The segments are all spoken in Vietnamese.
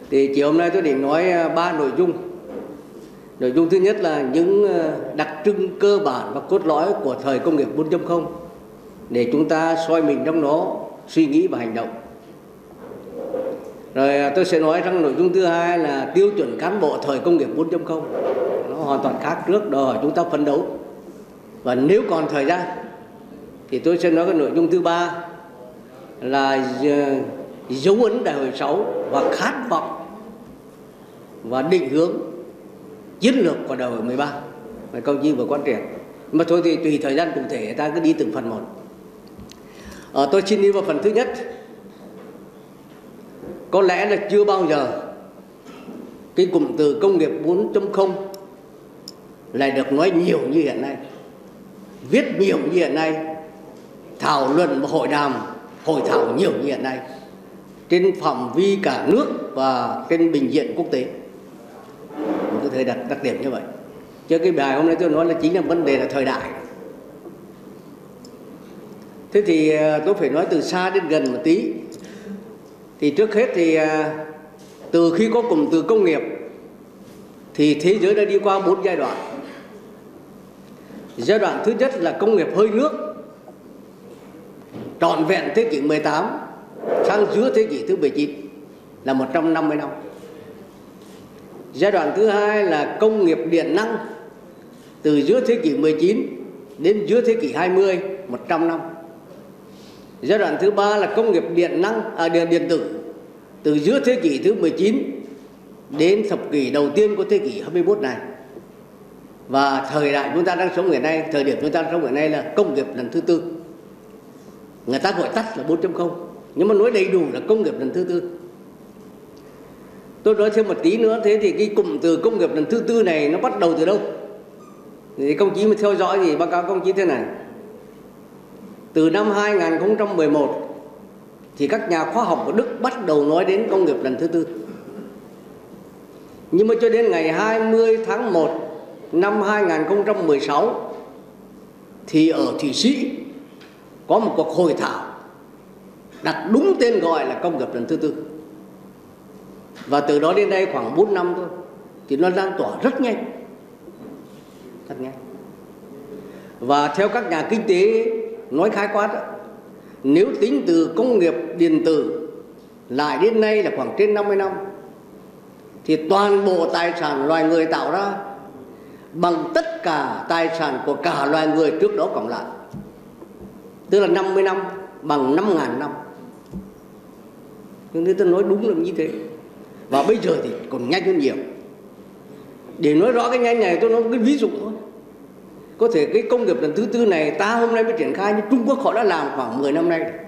Thì chiều hôm nay tôi định nói 3 nội dung. Nội dung thứ nhất là những đặc trưng cơ bản và cốt lõi của thời công nghiệp 4.0 để chúng ta soi mình trong nó, suy nghĩ và hành động. Rồi tôi sẽ nói trong nội dung thứ hai là tiêu chuẩn cán bộ thời công nghiệp 4.0. Nó hoàn toàn khác trước, đòi hỏi chúng ta phấn đấu. Và nếu còn thời gian thì tôi sẽ nói cái nội dung thứ ba là dấu ấn Đại hội 6 và khát vọng và định hướng chiến lược của Đại hội 13 mà công chí vừa quán triệt. Mà thôi thì tùy thời gian cụ thể ta cứ đi từng phần một. Tôi xin đi vào phần thứ nhất. Có lẽ là chưa bao giờ cái cụm từ công nghiệp 4.0 lại được nói nhiều như hiện nay, viết nhiều như hiện nay, thảo luận và hội thảo nhiều như hiện nay trên phạm vi cả nước và trên bình diện quốc tế. Tôi thấy đặc điểm như vậy. Chứ cái bài hôm nay tôi nói là chính là vấn đề là thời đại. Thế thì tôi phải nói từ xa đến gần một tí. Thì trước hết thì từ khi có cụm từ công nghiệp thì thế giới đã đi qua 4 giai đoạn. Giai đoạn thứ nhất là công nghiệp hơi nước, trọn vẹn thế kỷ 18 sang giữa thế kỷ thứ 19 là 150 năm. Giai đoạn thứ hai là công nghiệp điện năng, từ giữa thế kỷ 19 đến giữa thế kỷ 20, 100 năm. Giai đoạn thứ ba là công nghiệp điện tử, từ giữa thế kỷ thứ 19 đến thập kỷ đầu tiên của thế kỷ 21 này. Và thời đại chúng ta đang sống hiện nay, thời điểm chúng ta đang sống hiện nay là công nghiệp lần thứ tư. Người ta gọi tắt là 4.0, nhưng mà nói đầy đủ là công nghiệp lần thứ tư. Tôi nói thêm một tí nữa, thế thì cái cụm từ công nghiệp lần thứ tư này nó bắt đầu từ đâu? Thì công chí mới theo dõi thì báo cáo công chí thế này. Từ năm 2011 thì các nhà khoa học của Đức bắt đầu nói đến công nghiệp lần thứ tư. Nhưng mà cho đến ngày 20 tháng 1 năm 2016 thì ở Thụy Sĩ có một cuộc hội thảo đặt đúng tên gọi là công nghiệp lần thứ tư. Và từ đó đến đây khoảng 4 năm thôi thì nó lan tỏa rất nhanh. Rất nhanh. Và theo các nhà kinh tế nói khái quát đó, nếu tính từ công nghiệp điện tử lại đến nay là khoảng trên 50 năm thì toàn bộ tài sản loài người tạo ra bằng tất cả tài sản của cả loài người trước đó cộng lại, tức là 50 năm bằng 5.000 năm. Nên tôi nói đúng là như thế. Và bây giờ thì còn nhanh hơn nhiều. Để nói rõ cái nhanh này tôi nói một cái ví dụ thôi. Có thể cái công nghiệp lần thứ tư này ta hôm nay mới triển khai, nhưng Trung Quốc họ đã làm khoảng 10 năm nay.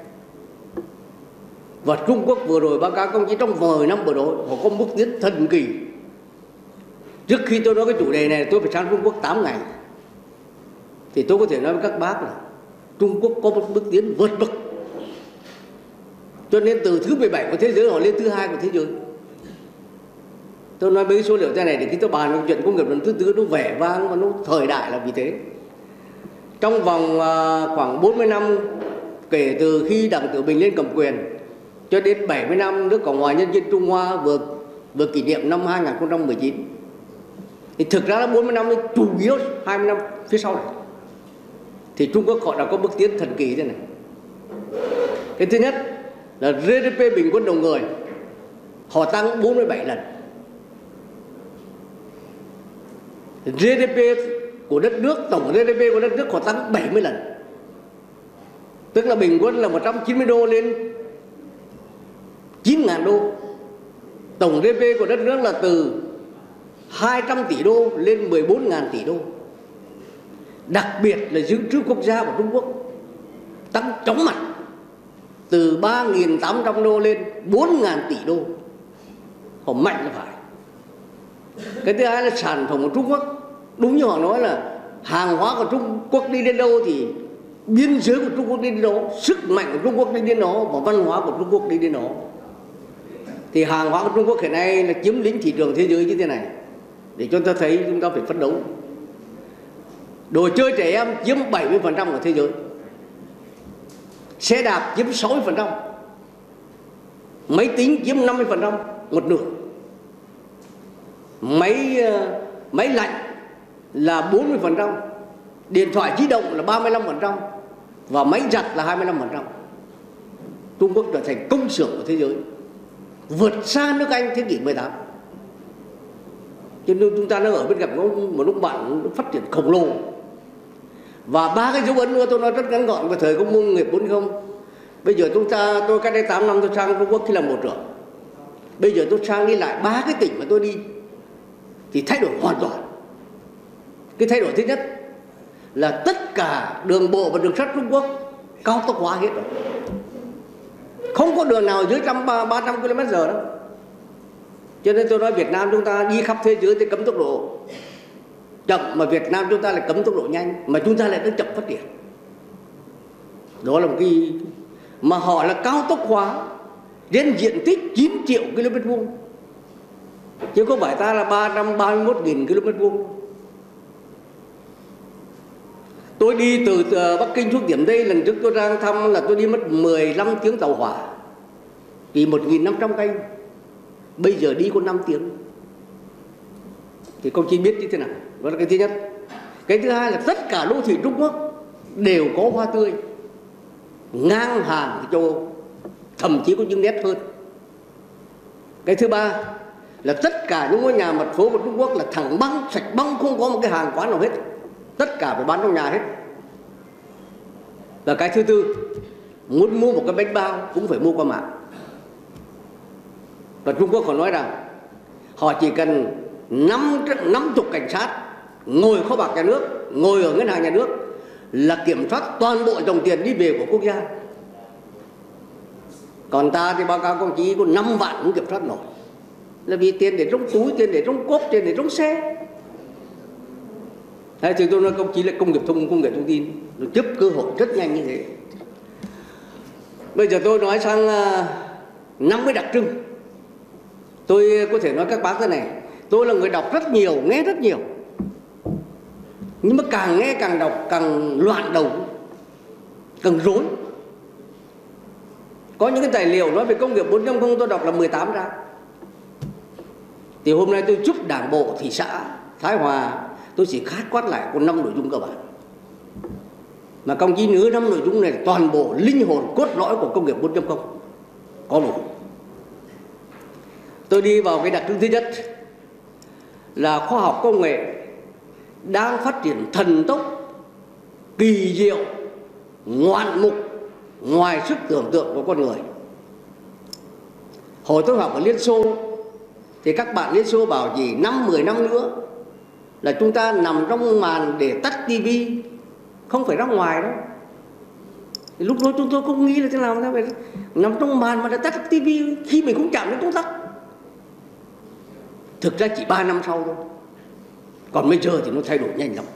Và Trung Quốc vừa rồi báo cáo công chí trong 10 năm vừa rồi họ có bước tiến thần kỳ. Trước khi tôi nói cái chủ đề này tôi phải sang Trung Quốc 8 ngày. Thì tôi có thể nói với các bác là Trung Quốc có một bước tiến vượt bậc. Cho nên từ thứ 17 của thế giới họ lên thứ 2 của thế giới. Tôi nói mấy số liệu thế này để khi tôi bàn về chuyện công nghiệp lần thứ tư nó vẻ vang và nó thời đại là vì thế. Trong vòng khoảng 40 năm kể từ khi Đảng Tiểu Bình lên cầm quyền cho đến 70 năm nước Cộng hòa Nhân dân Trung Hoa vừa kỷ niệm năm 2019. Thì thực ra là 40 năm chủ yếu 20 năm phía sau này thì Trung Quốc họ đã có bước tiến thần kỳ thế này. Cái thứ nhất là GDP bình quân đầu người họ tăng 47 lần. GDP của đất nước, tổng GDP của đất nước họ tăng 70 lần. Tức là bình quân là 190 đô lên 9.000 đô. Tổng GDP của đất nước là từ 200 tỷ đô lên 14.000 tỷ đô. Đặc biệt là dự trữ quốc gia của Trung Quốc tăng chóng mặt từ 3.800 đô lên 4.000 tỷ đô. Họ mạnh là phải. Cái thứ hai là sản phẩm của Trung Quốc. Đúng như họ nói là hàng hóa của Trung Quốc đi đến đâu thì biên giới của Trung Quốc đi đến đó, sức mạnh của Trung Quốc đi đến đó và văn hóa của Trung Quốc đi đến đó. Thì hàng hóa của Trung Quốc hiện nay là chiếm lĩnh thị trường thế giới như thế này. Để chúng ta thấy chúng ta phải phấn đấu. Đồ chơi trẻ em chiếm 70% của thế giới. Xe đạp chiếm 60%. Máy tính chiếm 50%, một nửa. máy lạnh là 40%, điện thoại di động là 35% và máy giặt là 25%. Trung Quốc trở thành công xưởng của thế giới, vượt xa nước Anh thế kỷ 18. Cho nên chúng ta đang ở bên cạnh một nước bạn phát triển khổng lồ. Và 3 cái dấu ấn nữa tôi nói rất ngắn gọn về thời công nghiệp 4.0. Bây giờ tôi cách đây 8 năm tôi sang Trung Quốc khi làm bộ trưởng. Bây giờ tôi sang đi lại 3 cái tỉnh mà tôi đi thì thay đổi hoàn toàn. Cái thay đổi thứ nhất là tất cả đường bộ và đường sắt Trung Quốc cao tốc hóa hết rồi. Không có đường nào dưới 300 km/h đâu. Cho nên tôi nói Việt Nam chúng ta đi khắp thế giới thì cấm tốc độ chậm, mà Việt Nam chúng ta lại cấm tốc độ nhanh, mà chúng ta lại đang chậm phát triển. Đó là một cái mà họ là cao tốc hóa trên diện tích 9 triệu km², chứ không phải ta là 331.000 km². Tôi đi từ Bắc Kinh xuống điểm đây, lần trước tôi đang thăm là tôi đi mất 15 tiếng tàu hỏa, vì 1.500 cây. Bây giờ đi có 5 tiếng. Thì công chí biết như thế nào. Đó là cái thứ nhất. Cái thứ hai là tất cả đô thị Trung Quốc đều có hoa tươi, ngang hàng với châu Âu, thậm chí có những nét hơn. Cái thứ ba là tất cả những ngôi nhà mặt phố của Trung Quốc là thẳng băng, sạch băng, không có một cái hàng quán nào hết. Tất cả phải bán trong nhà hết. Và cái thứ tư, muốn mua một cái bánh bao cũng phải mua qua mạng. Và Trung Quốc còn nói rằng họ chỉ cần 50 cảnh sát ngồi kho bạc nhà nước, ngồi ở ngân hàng nhà nước là kiểm soát toàn bộ dòng tiền đi về của quốc gia. Còn ta thì báo cáo công chí có 5 vạn cũng kiểm soát nổi. Là vì tiền để trong túi, tiền để trong cốp, tiền để trong xe. Thế thì tôi nói công chí là công nghệ thông tin, nó chấp cơ hội rất nhanh như thế. Bây giờ tôi nói sang 5 cái đặc trưng. Tôi có thể nói các bác thế này, tôi là người đọc rất nhiều, nghe rất nhiều, nhưng mà càng nghe càng đọc càng loạn đầu, càng rối. Có những cái tài liệu nói về công nghiệp 4.0 tôi đọc là 18 trang. Thì hôm nay tôi giúp đảng bộ thị xã Thái Hòa, tôi chỉ khái quát lại có 5 nội dung cơ bản. Mà công chí nhớ 5 nội dung này toàn bộ linh hồn cốt lõi của công nghiệp 4.0 có đủ. Tôi đi vào cái đặc trưng thứ nhất là khoa học công nghệ đang phát triển thần tốc, kỳ diệu, ngoạn mục, ngoài sức tưởng tượng của con người. Hồi tôi học ở Liên Xô thì các bạn Liên Xô bảo chỉ 5-10 năm nữa là chúng ta nằm trong màn để tắt tivi, không phải ra ngoài đâu. Thì lúc đó chúng tôi không nghĩ là thế nào ta phải nằm trong màn mà để tắt tivi khi mình không chạm đến công tắc. Thực ra chỉ 3 năm sau thôi. Còn bây giờ thì nó thay đổi nhanh lắm.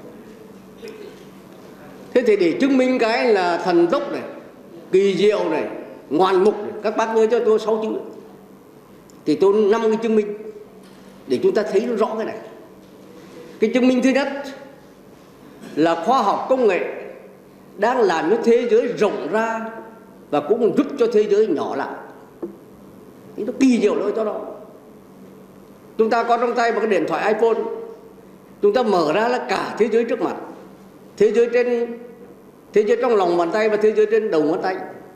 Thế thì để chứng minh cái là thần tốc này, kỳ diệu này, ngoạn mục này, các bác nhớ cho tôi 6 chữ. Thì tôi 5 cái chứng minh để chúng ta thấy nó rõ cái này. Cái chứng minh thứ nhất là khoa học công nghệ đang làm cho thế giới rộng ra và cũng giúp cho thế giới nhỏ lại. Thì nó kỳ diệu lỗi cho đó. Chúng ta có trong tay một cái điện thoại iPhone, chúng ta mở ra là cả thế giới trước mặt, thế giới trong lòng bàn tay và thế giới trên đầu ngón tay.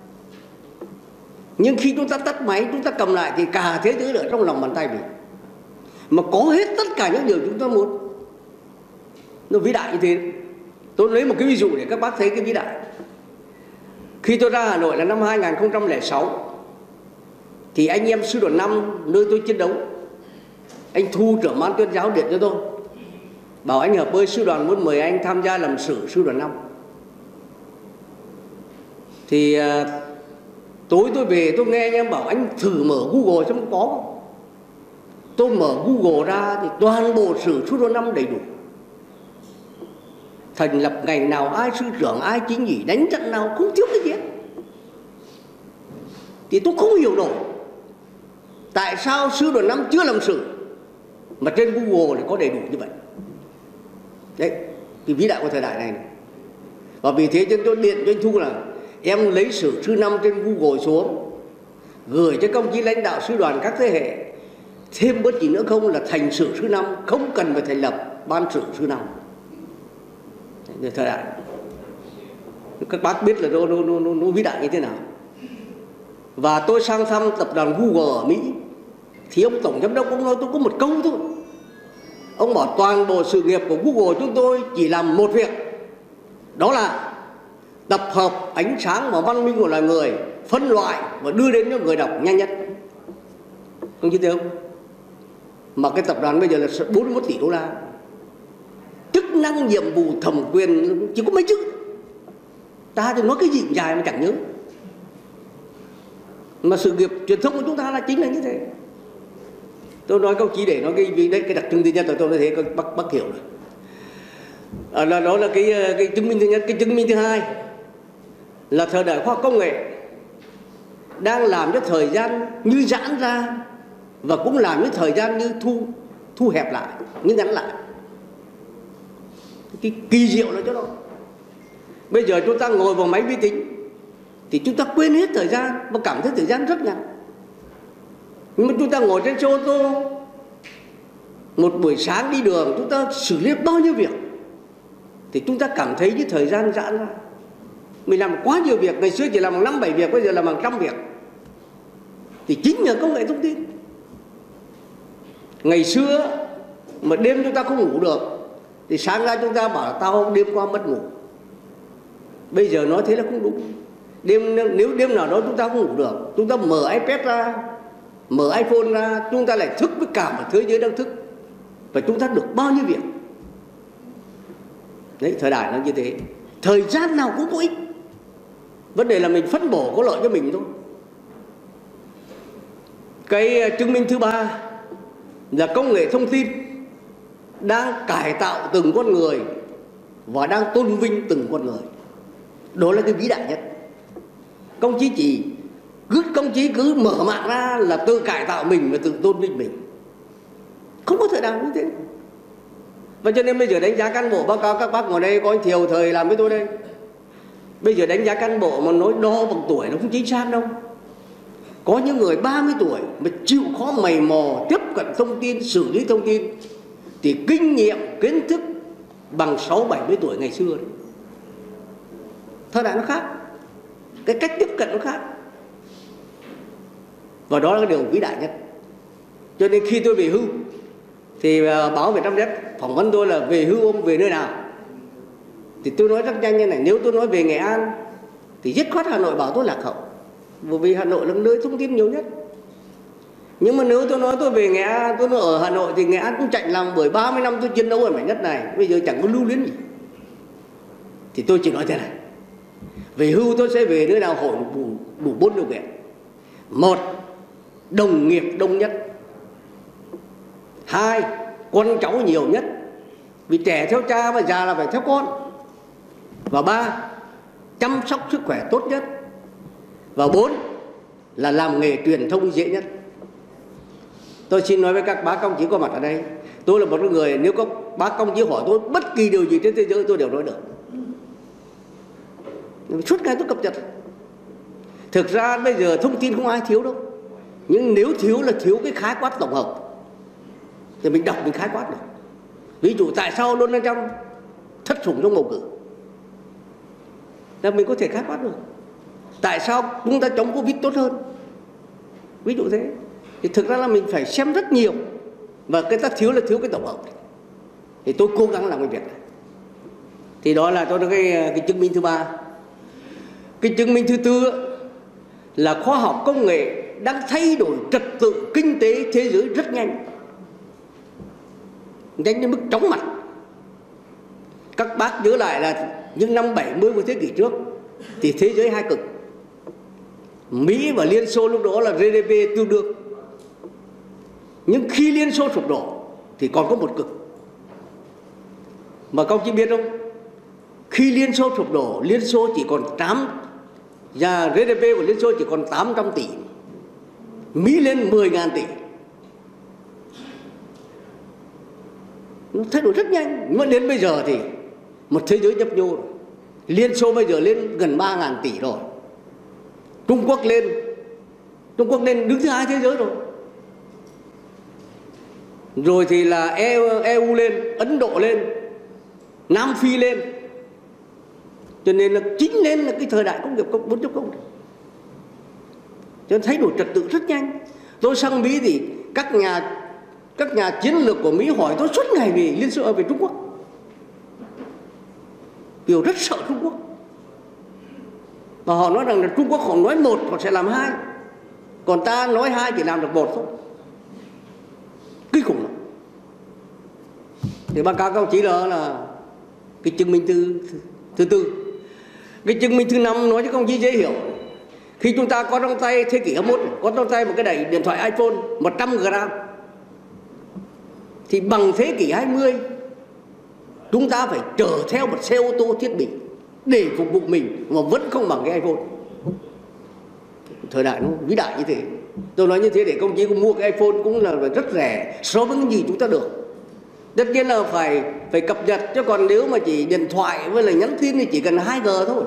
Nhưng khi chúng ta tắt máy, chúng ta cầm lại thì cả thế giới ở trong lòng bàn tay mình, mà có hết tất cả những điều chúng ta muốn. Nó vĩ đại như thế. Tôi lấy một cái ví dụ để các bác thấy cái vĩ đại. Khi tôi ra Hà Nội là năm 2006 thì anh em sư đoàn 5 nơi tôi chiến đấu, anh Thu trưởng ban tuyên giáo điện cho tôi, bảo anh Hợp ơi, sư đoàn muốn mời anh tham gia làm sử sư đoàn 5. Thì tối tôi về tôi nghe anh em bảo anh thử mở Google xem có không. Tôi mở Google ra thì toàn bộ sử sư đoàn 5 đầy đủ. Thành lập ngày nào, ai sư trưởng, ai chính ủy, đánh trận nào, không thiếu cái gì hết. Thì tôi không hiểu nổi tại sao sư đoàn 5 chưa làm sử mà trên Google lại có đầy đủ như vậy. Đấy, cái vĩ đại của thời đại này. Và vì thế cho tôi điện cho anh Thu là em lấy sử sư 5 trên Google xuống, gửi cho công chí lãnh đạo sư đoàn các thế hệ, thêm bất chỉ nữa không là thành sử thứ 5, không cần phải thành lập ban sử thứ 5. Thời đại các bác biết là nó vĩ đại như thế nào. Và tôi sang thăm tập đoàn Google ở Mỹ thì ông tổng giám đốc ông nói tôi có một câu thôi. Ông bảo toàn bộ sự nghiệp của Google chúng tôi chỉ làm một việc, đó là tập hợp ánh sáng và văn minh của loài người, phân loại và đưa đến cho người đọc nhanh nhất. Không chứ thấy không? Mà cái tập đoàn bây giờ là 41 tỷ đô la. Chức năng nhiệm vụ thẩm quyền chỉ có mấy chữ. Ta thì nói cái gì dài mà chẳng nhớ. Mà sự nghiệp truyền thông của chúng ta là chính là như thế. Tôi nói câu chí để nói cái đặc trưng thứ nhất, tôi nói thế các bác hiểu rồi. Đó là cái chứng minh thứ nhất. Cái chứng minh thứ hai là thời đại khoa học công nghệ đang làm cho thời gian như giãn ra và cũng làm cho thời gian như thu hẹp lại, như ngắn lại. Cái kỳ diệu là chỗ đó. Bây giờ chúng ta ngồi vào máy vi tính thì chúng ta quên hết thời gian và cảm thấy thời gian rất ngắn. Nhưng mà chúng ta ngồi trên xe ô tô, một buổi sáng đi đường chúng ta xử lý bao nhiêu việc thì chúng ta cảm thấy cái thời gian giãn ra. Mình làm quá nhiều việc, ngày xưa chỉ làm 5-7 việc, bây giờ làm hàng trăm việc. Thì chính nhờ công nghệ thông tin. Ngày xưa mà đêm chúng ta không ngủ được thì sáng ra chúng ta bảo là tao đêm qua mất ngủ. Bây giờ nói thế là không đúng. Nếu đêm nào đó chúng ta không ngủ được, chúng ta mở iPad ra, mở iPhone ra, chúng ta lại thức với cả một thế giới đang thức. Và chúng ta được bao nhiêu việc. Đấy, thời đại nó như thế. Thời gian nào cũng có ích. Vấn đề là mình phân bổ có lợi cho mình thôi. Cái chứng minh thứ ba là công nghệ thông tin đang cải tạo từng con người và đang tôn vinh từng con người. Đó là cái vĩ đại nhất. Công chí cứ mở mạng ra là tự cải tạo mình và tự tôn vinh mình. Không có thời nào như thế. Và cho nên bây giờ đánh giá cán bộ, báo cáo các bác ngồi đây có anh Thiều thời làm với tôi đây. Bây giờ đánh giá cán bộ mà nói đo bằng tuổi nó không chính xác đâu. Có những người 30 tuổi mà chịu khó mày mò tiếp cận thông tin, xử lý thông tin thì kinh nghiệm, kiến thức bằng 60-70 tuổi ngày xưa đấy. Thời đại nó khác, cái cách tiếp cận nó khác. Và đó là cái điều vĩ đại nhất. Cho nên khi tôi về hưu thì báo Vietnamnet phỏng vấn tôi là về hưu ông về nơi nào. Thì tôi nói rất nhanh như này, nếu tôi nói về Nghệ An thì dứt khoát Hà Nội bảo tôi lạc hậu, bởi vì Hà Nội là nơi thông tin nhiều nhất. Nhưng mà nếu tôi nói tôi về Nghệ An, tôi nói ở Hà Nội thì Nghệ An cũng chạy lòng, bởi 30 năm tôi chiến đấu ở mảnh đất này, bây giờ chẳng có lưu luyến gì. Thì tôi chỉ nói thế này, về hưu tôi sẽ về nơi nào hội đủ 4 điều kiện. 1. Đồng nghiệp đông nhất. 2. Con cháu nhiều nhất, vì trẻ theo cha và già là phải theo con. Và 3. Chăm sóc sức khỏe tốt nhất. Và 4. Là làm nghề truyền thông dễ nhất. Tôi xin nói với các bác công chí có mặt ở đây, tôi là một người, nếu có bác công chí hỏi tôi bất kỳ điều gì trên thế giới tôi đều nói được. Suốt ngày tôi cập nhật. Thực ra bây giờ thông tin không ai thiếu đâu, nhưng nếu thiếu là thiếu cái khái quát tổng hợp thì mình đọc mình khái quát được. Ví dụ tại sao Donald Trump thất sủng trong bầu cử là mình có thể khái quát được. Tại sao chúng ta chống Covid tốt hơn, ví dụ thế. Thì thực ra là mình phải xem rất nhiều, và cái ta thiếu là thiếu cái tổng hợp. Thì tôi cố gắng làm cái việc này. Thì đó là cho nó cái chứng minh thứ ba. Cái chứng minh thứ tư là khoa học công nghệ đang thay đổi trật tự kinh tế thế giới rất nhanh, nhanh đến mức chóng mặt. Các bác nhớ lại là những năm 70 của thế kỷ trước thì thế giới hai cực, Mỹ và Liên Xô lúc đó là GDP tương đương. Nhưng khi Liên Xô sụp đổ thì còn có một cực. Mà các ông chỉ biết không, khi Liên Xô sụp đổ, Liên Xô chỉ còn và GDP của Liên Xô chỉ còn 800 tỷ, Mỹ lên 10.000 tỷ. Nó thay đổi rất nhanh. Nhưng mà đến bây giờ thì một thế giới nhấp nhô rồi. Liên Xô bây giờ lên gần 3.000 tỷ rồi. Trung Quốc lên đứng thứ 2 thế giới rồi. rồi thì là EU lên, Ấn Độ lên, Nam Phi lên. Cho nên là chính lên là cái thời đại công nghiệp 4.0. Cho nên thay đổi trật tự rất nhanh. Tôi sang Mỹ thì các nhà chiến lược của Mỹ hỏi tôi suốt ngày về Trung Quốc. Điều rất sợ Trung Quốc. Và họ nói rằng là Trung Quốc họ nói một họ sẽ làm hai, còn ta nói hai chỉ làm được một thôi. Kinh khủng lắm. Thì báo cáo các ông chí là cái chứng minh thứ tư. Cái chứng minh thứ năm nói cho các ông chí dễ hiểu. Khi chúng ta có trong tay thế kỷ 21, có trong tay một cái đẩy điện thoại iPhone 100 gram, thì bằng thế kỷ 20 chúng ta phải chở theo một xe ô tô thiết bị để phục vụ mình mà vẫn không bằng cái iPhone. Thời đại nó vĩ đại như thế. Tôi nói như thế để công chí cũng mua cái iPhone cũng là rất rẻ so với cái gì chúng ta được. Tất nhiên là phải cập nhật, chứ còn nếu mà chỉ điện thoại với là nhắn tin thì chỉ cần 2G thôi.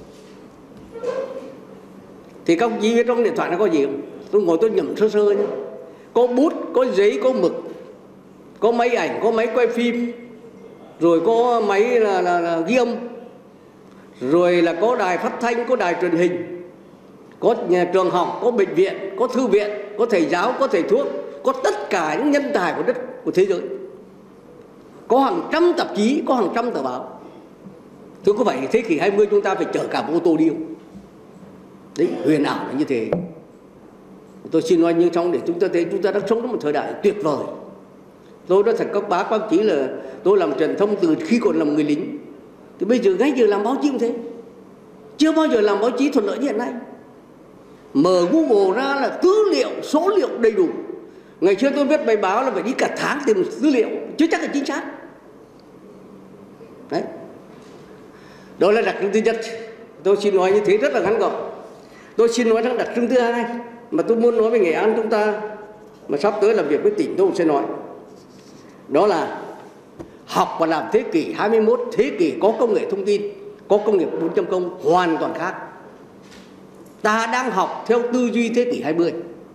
Thì các ông chí biết trong điện thoại nó có gì không? Tôi ngồi tôi nhẩm sơ sơ nhé. Có bút, có giấy, có mực, có máy ảnh, có máy quay phim, rồi có máy là ghi âm, rồi là có đài phát thanh, có đài truyền hình, có nhà trường học, có bệnh viện, có thư viện, có thầy giáo, có thầy thuốc, có tất cả những nhân tài của thế giới. Có hàng trăm tạp chí, có hàng trăm tờ báo. Thưa có phải thế kỷ 20 chúng ta phải chở cả một ô tô đi không? Đấy, huyền ảo là như thế. Tôi xin nói như trong để chúng ta thấy chúng ta đang sống trong một thời đại tuyệt vời. Tôi nói thật các bác chí là tôi làm truyền thông từ khi còn làm người lính. Thì bây giờ ngay giờ làm báo chí cũng thế. Chưa bao giờ làm báo chí thuận lợi như hiện nay. Mở Google ra là tư liệu, số liệu đầy đủ. Ngày xưa tôi viết bài báo là phải đi cả tháng tìm tư liệu, chứ chắc là chính xác. Đấy. Đó là đặc trưng thứ nhất. Tôi xin nói như thế rất là ngắn gọn. Tôi xin nói rằng đặc trưng thứ hai mà tôi muốn nói với Nghệ An chúng ta, mà sắp tới làm việc với tỉnh tôi cũng sẽ nói. Đó là học và làm thế kỷ 21, thế kỷ có công nghệ thông tin, có công nghiệp 4.0 hoàn toàn khác. Ta đang học theo tư duy thế kỷ 20.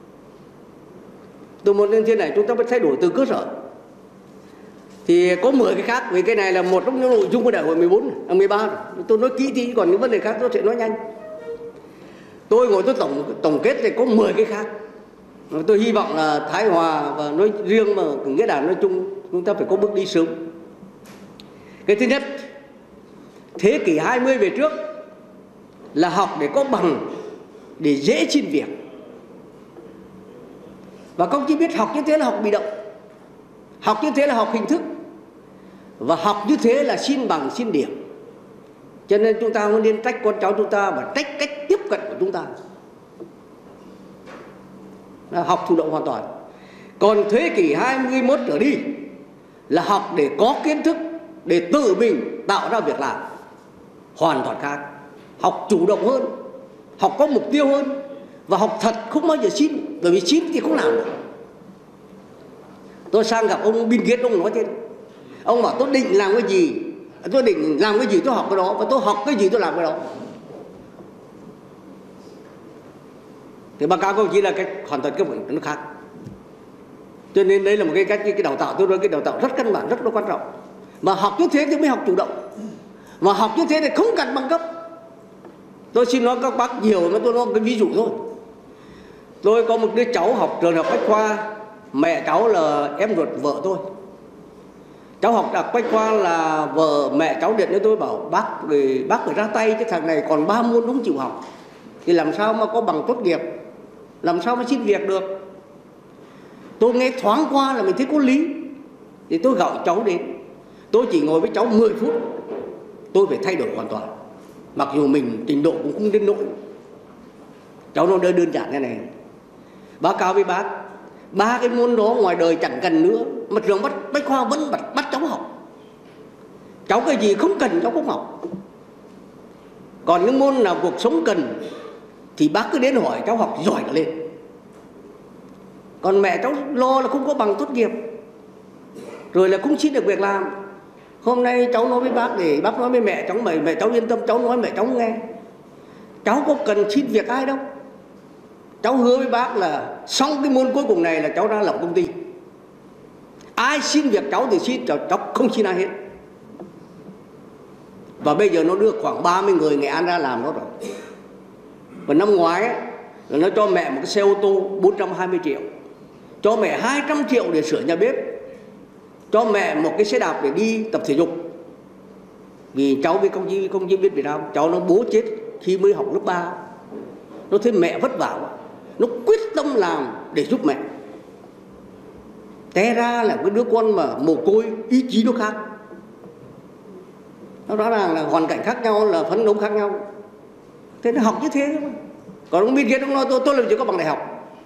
Tôi muốn lên thế này chúng ta phải thay đổi từ cơ sở. Thì có 10 cái khác, vì cái này là một trong những nội dung của đại hội 13. Tôi nói kỹ thì còn những vấn đề khác tôi sẽ nói nhanh. Tôi ngồi tôi tổng kết thì có 10 cái khác. Tôi hy vọng là Thái Hòa và nói riêng mà Nghĩa Đàn nói chung chúng ta phải có bước đi sớm. Cái thứ nhất, thế kỷ 20 về trước là học để có bằng, để dễ xin việc. Và công chí biết học như thế là học bị động, học như thế là học hình thức, và học như thế là xin bằng xin điểm. Cho nên chúng ta không nên trách con cháu chúng ta và trách cách tiếp cận của chúng ta. Học thụ động hoàn toàn. Còn thế kỷ 21 trở đi là học để có kiến thức, để tự mình tạo ra việc làm. Hoàn toàn khác. Học chủ động hơn, học có mục tiêu hơn, và học thật không bao giờ xin. Bởi vì xin thì không làm được. Tôi sang gặp ông Bill Gates, ông nói thế. Ông bảo tôi định làm cái gì, tôi định làm cái gì tôi học cái đó, và tôi học cái gì tôi làm cái đó. Thì báo cáo công chí là cách hoàn toàn cái nó khác. Cho nên đây là một cái cách, cái đào tạo tôi nói cái đào tạo rất căn bản, rất là quan trọng. Mà học như thế thì mới học chủ động. Mà học như thế thì không cần bằng cấp. Tôi xin nói các bác nhiều, mà tôi nói một cái ví dụ thôi. Tôi có một đứa cháu học trường học Bách Khoa, mẹ cháu là em ruột vợ tôi. Cháu học đặc Bách Khoa là vợ mẹ cháu điện cho tôi bảo bác phải ra tay, cái thằng này còn 3 môn không chịu học thì làm sao mà có bằng tốt nghiệp, làm sao mà xin việc được. Tôi nghe thoáng qua là mình thấy có lý, thì tôi gọi cháu đến. Tôi chỉ ngồi với cháu 10 phút, tôi phải thay đổi hoàn toàn. Mặc dù mình trình độ cũng không đến nỗi. Cháu nó đơn giản thế này: báo cáo với bác, 3 cái môn đó ngoài đời chẳng cần nữa, mà trường Bách Khoa vẫn bắt cháu học. Cháu cái gì không cần cháu không học. Còn những môn nào cuộc sống cần thì bác cứ đến hỏi, cháu học giỏi cả lên. Còn mẹ cháu lo là không có bằng tốt nghiệp, rồi là không xin được việc làm. Hôm nay cháu nói với bác để bác nói với mẹ cháu, mẹ cháu yên tâm, cháu nói mẹ cháu nghe. Cháu có cần xin việc ai đâu. Cháu hứa với bác là xong cái môn cuối cùng này là cháu ra lập công ty. Ai xin việc cháu thì xin, cháu không xin ai hết. Và bây giờ nó đưa khoảng 30 người Nghệ An ra làm đó rồi. Và năm ngoái ấy, là nó cho mẹ một cái xe ô tô 420 triệu, cho mẹ 200 triệu để sửa nhà bếp, cho mẹ một cái xe đạp để đi tập thể dục. Vì cháu với công chí biết Việt Nam, cháu nó bố chết khi mới học lớp 3. Nó thấy mẹ vất vả quá, nó quyết tâm làm để giúp mẹ. Té ra là cái đứa con mà mồ côi, ý chí nó khác. Nó rõ ràng là hoàn cảnh khác nhau, là phấn đấu khác nhau. Thế nó học như thế thôi. Còn ông bên kia nó nói tôi làm gì có bằng đại học.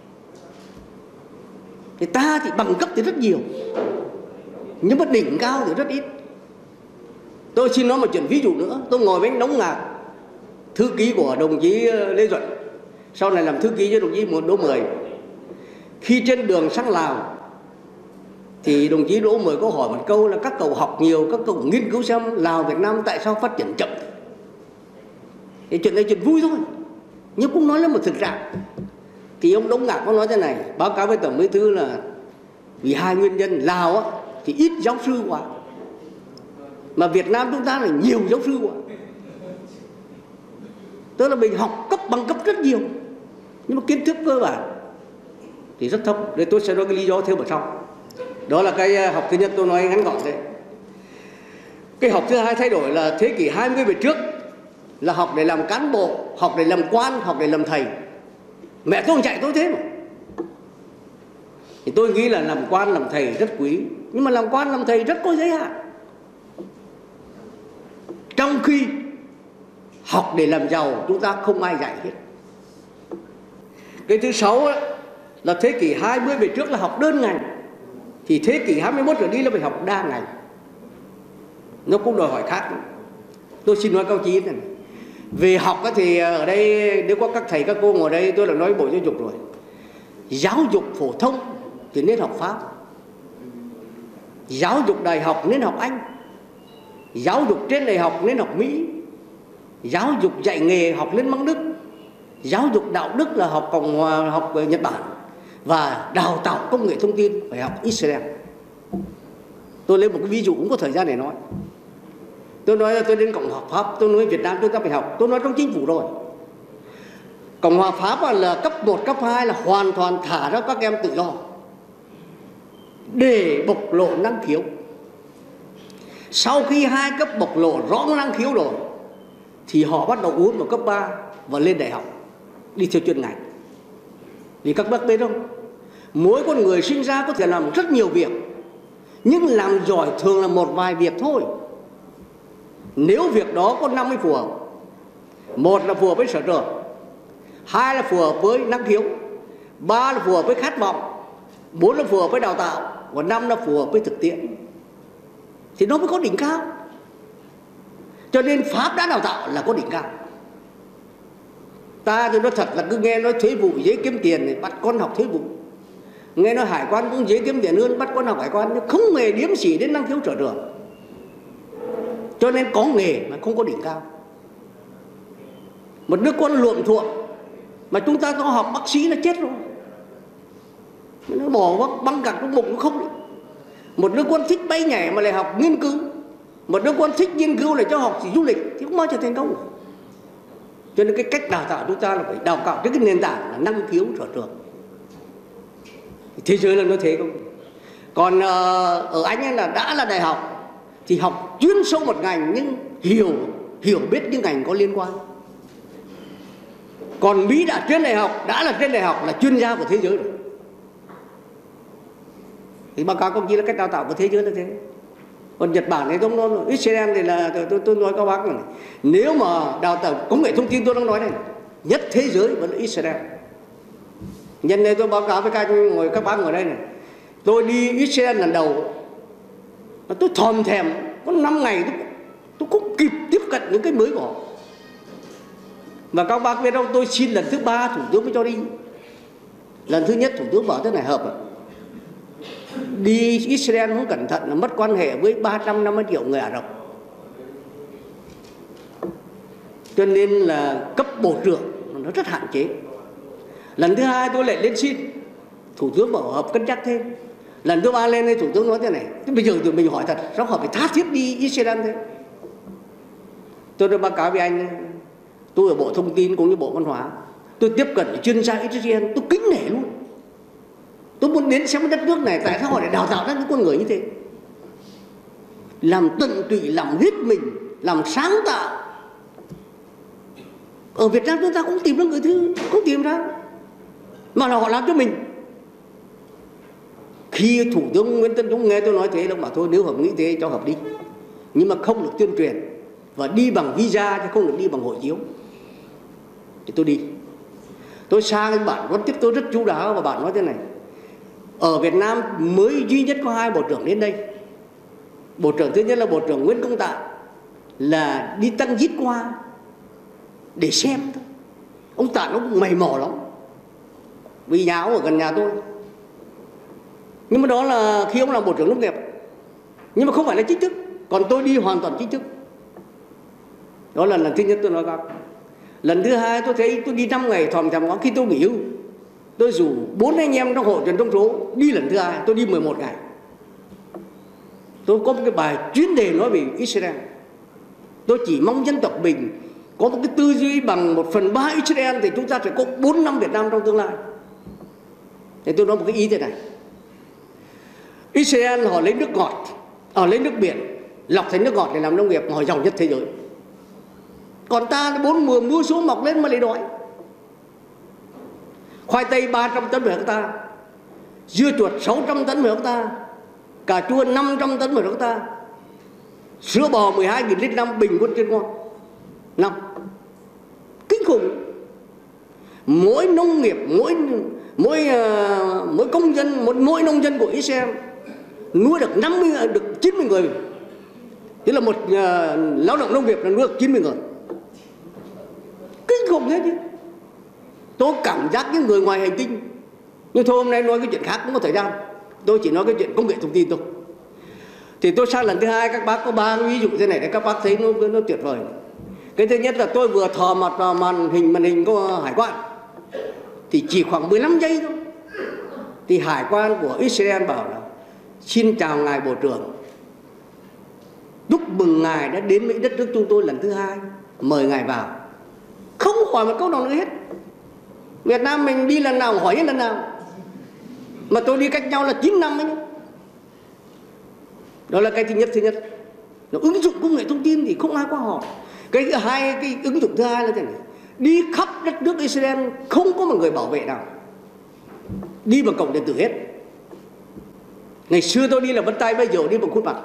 Thì ta thì bằng cấp thì rất nhiều, nhưng mà đỉnh cao thì rất ít. Tôi xin nói một chuyện ví dụ nữa. Tôi ngồi với anh Đống Ngạc, thư ký của đồng chí Lê Duẩn, sau này làm thư ký cho đồng chí Đỗ Mười. Khi trên đường sang Lào thì đồng chí Đỗ Mười có hỏi một câu là các cậu học nhiều, các cậu nghiên cứu xem Lào Việt Nam tại sao phát triển chậm. Thì chuyện này chuyện vui thôi, nhưng cũng nói là một thực trạng. Thì ông Đống Ngạc có nói thế này, báo cáo với Tổng Bí thư là vì hai nguyên nhân. Lào á, thì ít giáo sư quá, mà Việt Nam chúng ta là nhiều giáo sư quá. Tức là mình học bằng cấp rất nhiều, nhưng mà kiến thức cơ bản thì rất thấp. Để tôi sẽ nói cái lý do thêm ở sau. Đó là cái học thứ nhất, tôi nói ngắn gọn thế. Cái học thứ hai thay đổi là thế kỷ 20 về trước là học để làm cán bộ, học để làm quan, học để làm thầy. Mẹ tôi chạy tôi thế mà. Thì tôi nghĩ là làm quan làm thầy rất quý, nhưng mà làm quan làm thầy rất có giới hạn. Trong khi học để làm giàu chúng ta không ai dạy hết. Cái thứ sáu là thế kỷ 20 về trước là học đơn ngành, thì thế kỷ 21 trở đi là phải học đa ngành. Nó cũng đòi hỏi khác. Tôi xin nói cao chí này. Về học thì ở đây nếu có các thầy các cô ngồi đây, tôi đã nói Bộ Giáo dục rồi. Giáo dục phổ thông thì nên học Pháp, giáo dục đại học nên học Anh, giáo dục trên đại học nên học Mỹ, giáo dục dạy nghề học lên bằng Đức, giáo dục đạo đức là học Cộng hòa, học Nhật Bản, và đào tạo công nghệ thông tin phải học Israel. Tôi lấy một cái ví dụ cũng có thời gian để nói. Tôi nói là tôi đến Cộng hòa Pháp, tôi nói Việt Nam chúng ta phải học. Tôi nói trong chính phủ rồi. Cộng hòa Pháp là cấp 1, cấp 2 là hoàn toàn thả ra các em tự do để bộc lộ năng khiếu. Sau khi 2 cấp bộc lộ rõ năng khiếu rồi thì họ bắt đầu uống vào cấp 3 và lên đại học, đi theo chuyên ngành. Vì các bác biết không, mỗi con người sinh ra có thể làm rất nhiều việc, nhưng làm giỏi thường là một vài việc thôi. Nếu việc đó có 50 phù hợp, 1 là phù hợp với sở trường, 2 là phù hợp với năng khiếu, 3 là phù hợp với khát vọng, 4 là phù hợp với đào tạo, và 5 là phù hợp với thực tiễn, thì nó mới có đỉnh cao. Cho nên Pháp đã đào tạo là có đỉnh cao. Ta thì nói thật là cứ nghe nói thuế vụ dễ kiếm tiền thì bắt con học thuế vụ, nghe nói hải quan cũng dễ kiếm tiền hơn, bắt con học hải quan, nhưng không hề điếm xỉ đến năng khiếu sở trường. Cho nên có nghề mà không có đỉnh cao. Một đứa con luộm thuộm mà chúng ta có học bác sĩ là chết rồi, nó bỏ băng gạc trong bụng nó không được. Một đứa con thích bay nhảy mà lại học nghiên cứu, một đứa con thích nghiên cứu lại cho học chỉ du lịch thì không bao giờ thành công. Cho nên cái cách đào tạo chúng ta là phải đào tạo trên cái nền tảng là năng khiếu sở trường. Thế giới là nó thế không? Còn ở Anh là đã là đại học thì học chuyên sâu một ngành, nhưng hiểu biết những ngành có liên quan. Còn Mỹ đã là trên đại học là chuyên gia của thế giới rồi. Thì báo cáo công chí là cách đào tạo của thế giới là thế. Còn Nhật Bản thì giống nó, Israel thì là tôi nói các bác này, nếu mà đào tạo công nghệ thông tin tôi đang nói này, nhất thế giới vẫn là Israel. Nhân đây tôi báo cáo với các bác ngồi đây này, tôi đi Israel lần đầu, tôi thòm thèm, có 5 ngày tôi không kịp tiếp cận những cái mới của họ. Và các bác biết không, tôi xin lần thứ 3 thủ tướng mới cho đi. Lần thứ nhất thủ tướng bảo thế này hợp ạ. Đi Israel không cẩn thận là mất quan hệ với 350 triệu người Ả Rập. Cho nên là cấp bộ trưởng nó rất hạn chế. Lần thứ 2 tôi lại lên xin, thủ tướng bảo hợp cân nhắc thêm. Lần thứ 3 lên đây Thủ tướng nói thế này, thế bây giờ tụi mình hỏi thật, sao họ phải tha thiết đi Israel thế? Tôi đã báo cáo với anh, tôi ở Bộ Thông tin cũng như Bộ Văn hóa, tôi tiếp cận chuyên gia Israel, tôi kính nể luôn. Tôi muốn đến xem đất nước này, tại sao họ lại đào tạo ra những con người như thế, làm tận tụy, làm hết mình, làm sáng tạo. Ở Việt Nam chúng ta cũng tìm ra người thứ, không tìm ra, mà là họ làm cho mình. Khi Thủ tướng Nguyễn Tấn Dũng nghe tôi nói thế, ông bảo thôi nếu hợp nghĩ thế cho hợp đi, nhưng mà không được tuyên truyền, và đi bằng visa chứ không được đi bằng hộ chiếu. Thì tôi đi. Tôi sang anh bạn vẫn tiếp tôi rất chú đáo, và bạn nói thế này, ở Việt Nam mới duy nhất có 2 bộ trưởng đến đây. Bộ trưởng thứ nhất là Bộ trưởng Nguyễn Công Tạ, là đi tăng dít qua để xem thôi. Ông Tạ nó cũng mày mò lắm, vì nhà ông ở gần nhà tôi. Nhưng mà đó là khi ông làm Bộ trưởng Nông nghiệp, nhưng mà không phải là chính thức. Còn tôi đi hoàn toàn chính thức. Đó là lần thứ nhất tôi nói các. Lần thứ hai tôi thấy tôi đi 5 ngày thòm thèm ngó. Khi tôi nghỉ hưu, tôi rủ 4 anh em trong hội truyền thông số đi lần thứ hai. Tôi đi 11 ngày. Tôi có một cái bài chuyên đề nói về Israel. Tôi chỉ mong dân tộc mình có một cái tư duy bằng 1/3 Israel, thì chúng ta sẽ có 4 năm Việt Nam trong tương lai. Thì tôi nói một cái ý thế này, Israel họ lấy nước ngọt, họ lấy nước biển lọc thành nước ngọt để làm nông nghiệp, họ giàu nhất thế giới. Còn ta 4 mùa mưa xuống mọc lên mà lại đói. Khoai tây 300 tấn một hectare, dưa chuột 600 tấn một hectare, cà chua 500 tấn một hectare, sữa bò 12.000 lít năm bình quân trên con năm. Kinh khủng. Mỗi nông nghiệp, mỗi công dân, mỗi nông dân của Israel nuôi được 90 người. Tức là một lao động nông nghiệp là nuôi được 90 người. Kinh khủng thế chứ. Tôi cảm giác những người ngoài hành tinh. Nhưng thôi hôm nay nói cái chuyện khác cũng có thời gian. Tôi chỉ nói cái chuyện công nghệ thông tin thôi. Thì tôi sang lần thứ hai, các bác có 3 ví dụ thế này để các bác thấy nó tuyệt vời. Cái thứ nhất là tôi vừa thò mặt vào màn hình của hải quan, thì chỉ khoảng 15 giây thôi, thì hải quan của Israel bảo là xin chào ngài Bộ trưởng, chúc mừng ngài đã đến với đất nước chúng tôi lần thứ hai, mời ngài vào. Không hỏi một câu nào nữa hết. Việt Nam mình đi lần nào hỏi hết lần nào, mà tôi đi cách nhau là 9 năm ấy. Đó là cái thứ nhất. Nó ứng dụng công nghệ thông tin thì không ai qua hỏi. Cái thứ hai, cái ứng dụng thứ hai là thế này, đi khắp đất nước Israel không có một người bảo vệ nào, đi bằng cổng điện tử hết. Ngày xưa tôi đi là vân tay, bây giờ đi bằng khuôn mặt.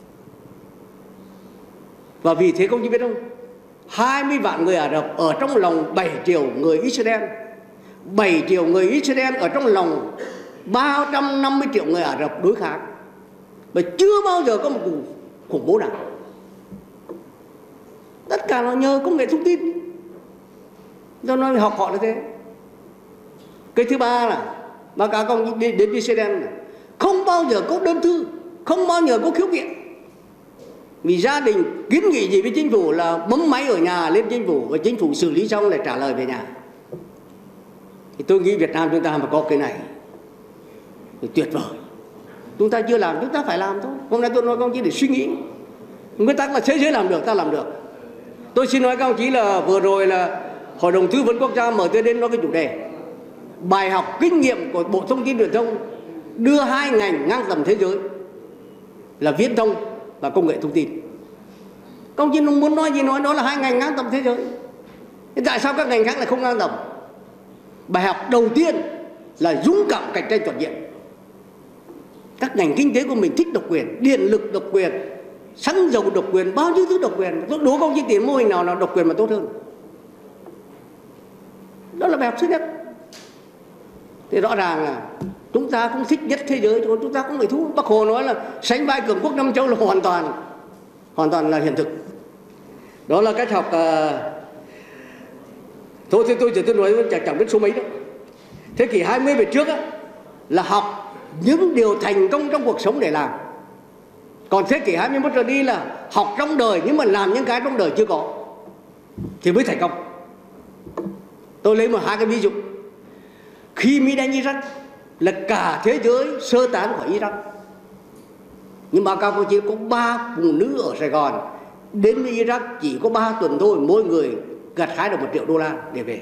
Và vì thế không chỉ biết không, 20 vạn người Ả Rập ở trong lòng 7 triệu người Israel, 7 triệu người Israel ở trong lòng 350 triệu người Ả Rập đối kháng, và chưa bao giờ có một cuộc khủng bố nào. Tất cả là nhờ công nghệ thông tin. Tôi nói học họ là thế. Cái thứ ba là báo cáo công đến Israel này, không bao giờ có đơn thư, không bao giờ có khiếu kiện. Vì gia đình kiến nghị gì với chính phủ là bấm máy ở nhà lên chính phủ, và chính phủ xử lý xong lại trả lời về nhà. Thì tôi nghĩ Việt Nam chúng ta mà có cái này thì tuyệt vời. Chúng ta chưa làm, chúng ta phải làm thôi. Hôm nay tôi nói các ông chí để suy nghĩ. Nguyên tắc là thế giới làm được, ta làm được. Tôi xin nói các ông chí là vừa rồi là Hội đồng Tư vấn Quốc gia mời tôi đến nói cái chủ đề bài học kinh nghiệm của Bộ Thông tin Truyền thông đưa 2 ngành ngang tầm thế giới là viễn thông và công nghệ thông tin. Các ông chí muốn nói gì nói, đó là 2 ngành ngang tầm thế giới. Thế tại sao các ngành khác lại không ngang tầm? Bài học đầu tiên là dũng cảm cạnh tranh toàn diện. Các ngành kinh tế của mình thích độc quyền, điện lực độc quyền, xăng dầu độc quyền, bao nhiêu thứ độc quyền. Tôi đố không chỉ tiền mô hình nào độc quyền mà tốt hơn. Đó là bài học thứ nhất. Thì rõ ràng là chúng ta cũng thích nhất thế giới, chúng ta cũng phải thú. Bác Hồ nói là sánh vai cường quốc Nam Châu là hoàn toàn là hiện thực. Đó là cách học. Thôi thì tôi chỉ nói chẳng biết số mấy đâu. Thế kỷ 20 về trước á, là học những điều thành công trong cuộc sống để làm. Còn thế kỷ 21 trở đi là học trong đời nhưng mà làm những cái trong đời chưa có thì mới thành công. Tôi lấy 2 cái ví dụ. Khi Mỹ đánh Iraq là cả thế giới sơ tán khỏi Iraq. Nhưng báo cáo công chí có 3 phụ nữ ở Sài Gòn đến với Iraq chỉ có 3 tuần thôi, mỗi người gặt hái được $1 triệu để về.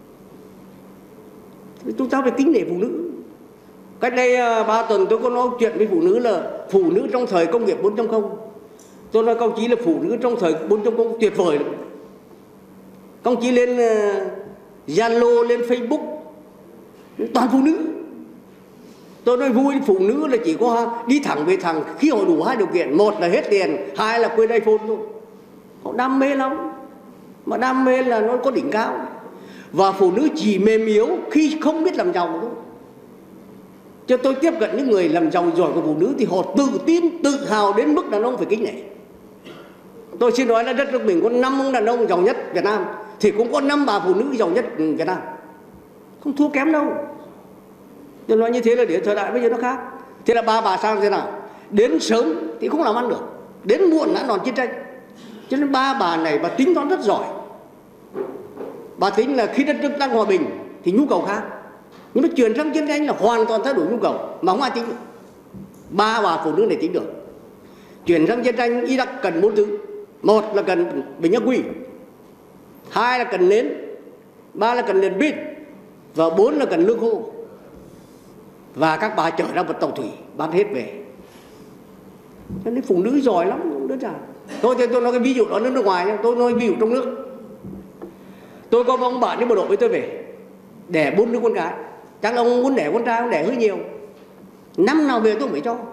Chúng ta phải kính nể phụ nữ. Cách đây 3 tuần tôi có nói chuyện với phụ nữ là phụ nữ trong thời công nghiệp 4.0. Tôi nói công chí là phụ nữ trong thời 4.0 tuyệt vời lắm. Công chí lên Zalo, lên Facebook toàn phụ nữ. Tôi nói vui, phụ nữ là chỉ có đi thẳng về thẳng khi họ đủ 2 điều kiện. 1 là hết tiền, 2 là quên iPhone thôi. Họ đam mê lắm. Mà đam mê là nó có đỉnh cao. Và phụ nữ chỉ mềm yếu khi không biết làm giàu thôi. Cho tôi tiếp cận những người làm giàu giỏi của phụ nữ thì họ tự tin, tự hào đến mức đàn ông phải kính nể. Tôi xin nói là đất nước mình có 5 ông đàn ông giàu nhất Việt Nam thì cũng có 5 bà phụ nữ giàu nhất Việt Nam. Không thua kém đâu. Tôi nói như thế là để thời đại bây giờ nó khác. Thế là 3 bà sang thế nào? Đến sớm thì không làm ăn được, đến muộn đã đòn chiến tranh. Cho nên 3 bà này bà tính toán rất giỏi. Bà tính là khi đất nước đang hòa bình thì nhu cầu khác, nhưng mà chuyển sang chiến tranh là hoàn toàn thay đổi nhu cầu mà không ai tính được. 3 bà phụ nữ này tính được. Chuyển sang chiến tranh Iraq cần 4 thứ. 1 là cần bình ắc quy, 2 là cần nến, 3 là cần đèn pin và 4 là cần lương khô. Và các bà chở ra một tàu thủy bán hết về. Cho nên phụ nữ giỏi lắm, không đơn giản. Tôi nói cái ví dụ đó nước ngoài nhé, tôi nói ví dụ trong nước. Tôi có ông bạn đi bộ đội với tôi về, đẻ 4 đứa con gái. Chắc là ông muốn đẻ con trai, ông đẻ hơi nhiều. Năm nào về tôi cũng phải cho.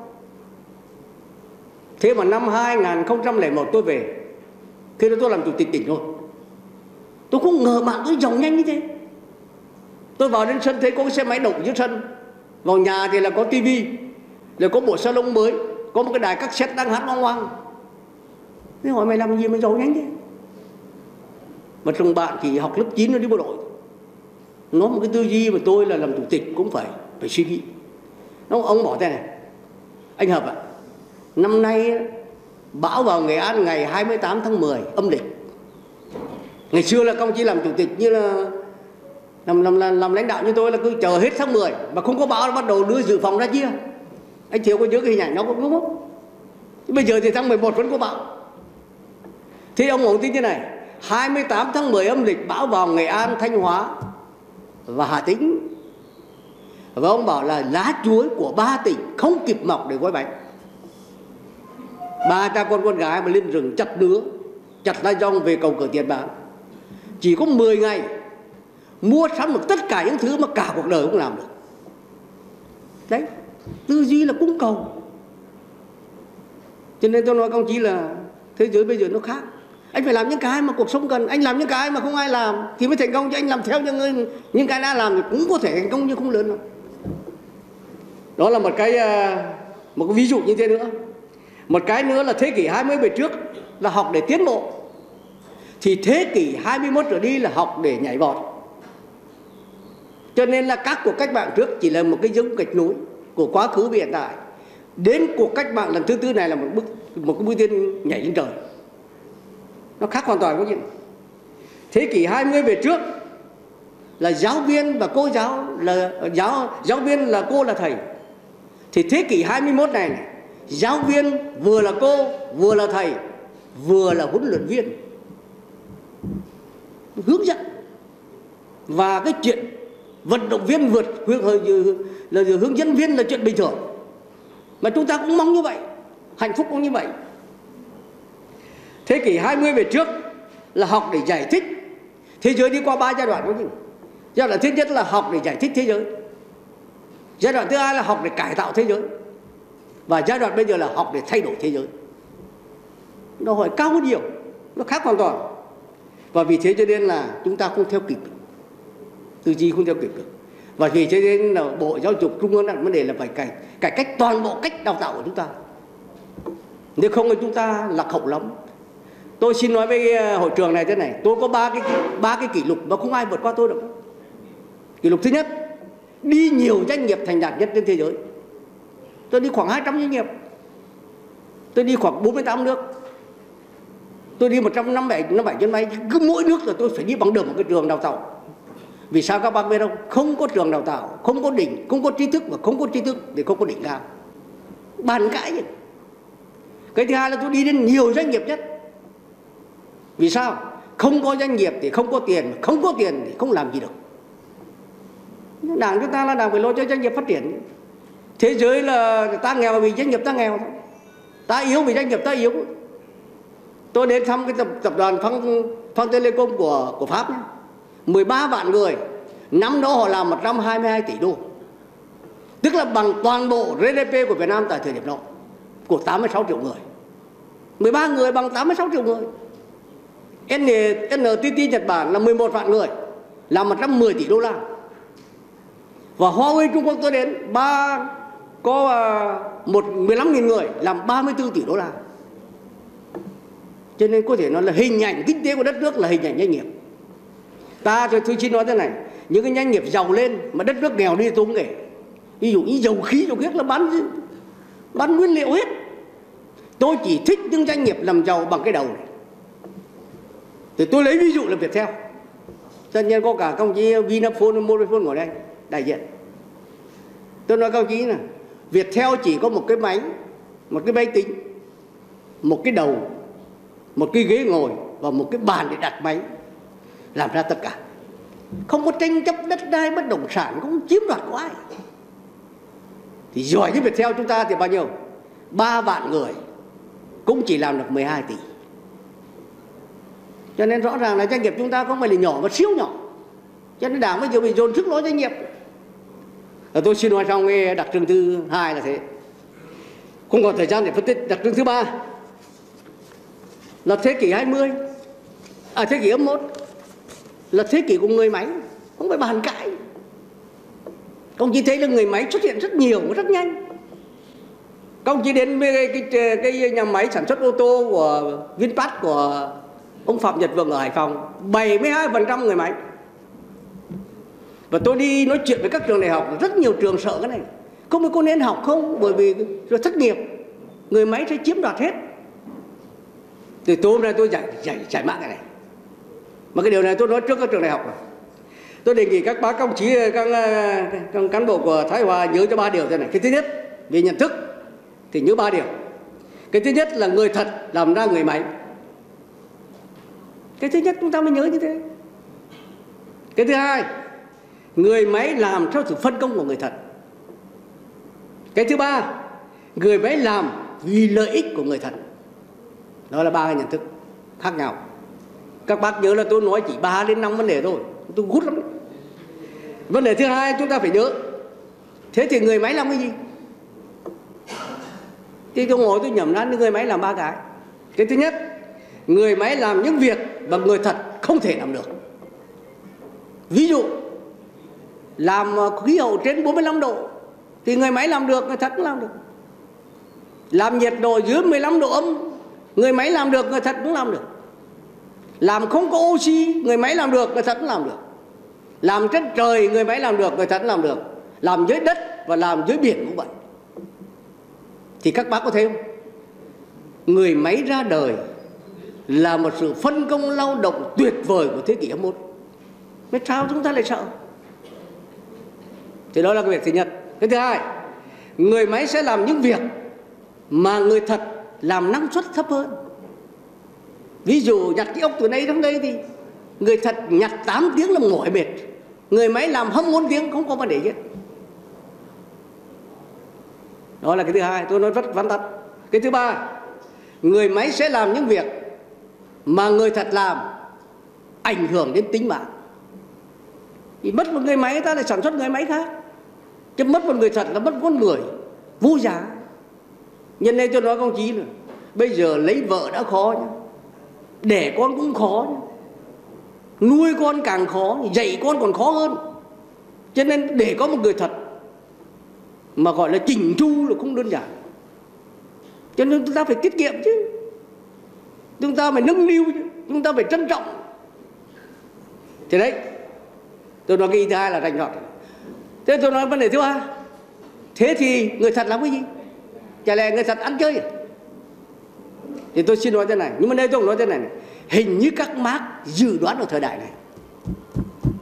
Thế mà năm 2001 tôi về, khi đó tôi làm chủ tịch tỉnh rồi. Tôi không ngờ bạn tôi giàu nhanh như thế. Tôi vào đến sân thấy có cái xe máy đậu dưới sân. Vào nhà thì là có tivi, rồi có bộ salon mới, có một cái đài cassette đang hát oang oang. Thế hỏi mày làm gì mà giàu nhanh thế? Mà thằng bạn thì học lớp 9 nó đi bộ đội. Nó một cái tư duy mà tôi là làm chủ tịch cũng phải suy nghĩ. Ông bảo thế này: anh Hợp ạ, năm nay bão vào Nghệ An ngày 28 tháng 10 âm lịch. Ngày xưa là công chí làm chủ tịch như là làm lãnh đạo như tôi là cứ chờ hết tháng 10 mà không có bão bắt đầu đưa dự phòng ra chia. Anh Thiếu có nhớ cái hình ảnh nó có đúng không? Bây giờ thì tháng 11 vẫn có bão. Thế ông tính thế này: 28 tháng 10 âm lịch bão vào Nghệ An, Thanh Hóa và Hà Tĩnh. Và ông bảo là lá chuối của 3 tỉnh không kịp mọc để gói bánh. 3 cha con gái mà lên rừng chặt nứa, chặt lá dong về cầu cửa tiền bán. Chỉ có 10 ngày mua sắm được tất cả những thứ mà cả cuộc đời không làm được. Đấy, tư duy là cung cầu. Cho nên tôi nói công chí là thế giới bây giờ nó khác. Anh phải làm những cái mà cuộc sống cần. Anh làm những cái mà không ai làm thì mới thành công. Chứ anh làm theo những cái đã làm thì cũng có thể thành công nhưng không lớn đâu. Đó là một cái ví dụ như thế nữa. Một cái nữa là thế kỷ 20 về trước là học để tiến bộ, thì thế kỷ 21 trở đi là học để nhảy vọt. Cho nên là các cuộc cách mạng trước chỉ là một cái dấu gạch nối của quá khứ và hiện tại. Đến cuộc cách mạng lần thứ tư này là một cái bước tiến nhảy lên trời. Nó khác hoàn toàn có gì. Thế kỷ 20 về trước là giáo viên và cô giáo là giáo viên là cô là thầy. Thì thế kỷ 21 này giáo viên vừa là cô, vừa là thầy, vừa là huấn luyện viên, hướng dẫn. Và cái chuyện vận động viên hướng dẫn viên là chuyện bình thường. Mà chúng ta cũng mong như vậy, hạnh phúc cũng như vậy. Thế kỷ 20 về trước là học để giải thích. Thế giới đi qua 3 giai đoạn. Giai đoạn thứ nhất là học để giải thích thế giới. Giai đoạn thứ hai là học để cải tạo thế giới. Và giai đoạn bây giờ là học để thay đổi thế giới. Nó hỏi cao hơn nhiều, nó khác hoàn toàn. Và vì thế cho nên là chúng ta không theo kịp được, tư duy không theo kịp được. Và vì thế nên là Bộ Giáo dục Trung ương đặt vấn đề là phải cải cách toàn bộ cách đào tạo của chúng ta. Nếu không thì chúng ta lạc hậu lắm. Tôi xin nói với hội trường này thế này: tôi có ba cái kỷ lục mà không ai vượt qua tôi được. Kỷ lục thứ nhất, đi nhiều doanh nghiệp thành đạt nhất trên thế giới. Tôi đi khoảng 200 doanh nghiệp. Tôi đi khoảng 48 nước. Tôi đi 157 chuyến bay. Cứ mỗi nước là tôi phải đi bằng được một cái trường đào tạo. Vì sao các bác biết không? Không có trường đào tạo, không có đỉnh, không có trí thức, và không có trí thức thì không có đỉnh cao. Bàn cãi chứ. Cái thứ hai là tôi đi đến nhiều doanh nghiệp nhất. Vì sao? Không có doanh nghiệp thì không có tiền, không có tiền thì không làm gì được. Đảng chúng ta là đảng phải lo cho doanh nghiệp phát triển. Thế giới là ta nghèo vì doanh nghiệp ta nghèo thôi, ta yếu vì doanh nghiệp ta yếu. Tôi đến thăm cái tập đoàn Phang Telecom của Pháp nhé. 13 vạn người, năm đó họ làm 122 tỷ đô, tức là bằng toàn bộ GDP của Việt Nam tại thời điểm đó, của 86 triệu người. 13 người bằng 86 triệu người. NTT Nhật Bản là 11 vạn người, làm 110 tỷ đô la. Và Huawei Trung Quốc tôi đến có 15.000 người, làm 34 tỷ đô la. Cho nên có thể nói là hình ảnh kinh tế của đất nước là hình ảnh doanh nghiệp. Tôi xin nói thế này, những cái doanh nghiệp giàu lên mà đất nước nghèo đi tôi không kể. Ví dụ như dầu khí, dầu khiết là bán nguyên liệu hết. Tôi chỉ thích những doanh nghiệp làm giàu bằng cái đầu này. Thì tôi lấy ví dụ là Viettel. Tất nhiên có cả công chí Vinaphone, Mobifone ngồi đây đại diện. Tôi nói các ông chí là Viettel chỉ có một cái máy tính, một cái đầu, một cái ghế ngồi và một cái bàn để đặt máy, làm ra tất cả. Không có tranh chấp đất đai, bất động sản, không chiếm đoạt của ai. Thì giỏi như Viettel chúng ta thì bao nhiêu? 3 vạn người cũng chỉ làm được 12 tỷ. Cho nên rõ ràng là doanh nghiệp chúng ta không phải là nhỏ mà siêu nhỏ. Cho nên Đảng bây giờ phải dồn sức lo doanh nghiệp. Tôi xin nói xong cái đặc trưng thứ hai là thế. Không còn thời gian để phân tích. Đặc trưng thứ ba là thế kỷ 20, thế kỷ 21 là thế kỷ của người máy, không phải bàn cãi. Công chí thấy là người máy xuất hiện rất nhiều và rất nhanh. Công chí đến cái nhà máy sản xuất ô tô của VinFast của ông Phạm Nhật Vượng ở Hải Phòng, 72% người máy. Và tôi đi nói chuyện với các trường đại học, rất nhiều trường sợ cái này. Không biết có nên học không, bởi vì rồi thất nghiệp, người máy sẽ chiếm đoạt hết. Thì tối hôm nay tôi giải mã cái này. Mà cái điều này tôi nói trước các trường đại học rồi. Tôi đề nghị các bác công chí, các cán bộ của Thái Hòa nhớ cho 3 điều thế này. Cái thứ nhất, về nhận thức thì nhớ 3 điều. Cái thứ nhất là người thật làm ra người máy. Cái thứ nhất chúng ta mới nhớ như thế. Cái thứ hai, người máy làm theo sự phân công của người thật. Cái thứ ba, người máy làm vì lợi ích của người thật. Đó là 3 cái nhận thức khác nhau. Các bác nhớ là tôi nói chỉ 3 đến 5 vấn đề thôi, tôi hút lắm. Vấn đề thứ hai chúng ta phải nhớ, thế thì người máy làm cái gì? Thì tôi ngồi tôi nhẩm ra người máy làm 3 cái. Cái thứ nhất, người máy làm những việc mà người thật không thể làm được. Ví dụ làm khí hậu trên 45 độ thì người máy làm được, người thật cũng làm được. Làm nhiệt độ dưới 15 độ âm, người máy làm được, người thật cũng làm được. Làm không có oxy, người máy làm được, người thật cũng làm được. Làm trên trời, người máy làm được, người thật cũng làm được. Làm dưới đất và làm dưới biển cũng vậy. Thì các bác có thấy không? Người máy ra đời là một sự phân công lao động tuyệt vời của thế kỷ 21. Thế sao chúng ta lại sợ? Thì đó là cái việc thứ nhất. Cái thứ hai, người máy sẽ làm những việc mà người thật làm năng suất thấp hơn. Ví dụ nhặt cái ốc từ đây đến đây thì người thật nhặt 8 tiếng là mỏi mệt, người máy làm 24 tiếng không có vấn đề gì. Đó là cái thứ hai, tôi nói rất vắn tắt. Cái thứ ba, người máy sẽ làm những việc mà người thật làm ảnh hưởng đến tính mạng. Thì mất một người máy ta lại sản xuất người máy khác, chứ mất một người thật là mất con người vô giá. Nhân đây tôi nói các ông chí là bây giờ lấy vợ đã khó nhá, đẻ con cũng khó nhá, nuôi con càng khó, dạy con còn khó hơn. Cho nên để có một người thật mà gọi là chỉnh chu là không đơn giản. Cho nên chúng ta phải tiết kiệm chứ, chúng ta phải nâng niu chứ, chúng ta phải trân trọng. Thế đấy, tôi nói cái ý thứ hai là rành rọt. Thế tôi nói vấn đề thứ ba, thế thì người thật làm cái gì? Chả lẽ người thật ăn chơi à? Thì tôi xin nói thế này, nhưng mà đây tôi nói thế này, hình như các Marx dự đoán ở thời đại này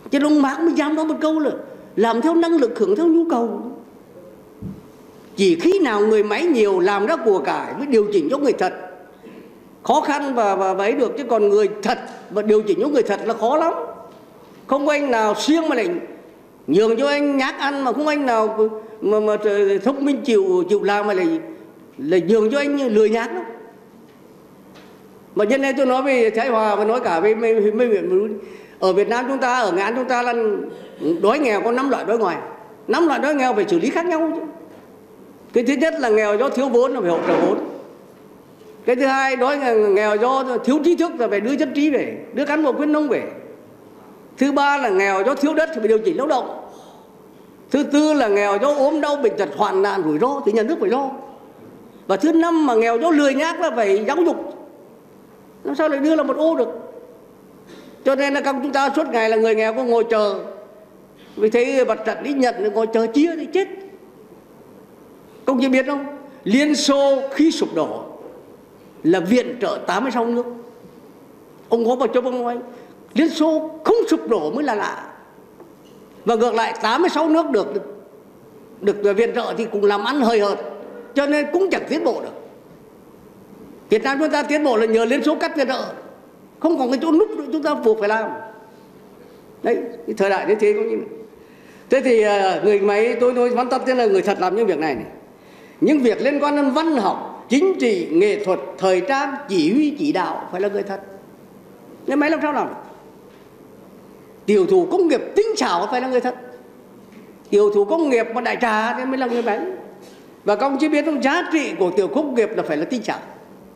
Cho nên ông Marx mới dám nói một câu là làm theo năng lực, hưởng theo nhu cầu. Chỉ khi nào người máy nhiều làm ra của cải mới điều chỉnh cho người thật khó khăn và ấy được, chứ còn người thật và điều chỉnh cho người thật là khó lắm. Không có anh nào siêng mà lại nhường cho anh nhát ăn, mà không có anh nào mà thông minh chịu làm mà lại nhường cho anh lười nhát đâu. Mà nhân đây tôi nói về Thái Hòa và nói cả về huyện ở Việt Nam chúng ta, ở Nghệ An chúng ta là đói nghèo có 5 loại đói ngoài. 5 loại đói nghèo phải xử lý khác nhau chứ. Cái thứ nhất là nghèo do thiếu vốn là phải hỗ trợ vốn. Cái thứ hai đói nghèo do thiếu trí thức là phải đưa dân trí về, đưa cán bộ khuyến nông về. Thứ ba là nghèo do thiếu đất thì phải điều chỉnh lao động. Thứ tư là nghèo do ốm đau bệnh tật hoạn nạn rủi ro thì nhà nước phải lo. Và thứ năm mà nghèo do lười nhác là phải giáo dục. Làm sao lại đưa là một ô được. Cho nên là chúng ta suốt ngày là người nghèo có ngồi chờ, vì thấy mặt trận đi nhận ngồi chờ chia thì chết. Công chí biết không, Liên Xô khi sụp đổ là viện trợ 86 nước. Ông Gorbachev ông nói Liên Xô không sụp đổ mới là lạ. Và ngược lại 86 nước được viện trợ thì cũng làm ăn hời hợt, cho nên cũng chẳng tiến bộ được. Việt Nam chúng ta tiến bộ là nhờ Liên Xô cắt viện trợ, không còn cái chỗ núp nữa chúng ta buộc phải làm. Đấy, cái thời đại như thế cũng như này. Thế thì người máy tôi nói vắn tắt thế là người thật làm những việc này. Những việc liên quan đến văn học, chính trị, nghệ thuật, thời trang, chỉ huy, chỉ đạo phải là người thật. Nhưng máy làm sao làm? Tiểu thủ công nghiệp tinh xảo phải là người thật. Tiểu thủ công nghiệp mà đại trà thì mới là người máy. Và các ông chỉ biết không, giá trị của tiểu công nghiệp là phải là tinh xảo.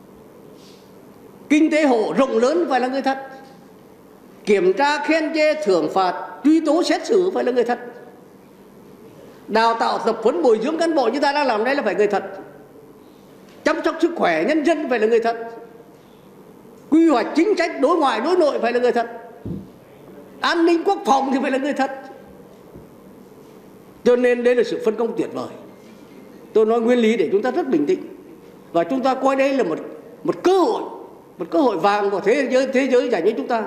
Kinh tế hộ rộng lớn phải là người thật. Kiểm tra, khen chê, thưởng phạt, truy tố, xét xử phải là người thật. Đào tạo, tập huấn, bồi dưỡng cán bộ như ta đang làm đây là phải người thật. Chăm sóc sức khỏe nhân dân phải là người thật. Quy hoạch chính sách đối ngoại đối nội phải là người thật. An ninh quốc phòng thì phải là người thật. Cho nên đây là sự phân công tuyệt vời. Tôi nói nguyên lý để chúng ta rất bình tĩnh. Và chúng ta coi đây là một cơ hội vàng của thế giới dành cho chúng ta.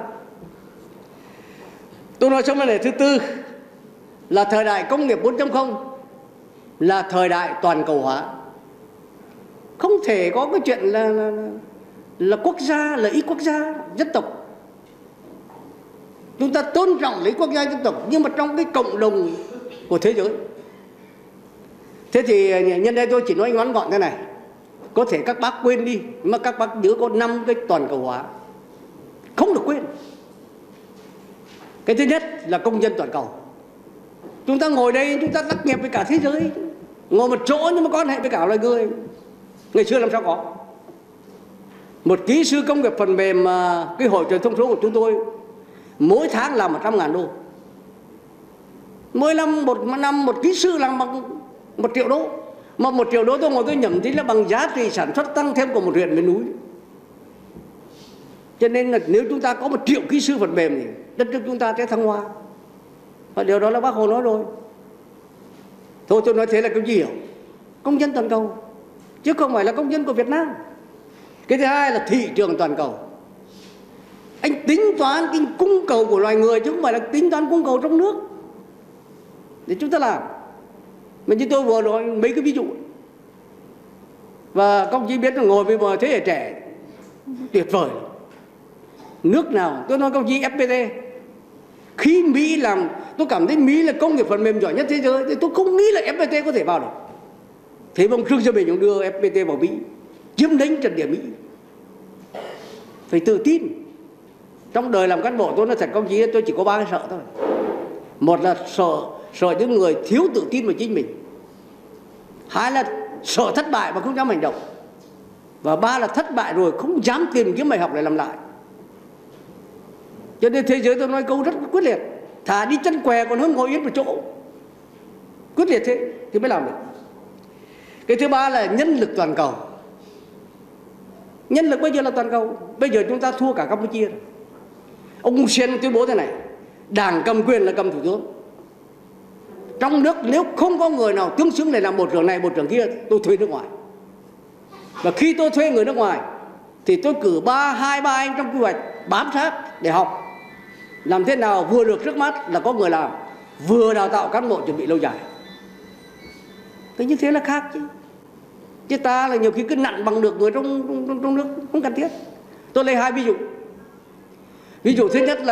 Tôi nói trong vấn đề thứ tư là thời đại công nghiệp 4.0 là thời đại toàn cầu hóa. Không thể có cái chuyện là quốc gia, lợi ích quốc gia, dân tộc. Chúng ta tôn trọng lấy quốc gia dân tộc, nhưng mà trong cái cộng đồng của thế giới. Thế thì nhân đây tôi chỉ nói ngắn gọn thế này. Có thể các bác quên đi, mà các bác nhớ có 5 cái toàn cầu hóa không được quên. Cái thứ nhất là công dân toàn cầu. Chúng ta ngồi đây, chúng ta tác nghiệp với cả thế giới, ngồi một chỗ nhưng mà có quan hệ với cả loài người. Ngày xưa làm sao có. Một kỹ sư công nghiệp phần mềm cái hội truyền thông số của chúng tôi mỗi tháng làm 100.000 đô. Mỗi năm một kỹ sư làm bằng 1 triệu đô. Mà 1 triệu đô tôi ngồi tôi nhẩm tính là bằng giá trị sản xuất tăng thêm của một huyện miền núi. Cho nên là nếu chúng ta có 1 triệu kỹ sư phần mềm thì đất nước chúng ta sẽ thăng hoa. Và điều đó là Bác Hồ nói rồi. Thôi tôi nói thế là cái gì hiểu. Công dân toàn cầu, chứ không phải là công dân của Việt Nam. Cái thứ hai là thị trường toàn cầu. Anh tính toán cái cung cầu của loài người chứ không phải là tính toán cung cầu trong nước để chúng ta làm. Mà như tôi vừa nói mấy cái ví dụ. Và công chí biết là ngồi với thế hệ trẻ tuyệt vời. Nước nào, tôi nói công chí FPT. Khi Mỹ làm, tôi cảm thấy Mỹ là công nghiệp phần mềm giỏi nhất thế giới, thì tôi không nghĩ là FPT có thể vào được. Thế mà ông Trương Gia Bình ông đưa FPT vào Mỹ, chiếm lĩnh trận địa Mỹ. Phải tự tin. Trong đời làm cán bộ tôi nói thật công chí, tôi chỉ có 3 cái sợ thôi. Một là sợ những người thiếu tự tin vào chính mình. Hai là sợ thất bại mà không dám hành động. Và ba là thất bại rồi không dám tìm kiếm bài học để làm lại. Cho nên thế giới tôi nói câu rất quyết liệt. Thà đi chân què còn hơn ngồi yên một chỗ. Quyết liệt thế thì mới làm được. Cái thứ ba là nhân lực toàn cầu. Nhân lực bây giờ là toàn cầu. Bây giờ chúng ta thua cả Campuchia. Ông Hun Sen tuyên bố thế này: Đảng cầm quyền là cầm thủ tướng. Trong nước nếu không có người nào tương xứng để làm bộ trưởng này bộ trưởng kia, tôi thuê nước ngoài. Và khi tôi thuê người nước ngoài thì tôi cử 2-3 anh trong quy hoạch bám sát để học. Làm thế nào vừa được trước mắt là có người làm, vừa đào tạo cán bộ chuẩn bị lâu dài. Thế như thế là khác chứ. Chứ ta là nhiều khi cứ nặn bằng được người trong nước không cần thiết. Tôi lấy 2 ví dụ. Ví dụ thứ nhất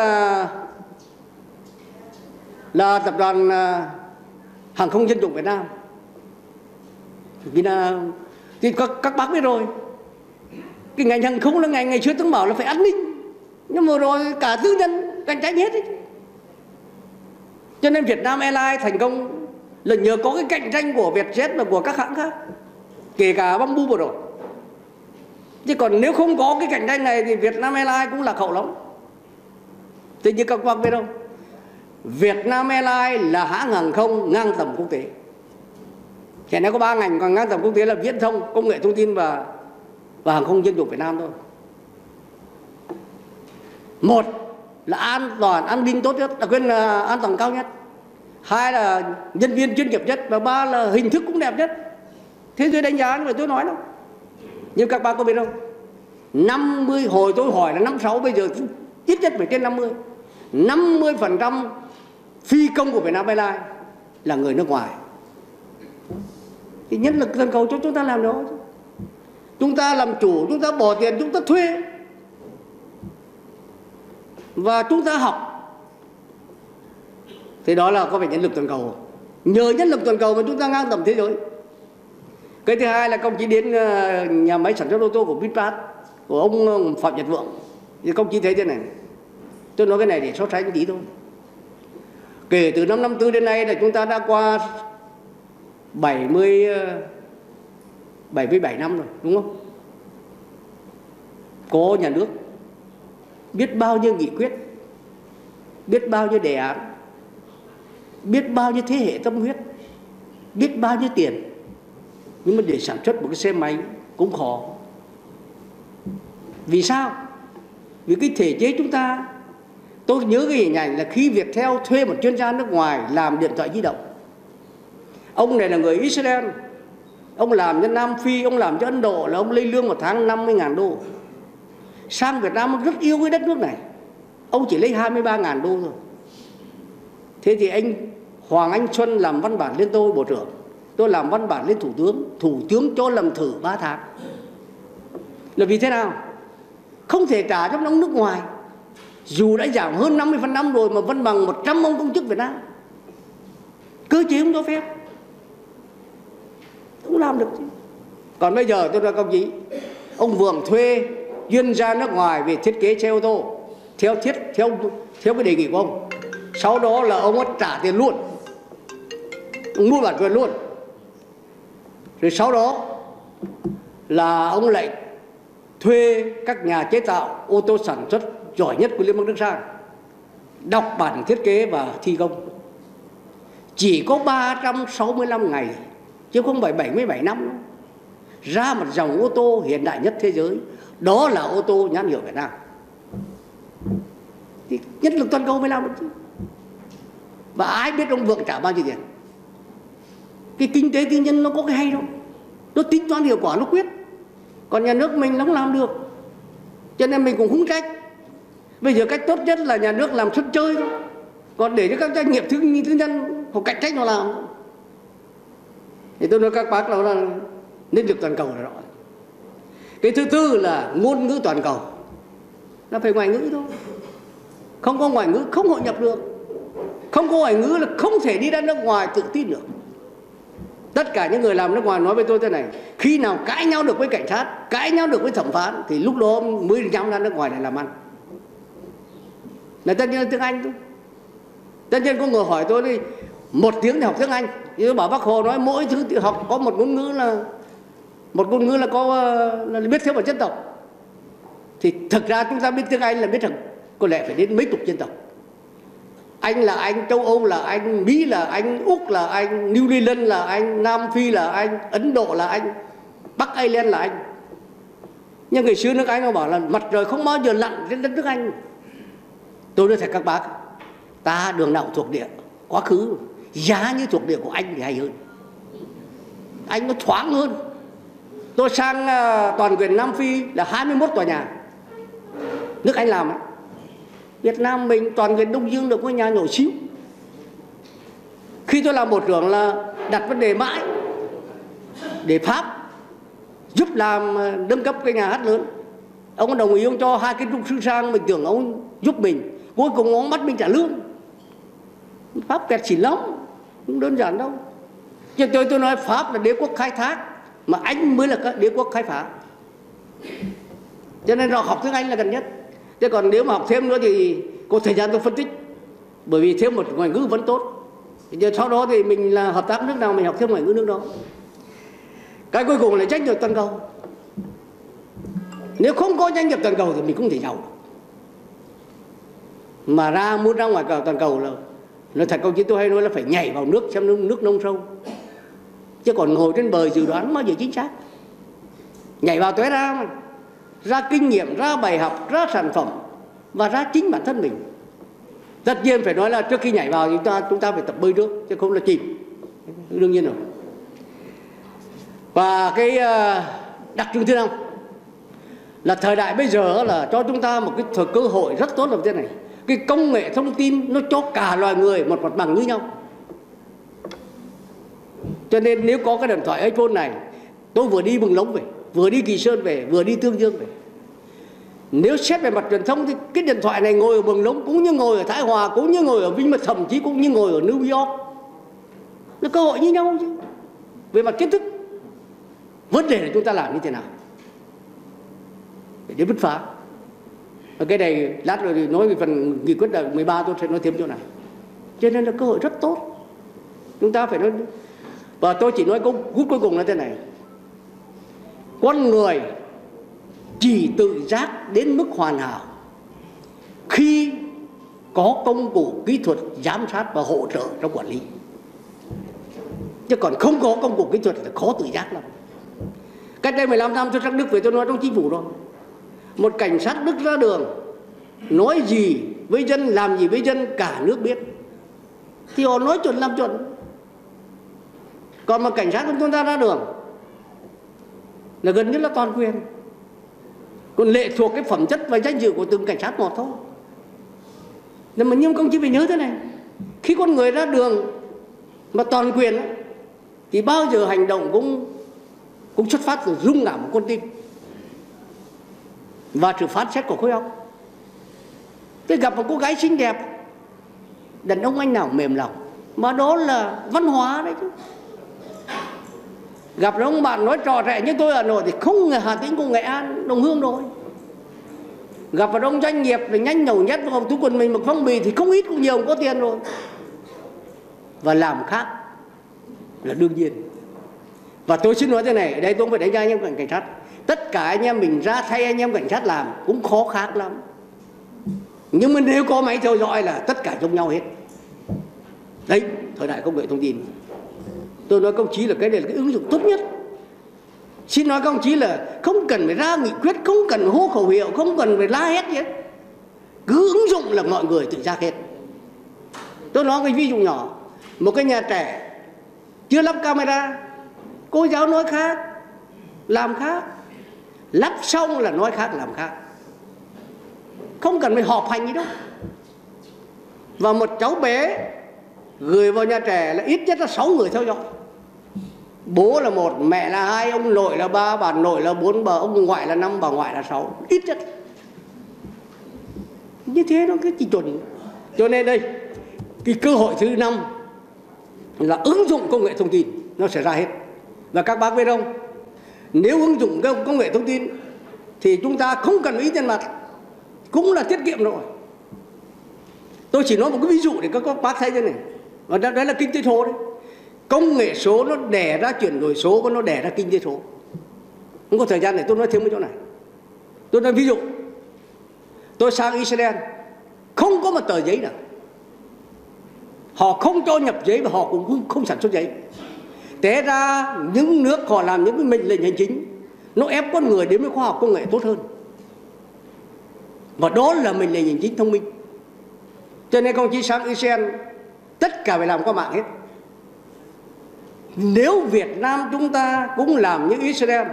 là tập đoàn hàng không dân dụng Việt Nam. Vì là thì các bác biết rồi, cái ngành hàng không là ngành ngày xưa tướng bảo là phải an ninh, nhưng mà rồi cả tư nhân cạnh tranh hết ấy. Cho nên Vietnam Airlines thành công là nhờ có cái cạnh tranh của Vietjet và của các hãng khác, kể cả Bamboo vừa rồi. Chứ còn nếu không có cái cạnh tranh này thì Vietnam Airlines cũng lạc hậu lắm. Thế như các bác biết không, Vietnam Airlines là hãng hàng không ngang tầm quốc tế. Hiện nay có 3 ngành còn ngang tầm quốc tế là viễn thông, công nghệ thông tin và hàng không dân dụng Việt Nam thôi. Một là an toàn, an ninh tốt nhất, đặc biệt là an toàn cao nhất. 2 là nhân viên chuyên nghiệp nhất, và 3 là hình thức cũng đẹp nhất. Thế giới đánh giá như vậy tôi nói đâu. Nhưng các bạn có biết không, 50, hồi tôi hỏi là 56, bây giờ ít nhất phải trên 50. 50% phi công của Vietnam Airlines là người nước ngoài. Thì nhân lực toàn cầu cho chúng ta làm đó. Chúng ta làm chủ, chúng ta bỏ tiền, chúng ta thuê, và chúng ta học. Thì đó là có phải nhân lực toàn cầu. Nhờ nhân lực toàn cầu mà chúng ta ngang tầm thế giới. Cái thứ hai là công chí đến nhà máy sản xuất ô tô của VinFast, của ông Phạm Nhật Vượng. Thì công chí thấy thế này, tôi nói cái này để so sánh tí thôi. Kể từ năm 54 đến nay là chúng ta đã qua 77 năm rồi, đúng không? Có nhà nước, biết bao nhiêu nghị quyết, biết bao nhiêu đề án, biết bao nhiêu thế hệ tâm huyết, biết bao nhiêu tiền. Nhưng mà để sản xuất một cái xe máy cũng khó. Vì sao? Vì cái thể chế chúng ta, tôi nhớ cái hình ảnh là khi Viettel thuê một chuyên gia nước ngoài làm điện thoại di động. Ông này là người Israel, ông làm cho Nam Phi, ông làm cho Ấn Độ, là ông lấy lương một tháng 50.000 đô. Sang Việt Nam ông rất yêu cái đất nước này, ông chỉ lấy 23.000 đô thôi. Thế thì anh Hoàng Anh Xuân làm văn bản lên tôi, bộ trưởng, tôi làm văn bản lên thủ tướng cho làm thử 3 tháng. Là vì thế nào? Không thể trả cho ông nước ngoài, dù đã giảm hơn 50% rồi, mà vẫn bằng 100 ông công chức Việt Nam. Cơ chế không cho phép, không làm được chứ. Còn bây giờ tôi nói công chí, ông Vượng thuê chuyên gia nước ngoài về thiết kế xe ô tô theo cái đề nghị của ông. Sau đó là ông trả tiền luôn, ông mua bản quyền luôn. Rồi sau đó là ông lại thuê các nhà chế tạo ô tô sản xuất giỏi nhất của Liên bang Đức sang đọc bản thiết kế và thi công. Chỉ có 365 ngày, chứ không phải 77 năm đâu, ra một dòng ô tô hiện đại nhất thế giới. Đó là ô tô nhãn hiệu Việt Nam. Thì nhân lực toàn cầu mới làm được chứ. Và ai biết ông Vượng trả bao nhiêu tiền? Cái kinh tế tư nhân nó có cái hay đâu, nó tính toán hiệu quả nó quyết. Còn nhà nước mình nó không làm được, cho nên mình cũng không trách. Bây giờ cách tốt nhất là nhà nước làm suất chơi thôi, còn để cho các doanh nghiệp tư nhân họ cạnh tranh họ làm. Thì tôi nói các bác là nhân lực toàn cầu là rõ. Cái thứ tư là ngôn ngữ toàn cầu, là phải ngoại ngữ thôi. Không có ngoại ngữ không hội nhập được, không có ngoại ngữ là không thể đi ra nước ngoài tự tin được. Tất cả những người làm nước ngoài nói với tôi thế này, khi nào cãi nhau được với cảnh sát, cãi nhau được với thẩm phán, thì lúc đó mới dám ra nước ngoài để làm ăn. Là tất nhiên là tiếng Anh thôi. Tất nhiên có người hỏi tôi đi, 1 tiếng để học tiếng Anh. Thì tôi bảo Bác Hồ nói mỗi thứ học có một ngôn ngữ là là biết thêm một dân tộc. Thì thực ra chúng ta biết tiếng Anh là biết rằng có lẽ phải đến mấy chục dân tộc. Anh là anh, châu Âu là anh, Mỹ là anh, Úc là anh, New Zealand là anh, Nam Phi là anh, Ấn Độ là anh, Bắc Ireland là anh. Nhưng ngày xưa nước Anh nó bảo là mặt trời không bao giờ lặn trên đất nước Anh. Tôi nói thật các bác, ta đường nào thuộc địa quá khứ, giá như thuộc địa của anh thì hay hơn. Anh nó thoáng hơn. Tôi sang toàn quyền Nam Phi là 21 tòa nhà, nước Anh làm ấy. Việt Nam mình toàn huyện Đông Dương được có nhà nhỏ xíu. Khi tôi làm bộ trưởng là đặt vấn đề mãi để Pháp giúp làm nâng cấp cái nhà hát lớn. Ông đồng ý, ông cho 2 kiến trúc sư sang, mình tưởng ông giúp mình, cuối cùng ông bắt mình trả lương. Pháp kẹt xỉn lắm, không đơn giản đâu. Chứ tôi nói Pháp là đế quốc khai thác, mà Anh mới là đế quốc khai phá. Cho nên học tiếng Anh là gần nhất. Thế còn nếu mà học thêm nữa thì có thời gian tôi phân tích, bởi vì thêm một ngoại ngữ vẫn tốt. Sau đó thì mình là hợp tác nước nào mình học thêm ngoại ngữ nước đó. Cái cuối cùng là trách nhiệm toàn cầu. Nếu không có trách nhiệm toàn cầu thì mình không thể giàu. Mà muốn ra ngoài toàn cầu là nói thật, công chí tôi hay nói là phải nhảy vào nước xem nước nông sâu, chứ còn ngồi trên bờ dự đoán bao giờ chính xác. Nhảy vào tới ra kinh nghiệm, ra bài học, ra sản phẩm và ra chính bản thân mình. Tất nhiên phải nói là trước khi nhảy vào chúng ta phải tập bơi trước, chứ không là chìm, đương nhiên rồi. Và cái đặc trưng thứ 5 là thời đại bây giờ là cho chúng ta một cái cơ hội rất tốt là thế này. Cái công nghệ thông tin nó cho cả loài người một mặt bằng như nhau. Cho nên nếu có cái điện thoại iPhone này, tôi vừa đi Mường Lống về, vừa đi Kỳ Sơn về, vừa đi Tương Dương về. Nếu xét về mặt truyền thông thì cái điện thoại này ngồi ở Mường Lống cũng như ngồi ở Thái Hòa, cũng như ngồi ở Vinh Mật, thậm chí cũng như ngồi ở New York. Nó cơ hội như nhau chứ. Về mặt kiến thức, vấn đề là chúng ta làm như thế nào để bứt phá. Cái này lát rồi thì nói về phần nghị quyết đại 13 tôi sẽ nói thêm chỗ này. Cho nên là cơ hội rất tốt. Chúng ta phải nói. Và tôi chỉ nói câu cuối cùng là thế này. Con người chỉ tự giác đến mức hoàn hảo khi có công cụ kỹ thuật giám sát và hỗ trợ trong quản lý. Chứ còn không có công cụ kỹ thuật là khó tự giác lắm. Cách đây 15 năm tôi sang Đức về, tôi nói trong chính phủ rồi. Một cảnh sát Đức ra đường nói gì với dân, làm gì với dân cả nước biết, thì họ nói chuẩn làm chuẩn. Còn mà cảnh sát của chúng ta ra đường là gần như là toàn quyền, còn lệ thuộc cái phẩm chất và danh dự của từng cảnh sát một thôi. Nhưng công chí phải nhớ thế này, khi con người ra đường mà toàn quyền thì bao giờ hành động cũng xuất phát từ rung cảm của con tim và sự phán xét của khối óc. Tôi gặp một cô gái xinh đẹp, đàn ông anh nào mềm lòng, mà đó là văn hóa đấy chứ. Gặp ông bạn nói trò rẻ như tôi ở Hà Nội thì không người Hà Tĩnh, cùng Nghệ An, Đồng Hương rồi. Gặp vào đông doanh nghiệp thì nhanh nhẩu nhất vào túi quần mình một phong bì thì không ít cũng nhiều, có tiền rồi. Và làm khác là đương nhiên. Và tôi xin nói thế này, đây tôi không phải đánh giá anh em cảnh sát. Tất cả anh em mình ra thay anh em cảnh sát làm cũng khó khác lắm. Nhưng mà nếu có máy theo dõi là tất cả giống nhau hết. Đấy, thời đại công nghệ thông tin. Tôi nói công chí là cái này là cái ứng dụng tốt nhất. Xin nói công chí là không cần phải ra nghị quyết, không cần hô khẩu hiệu, không cần phải la hét gì hết. Cứ ứng dụng là mọi người tự giác hết. Tôi nói cái ví dụ nhỏ. Một cái nhà trẻ chưa lắp camera, cô giáo nói khác, làm khác. Lắp xong là nói khác, làm khác. Không cần phải họp hành gì đâu. Và một cháu bé gửi vào nhà trẻ là ít nhất là 6 người theo dõi. Bố là 1, mẹ là 2, ông nội là 3, bà nội là 4, bà ông ngoại là 5, bà ngoại là 6. Ít nhất. Như thế nó cái chỉ chuẩn. Cho nên đây, cái cơ hội thứ 5 là ứng dụng công nghệ thông tin, nó sẽ ra hết. Và các bác biết không, nếu ứng dụng công nghệ thông tin thì chúng ta không cần ý tiền mặt, cũng là tiết kiệm rồi. Tôi chỉ nói một cái ví dụ để các bác thấy thế này. Và đó là kinh tế số đấy. Công nghệ số nó đẻ ra chuyển đổi số và nó đẻ ra kinh tế số. Không có thời gian để tôi nói thêm cái chỗ này. Tôi nói ví dụ, tôi sang Israel không có một tờ giấy nào. Họ không cho nhập giấy và họ cũng không sản xuất giấy. Thế ra những nước họ làm những cái mệnh lệnh hành chính, nó ép con người đến với khoa học công nghệ tốt hơn. Và đó là mệnh lệnh hành chính thông minh. Cho nên công chí sang Israel tất cả phải làm qua mạng hết. Nếu Việt Nam chúng ta cũng làm như Israel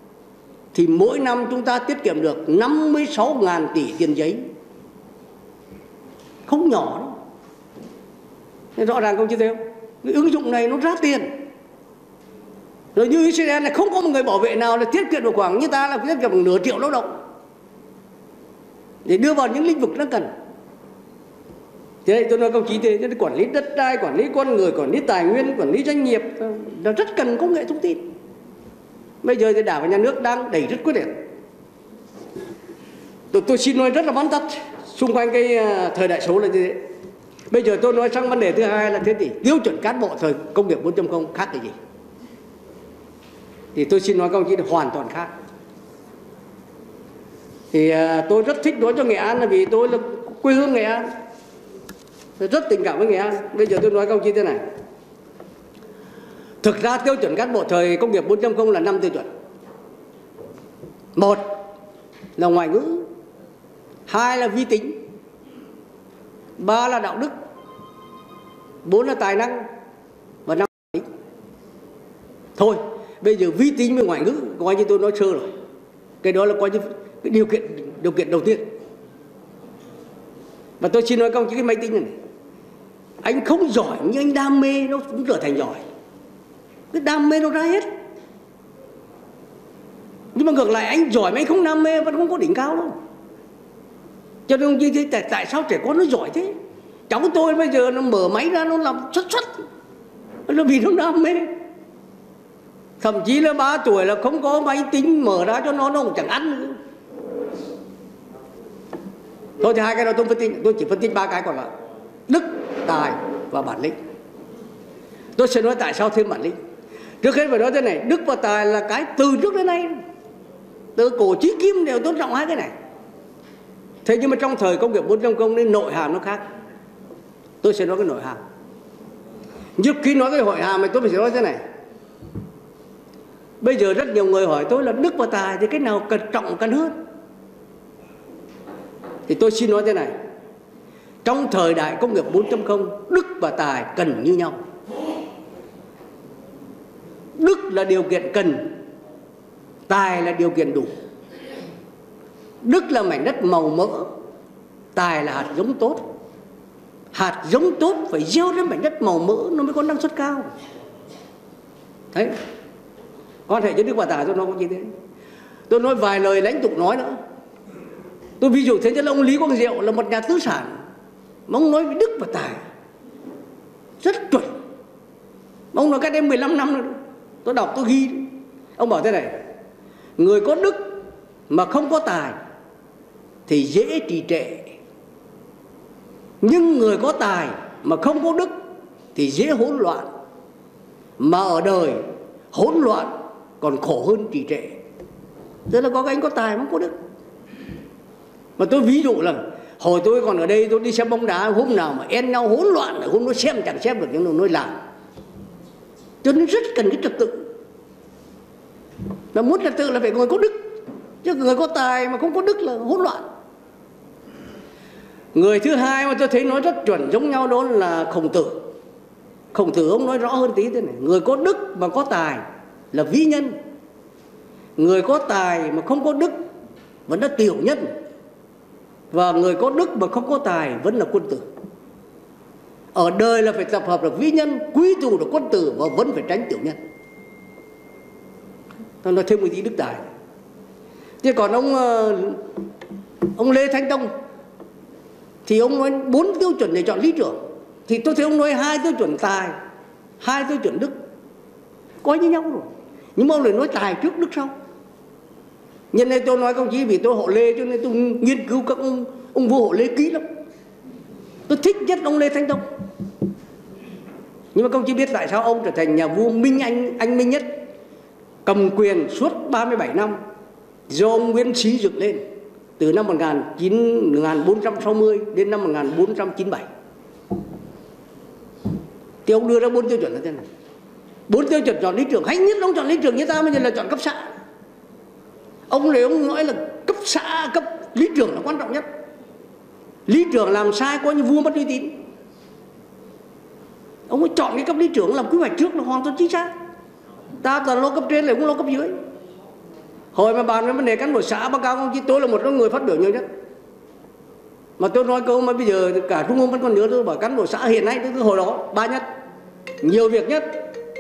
thì mỗi năm chúng ta tiết kiệm được 56.000 tỷ tiền giấy. không nhỏ đâu. Nên rõ ràng không chứ thấy không? Cái ứng dụng này nó ra tiền. Rồi như Israel này không có một người bảo vệ nào là tiết kiệm được khoảng như ta là tiết kiệm bằng nửa triệu lao động để đưa vào những lĩnh vực nó cần. Thế này tôi nói công chí thế, quản lý đất đai, quản lý con người, quản lý tài nguyên, quản lý doanh nghiệp nó rất cần công nghệ thông tin. Bây giờ thì Đảng và Nhà nước đang đẩy rất quyết liệt. Tôi xin nói rất là vắn tắt xung quanh cái thời đại số là như thế. Bây giờ tôi nói sang vấn đề thứ hai là thế thì tiêu chuẩn cán bộ thời công nghiệp 4.0 khác cái gì? Thì tôi xin nói công chí là hoàn toàn khác. Thì tôi rất thích nói cho Nghệ An là vì tôi là quê hương Nghệ An, tôi rất tình cảm với Nghệ An. Bây giờ tôi nói công chí thế này. Thực ra tiêu chuẩn cán bộ thời công nghiệp 4.0 là 5 tiêu chuẩn. 1 là ngoại ngữ, 2 là vi tính, 3 là đạo đức, 4 là tài năng và 5 là tính. Thôi, bây giờ vi tính với ngoại ngữ coi như tôi nói sơ rồi. Cái đó là coi như cái điều kiện đầu tiên. Và tôi xin nói công chí cái máy tính này, anh không giỏi nhưng anh đam mê nó cũng trở thành giỏi. Cái đam mê nó ra hết. Nhưng mà ngược lại anh giỏi mà anh không đam mê vẫn không có đỉnh cao đâu. Cho nên như thế tại sao trẻ con nó giỏi thế? Cháu tôi bây giờ nó mở máy ra nó làm xuất nó vì nó đam mê. Thậm chí là 3 tuổi là không có máy tính mở ra cho nó cũng chẳng ăn nữa. Thôi thì 2 cái đó tôi chỉ phân tích 3 cái còn lại: đức, tài và bản lĩnh. Tôi sẽ nói tại sao thêm bản lĩnh. Trước hết phải nói thế này, đức và tài là cái từ trước đến nay, từ cổ chí kim đều tôn trọng 2 cái này. Thế nhưng mà trong thời công nghiệp 4.0 nên nội hàm nó khác. Tôi sẽ nói cái nội hàm. Nhưng khi nói cái nội hàm thì tôi phải nói thế này. Bây giờ rất nhiều người hỏi tôi là đức và tài thì cái nào cần trọng cần hơn? Thì tôi xin nói thế này. Trong thời đại công nghiệp 4.0, đức và tài cần như nhau. Đức là điều kiện cần, tài là điều kiện đủ. Đức là mảnh đất màu mỡ, tài là hạt giống tốt. Hạt giống tốt phải gieo lên mảnh đất màu mỡ nó mới có năng suất cao. Đấy. Quan hệ giữa đức và tài tôi nói có như thế. Tôi nói vài lời lãnh tụ nói nữa. Tôi ví dụ thế cho là ông Lý Quang Diệu là một nhà tư sản, mà ông nói với đức và tài rất chuẩn. Mà ông nói cách đây 15 năm nữa. Tôi đọc tôi ghi. Ông bảo thế này: người có đức mà không có tài thì dễ trì trệ, nhưng người có tài mà không có đức thì dễ hỗn loạn. Mà ở đời hỗn loạn còn khổ hơn trì trệ. Tức là có cái anh có tài mà không có đức. Mà tôi ví dụ là hồi tôi còn ở đây tôi đi xem bóng đá, hôm nào mà en nhau hỗn loạn, hôm nó xem chẳng xem được nhưng nó làm. Cho nên rất cần cái trật tự. Mà muốn trật tự là phải người có đức, chứ người có tài mà không có đức là hỗn loạn. Người thứ hai mà tôi thấy nói rất chuẩn giống nhau đó là Khổng Tử. Khổng Tử ông nói rõ hơn tí thế này: người có đức mà có tài là vĩ nhân, người có tài mà không có đức vẫn là tiểu nhân, và người có đức mà không có tài vẫn là quân tử. Ở đời là phải tập hợp được vĩ nhân, quý tụ được quân tử, và vẫn phải tránh tiểu nhân. Tôi nói thêm một tí đức tài. Chứ còn ông Lê Thánh Tông thì ông nói 4 tiêu chuẩn để chọn lý trưởng. Thì tôi thấy ông nói 2 tiêu chuẩn tài, 2 tiêu chuẩn đức, coi như nhau rồi. Nhưng mà ông lại nói tài trước đức sau. Nhân đây tôi nói công chí vì tôi hộ Lê cho nên tôi nghiên cứu các ông vua hộ Lê kỹ lắm. Tôi thích nhất ông Lê Thánh Tông. Nhưng mà công chí biết tại sao ông trở thành nhà vua anh minh nhất, cầm quyền suốt 37 năm do ông Nguyễn Xí dựng lên từ năm 1460 đến năm 1497. Thì ông đưa ra 4 tiêu chuẩn là thế này. 4 tiêu chuẩn chọn lý trưởng hay nhất. Ông chọn lý trưởng như ta bây giờ là chọn cấp xã. Ông nói là cấp xã, cấp lý trưởng là quan trọng nhất. Lý trưởng làm sai coi như vua mất uy tín. Ông ấy chọn cái cấp lý trưởng làm quy hoạch trước là hoàn toàn chính xác. Ta toàn lo cấp trên lại cũng lo cấp dưới. Hồi mà bàn với vấn đề cán bộ xã báo cáo công chí tôi là một trong người phát biểu nhiều nhất. Mà tôi nói câu mà bây giờ cả Trung ương vẫn còn nhớ, tôi bảo cán bộ xã hiện nay từ hồi đó ba nhất, nhiều việc nhất,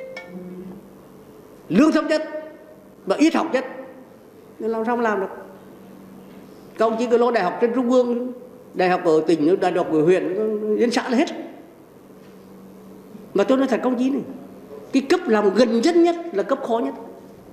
lương thấp nhất và ít học nhất, nên làm sao mà làm được. Các ông chỉ cứ lo đại học trên Trung ương, đại học ở tỉnh, đại học ở huyện, đến xã là hết. Mà tôi nói thật công chí này, cái cấp làm gần dân nhất là cấp khó nhất.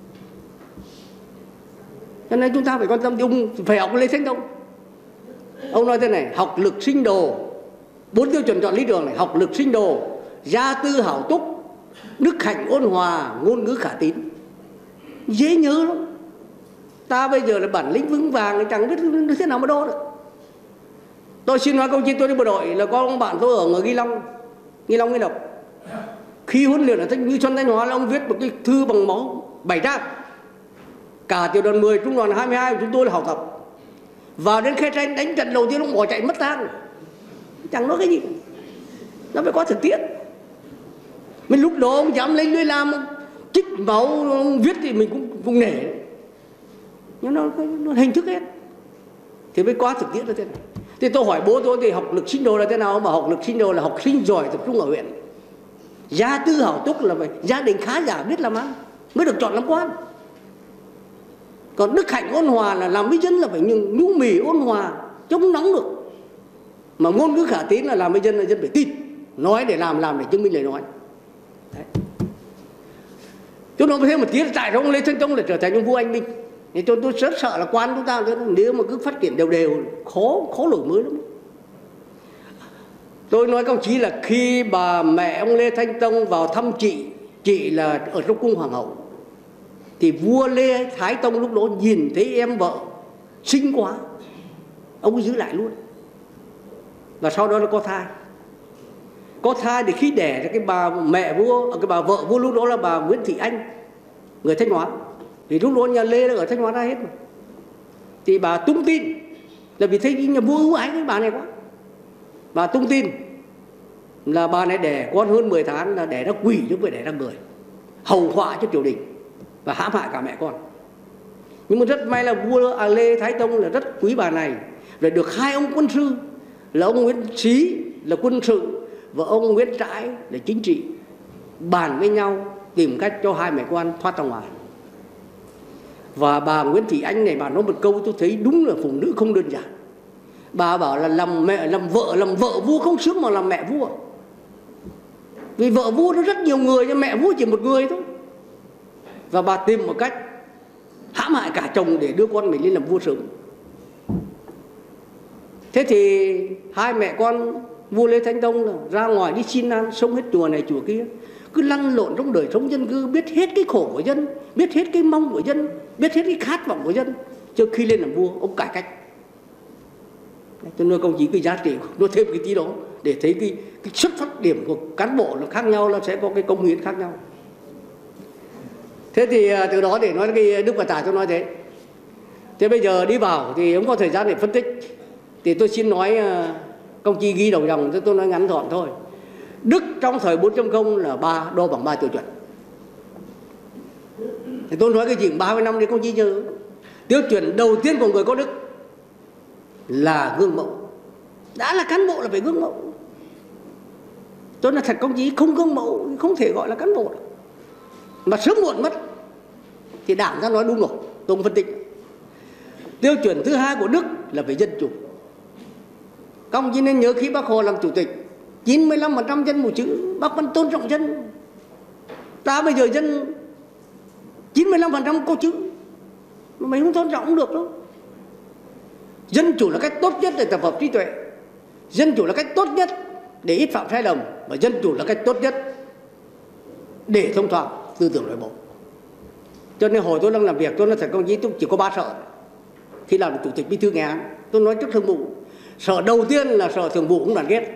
Cho nên chúng ta phải quan tâm, ông phải học Lê Thánh Tông. Ông nói thế này: học lực sinh đồ, 4 tiêu chuẩn chọn lý đường này: học lực sinh đồ, gia tư hảo túc, đức hạnh ôn hòa, ngôn ngữ khả tín. Dễ nhớ lắm. Ta bây giờ là bản lĩnh vững vàng, chẳng biết thế nào mà đo được. Tôi xin nói công chí, tôi đi bộ đội là có ông bạn tôi ở Nghi Long, Nghi Lộc. Khi huấn luyện ở như Xuân Thanh Hóa là ông viết một cái thư bằng máu 7 trang. Cả tiểu đoàn 10, trung đoàn 22 của chúng tôi là học tập. Vào đến Khe Tranh đánh trận đầu tiên ông bỏ chạy mất tang. Chẳng nói cái gì. Nó phải có thực tiễn. Mình lúc đó ông dám lên lưới làm, chích máu ông viết thì mình cũng nể. Nhưng nó hình thức hết. Thì mới có thực tiễn là thế nào. Thì tôi hỏi bố tôi thì học lực sinh đồ là thế nào? Ông bảo học lực sinh đồ là học sinh giỏi tập trung ở huyện. Gia tư hảo túc là phải gia đình khá giả biết làm ăn mới được chọn làm quan. Còn đức hạnh ôn hòa là làm với dân là phải nhu mì ôn hòa, chống nóng được. Mà ngôn ngữ khả tín là làm với dân là dân phải tin. Nói để làm để chứng minh lời nói. Đấy. Tôi nói thêm một tí là tại sao ông Lê Thánh Tông là trở thành ông vua anh minh. Thì tôi rất sợ là quan chúng ta nếu mà cứ phát triển đều khó đổi mới lắm. Tôi nói các ông chí là khi bà mẹ ông Lê Thánh Tông vào thăm chị là ở trong cung hoàng hậu, thì vua Lê Thái Tông lúc đó nhìn thấy em vợ xinh quá, ông ấy giữ lại luôn. Và sau đó nó có thai. Có thai thì khi đẻ ra cái bà mẹ vua, cái bà vợ vua lúc đó là bà Nguyễn Thị Anh, người Thanh Hóa. Thì lúc đó nhà Lê ở Thanh Hóa ra hết mà. Thì bà tung tin là vì thấy nhà vua ưu ái cái bà này quá. Bà tung tin là bà này đẻ con hơn 10 tháng là đẻ ra quỷ chứ không phải đẻ ra người, hầu họa cho triều đình và hãm hại cả mẹ con. Nhưng mà rất may là vua Lê Thái Tông là rất quý bà này, rồi được hai ông quân sư là ông Nguyễn Xí là quân sự và ông Nguyễn Trãi là chính trị, bàn với nhau tìm cách cho hai mẹ con thoát ra ngoài. Và bà Nguyễn Thị Anh này bà nói một câu tôi thấy đúng là phụ nữ không đơn giản. Bà bảo là làm vợ vua không sướng mà làm mẹ vua. Vì vợ vua nó rất nhiều người nhưng mẹ vua chỉ một người thôi. Và bà tìm một cách hãm hại cả chồng để đưa con mình lên làm vua sớm. Thế thì hai mẹ con vua Lê Thánh Tông là ra ngoài đi xin ăn, sống hết chùa này chùa kia, cứ lăn lộn trong đời sống dân cư, biết hết cái khổ của dân, biết hết cái mong của dân, biết hết cái khát vọng của dân. Trước khi lên làm vua ông cải cách. Cho nên công chí cái giá trị nó thêm cái tí đó để thấy cái xuất phát điểm của cán bộ nó khác nhau, nó sẽ có cái công hiến khác nhau. Thế thì từ đó để nói cái Đức và Tả tôi nói thế. Thế bây giờ đi vào thì không có thời gian để phân tích. Thì tôi xin nói công chí ghi đầu dòng, tôi nói ngắn gọn thôi. Đức trong thời 4.0 là đo bằng 3 tiêu chuẩn. Thì tôi nói cái gì 30 năm để công chí nhớ. Tiêu chuẩn đầu tiên của người có đức là gương mẫu. Đã là cán bộ là phải gương mẫu. Tôi nói thật công chí không gương mẫu không thể gọi là cán bộ được. Mà sớm muộn mất. Thì đảng ta nói đúng rồi, tôi không phân tích. Tiêu chuẩn thứ hai của đức là phải dân chủ. Các ông chí nên nhớ khi Bác Hồ làm chủ tịch 95% dân mù chữ, Bác vẫn tôn trọng dân. Ta bây giờ dân 95% có chữ mà mình không tôn trọng không được đâu. Dân chủ là cách tốt nhất để tập hợp trí tuệ. Dân chủ là cách tốt nhất để ít phạm sai lầm. Và dân chủ là cách tốt nhất để thông thoáng tư tưởng nội bộ. Cho nên hồi tôi đang làm việc, tôi nói thật công chí tôi chỉ có 3 sợ. Khi làm chủ tịch bí thư Nghệ An, tôi nói trước thường vụ. Sợ đầu tiên là sợ thường vụ không đoàn kết.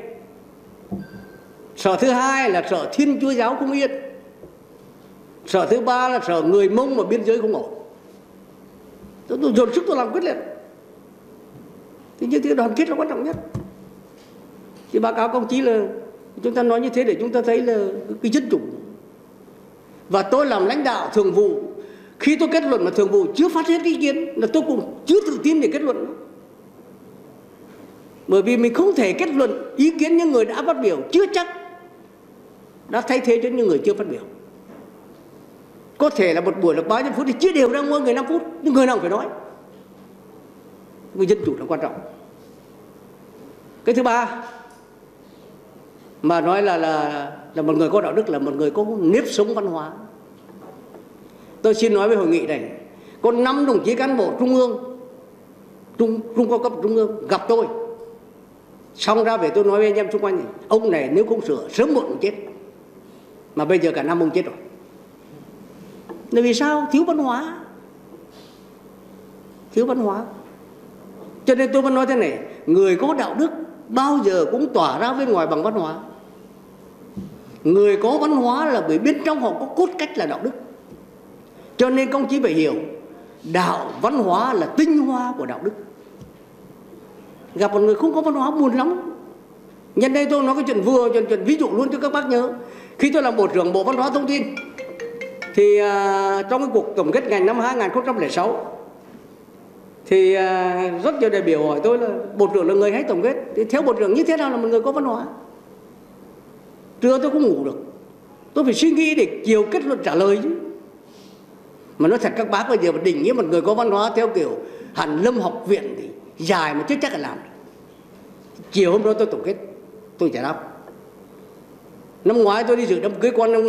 Sợ thứ hai là sợ Thiên Chúa giáo không yên. Sợ thứ ba là sợ người Mông mà biên giới không ổn. Tôi dồn sức tôi làm quyết liệt. Thì như thế đoàn kết là quan trọng nhất. Thì báo cáo công chí là chúng ta nói như thế để chúng ta thấy là cái dân chủ. Và tôi làm lãnh đạo thường vụ, khi tôi kết luận mà thường vụ chưa phát hết ý kiến là tôi cũng chưa tự tin để kết luận. Bởi vì mình không thể kết luận ý kiến những người đã phát biểu chưa chắc đã thay thế cho những người chưa phát biểu. Có thể là một buổi là bao nhiêu phút thì chia đều ra mỗi người 5 phút, nhưng người nào cũng phải nói. Vì dân chủ là quan trọng. Cái thứ ba mà nói là một người có đạo đức là một người có nếp sống văn hóa. Tôi xin nói với hội nghị này, có 5 đồng chí cán bộ trung ương, trung cao cấp trung ương gặp tôi, xong ra về tôi nói với anh em xung quanh này, ông này nếu không sửa sớm muộn cũng chết, mà bây giờ cả 5 ông chết rồi. Là vì sao? Thiếu văn hóa. Thiếu văn hóa. Cho nên tôi vẫn nói thế này, người có đạo đức bao giờ cũng tỏa ra bên ngoài bằng văn hóa. Người có văn hóa là bởi bên trong họ có cốt cách là đạo đức. Cho nên công chí phải hiểu, đạo văn hóa là tinh hoa của đạo đức. Gặp một người không có văn hóa buồn lắm. Nhân đây tôi nói cái chuyện vừa, chuyện ví dụ luôn cho các bác nhớ. Khi tôi làm Bộ trưởng Bộ Văn hóa Thông tin, thì trong cái cuộc tổng kết ngành năm 2006, thì rất nhiều đại biểu hỏi tôi là Bộ trưởng là người hay tổng kết, thì theo Bộ trưởng như thế nào là một người có văn hóa? Trưa tôi không ngủ được, tôi phải suy nghĩ để chiều kết luận trả lời chứ. Mà nói thật các bác, bây giờ định nghĩa một người có văn hóa theo kiểu Hàn Lâm học viện thì dài mà chưa chắc là làm được. Chiều hôm đó tôi tổng kết, tôi trả đáp. Năm ngoái tôi đi dự đám cưới con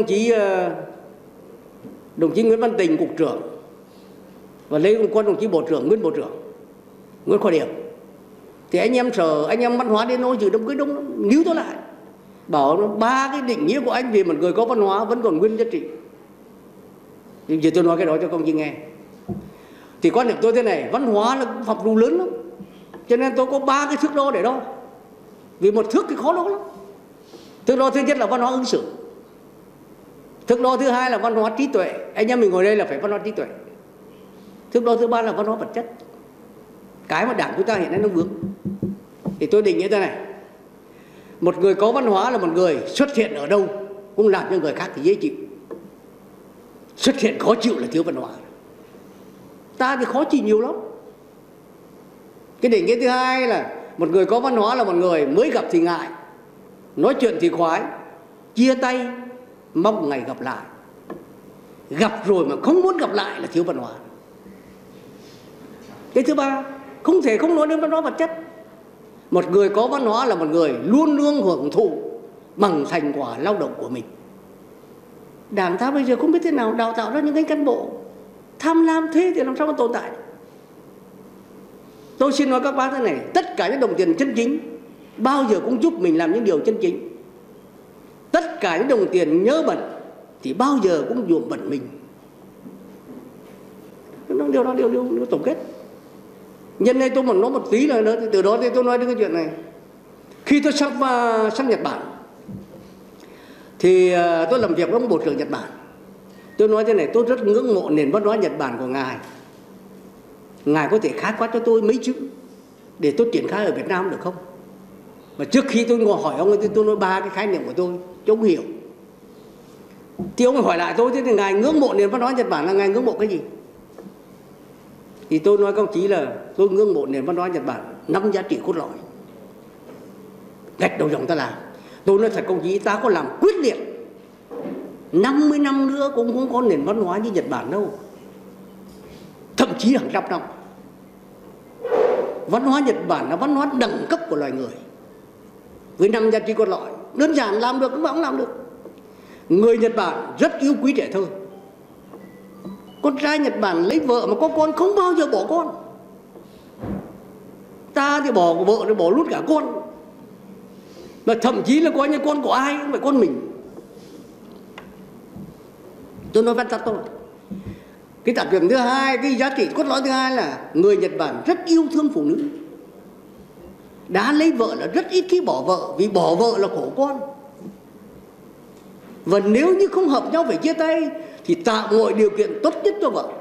đồng chí Nguyễn Văn Tình, cục trưởng, và lấy con đồng chí bộ trưởng, nguyên bộ trưởng Nguyễn Khoa Điểm. Thì anh em sở, anh em văn hóa đến nói dự đám cưới đông lắm, níu tôi lại, bảo 3 cái định nghĩa của anh về một người có văn hóa vẫn còn nguyên giá trị. Thì giờ tôi nói cái đó cho công chí nghe. Thì quan điểm tôi thế này, văn hóa là phạm trù lớn lắm, cho nên tôi có 3 cái thước đo để đo. Vì một thước thì khó đo lắm. Thước đo thứ nhất là văn hóa ứng xử. Thước đo thứ hai là văn hóa trí tuệ. Anh em mình ngồi đây là phải văn hóa trí tuệ. Thước đo thứ ba là văn hóa vật chất. Cái mà Đảng chúng ta hiện nay nó vướng. Thì tôi định nghĩa thế này, một người có văn hóa là một người xuất hiện ở đâu cũng làm cho người khác thì dễ chịu. Xuất hiện khó chịu là thiếu văn hóa. Ta thì khó chịu nhiều lắm. Cái định nghĩa thứ hai là một người có văn hóa là một người mới gặp thì ngại, nói chuyện thì khoái, chia tay mong ngày gặp lại. Gặp rồi mà không muốn gặp lại là thiếu văn hóa. Cái thứ ba, không thể không nói đến văn hóa vật chất. Một người có văn hóa là một người luôn luôn hưởng thụ bằng thành quả lao động của mình. Đảng ta bây giờ không biết thế nào đào tạo ra những cái cán bộ tham lam thế thì làm sao mà tồn tại. Tôi xin nói các bác thế này, tất cả những đồng tiền chân chính bao giờ cũng giúp mình làm những điều chân chính. Tất cả những đồng tiền nhớ bẩn thì bao giờ cũng nhuộm bẩn mình. Điều đó điều tổng kết. Nhân đây tôi muốn nói một tí là từ đó thì tôi nói đến cái chuyện này. Khi tôi sang Nhật Bản thì tôi làm việc với ông Bộ trưởng Nhật Bản. Tôi nói thế này, tôi rất ngưỡng mộ nền văn hóa Nhật Bản của ngài. Ngài có thể khái quát cho tôi mấy chữ để tôi triển khai ở Việt Nam được không? Và trước khi tôi ngồi hỏi ông ấy, tôi nói 3 cái khái niệm của tôi cho ông hiểu. Thì ông ấy hỏi lại tôi, thế thì ngài ngưỡng mộ nền văn hóa Nhật Bản là ngài ngưỡng mộ cái gì? Thì tôi nói công chí là tôi ngưỡng mộ nền văn hóa Nhật Bản 5 giá trị cốt lõi. Gạch đầu dòng ta làm. Tôi nói thật công chí, ta có làm quyết liệt 50 năm nữa cũng không có nền văn hóa như Nhật Bản đâu. Thậm chí hàng trăm năm. Văn hóa Nhật Bản là văn hóa đẳng cấp của loài người, với 5 giá trị cốt lõi. Đơn giản làm được, các bạn cũng làm được. Người Nhật Bản rất yêu quý trẻ thơ. Con trai Nhật Bản lấy vợ mà có con không bao giờ bỏ con. Ta thì bỏ vợ thì bỏ luôn cả con. Và thậm chí là coi như con của ai không phải con mình. Tôi nói văn tắt thôi. Cái đặc điểm thứ hai, cái giá trị cốt lõi thứ hai là người Nhật Bản rất yêu thương phụ nữ. Đã lấy vợ là rất ít khi bỏ vợ, vì bỏ vợ là khổ con. Và nếu như không hợp nhau phải chia tay thì tạo mọi điều kiện tốt nhất cho vợ.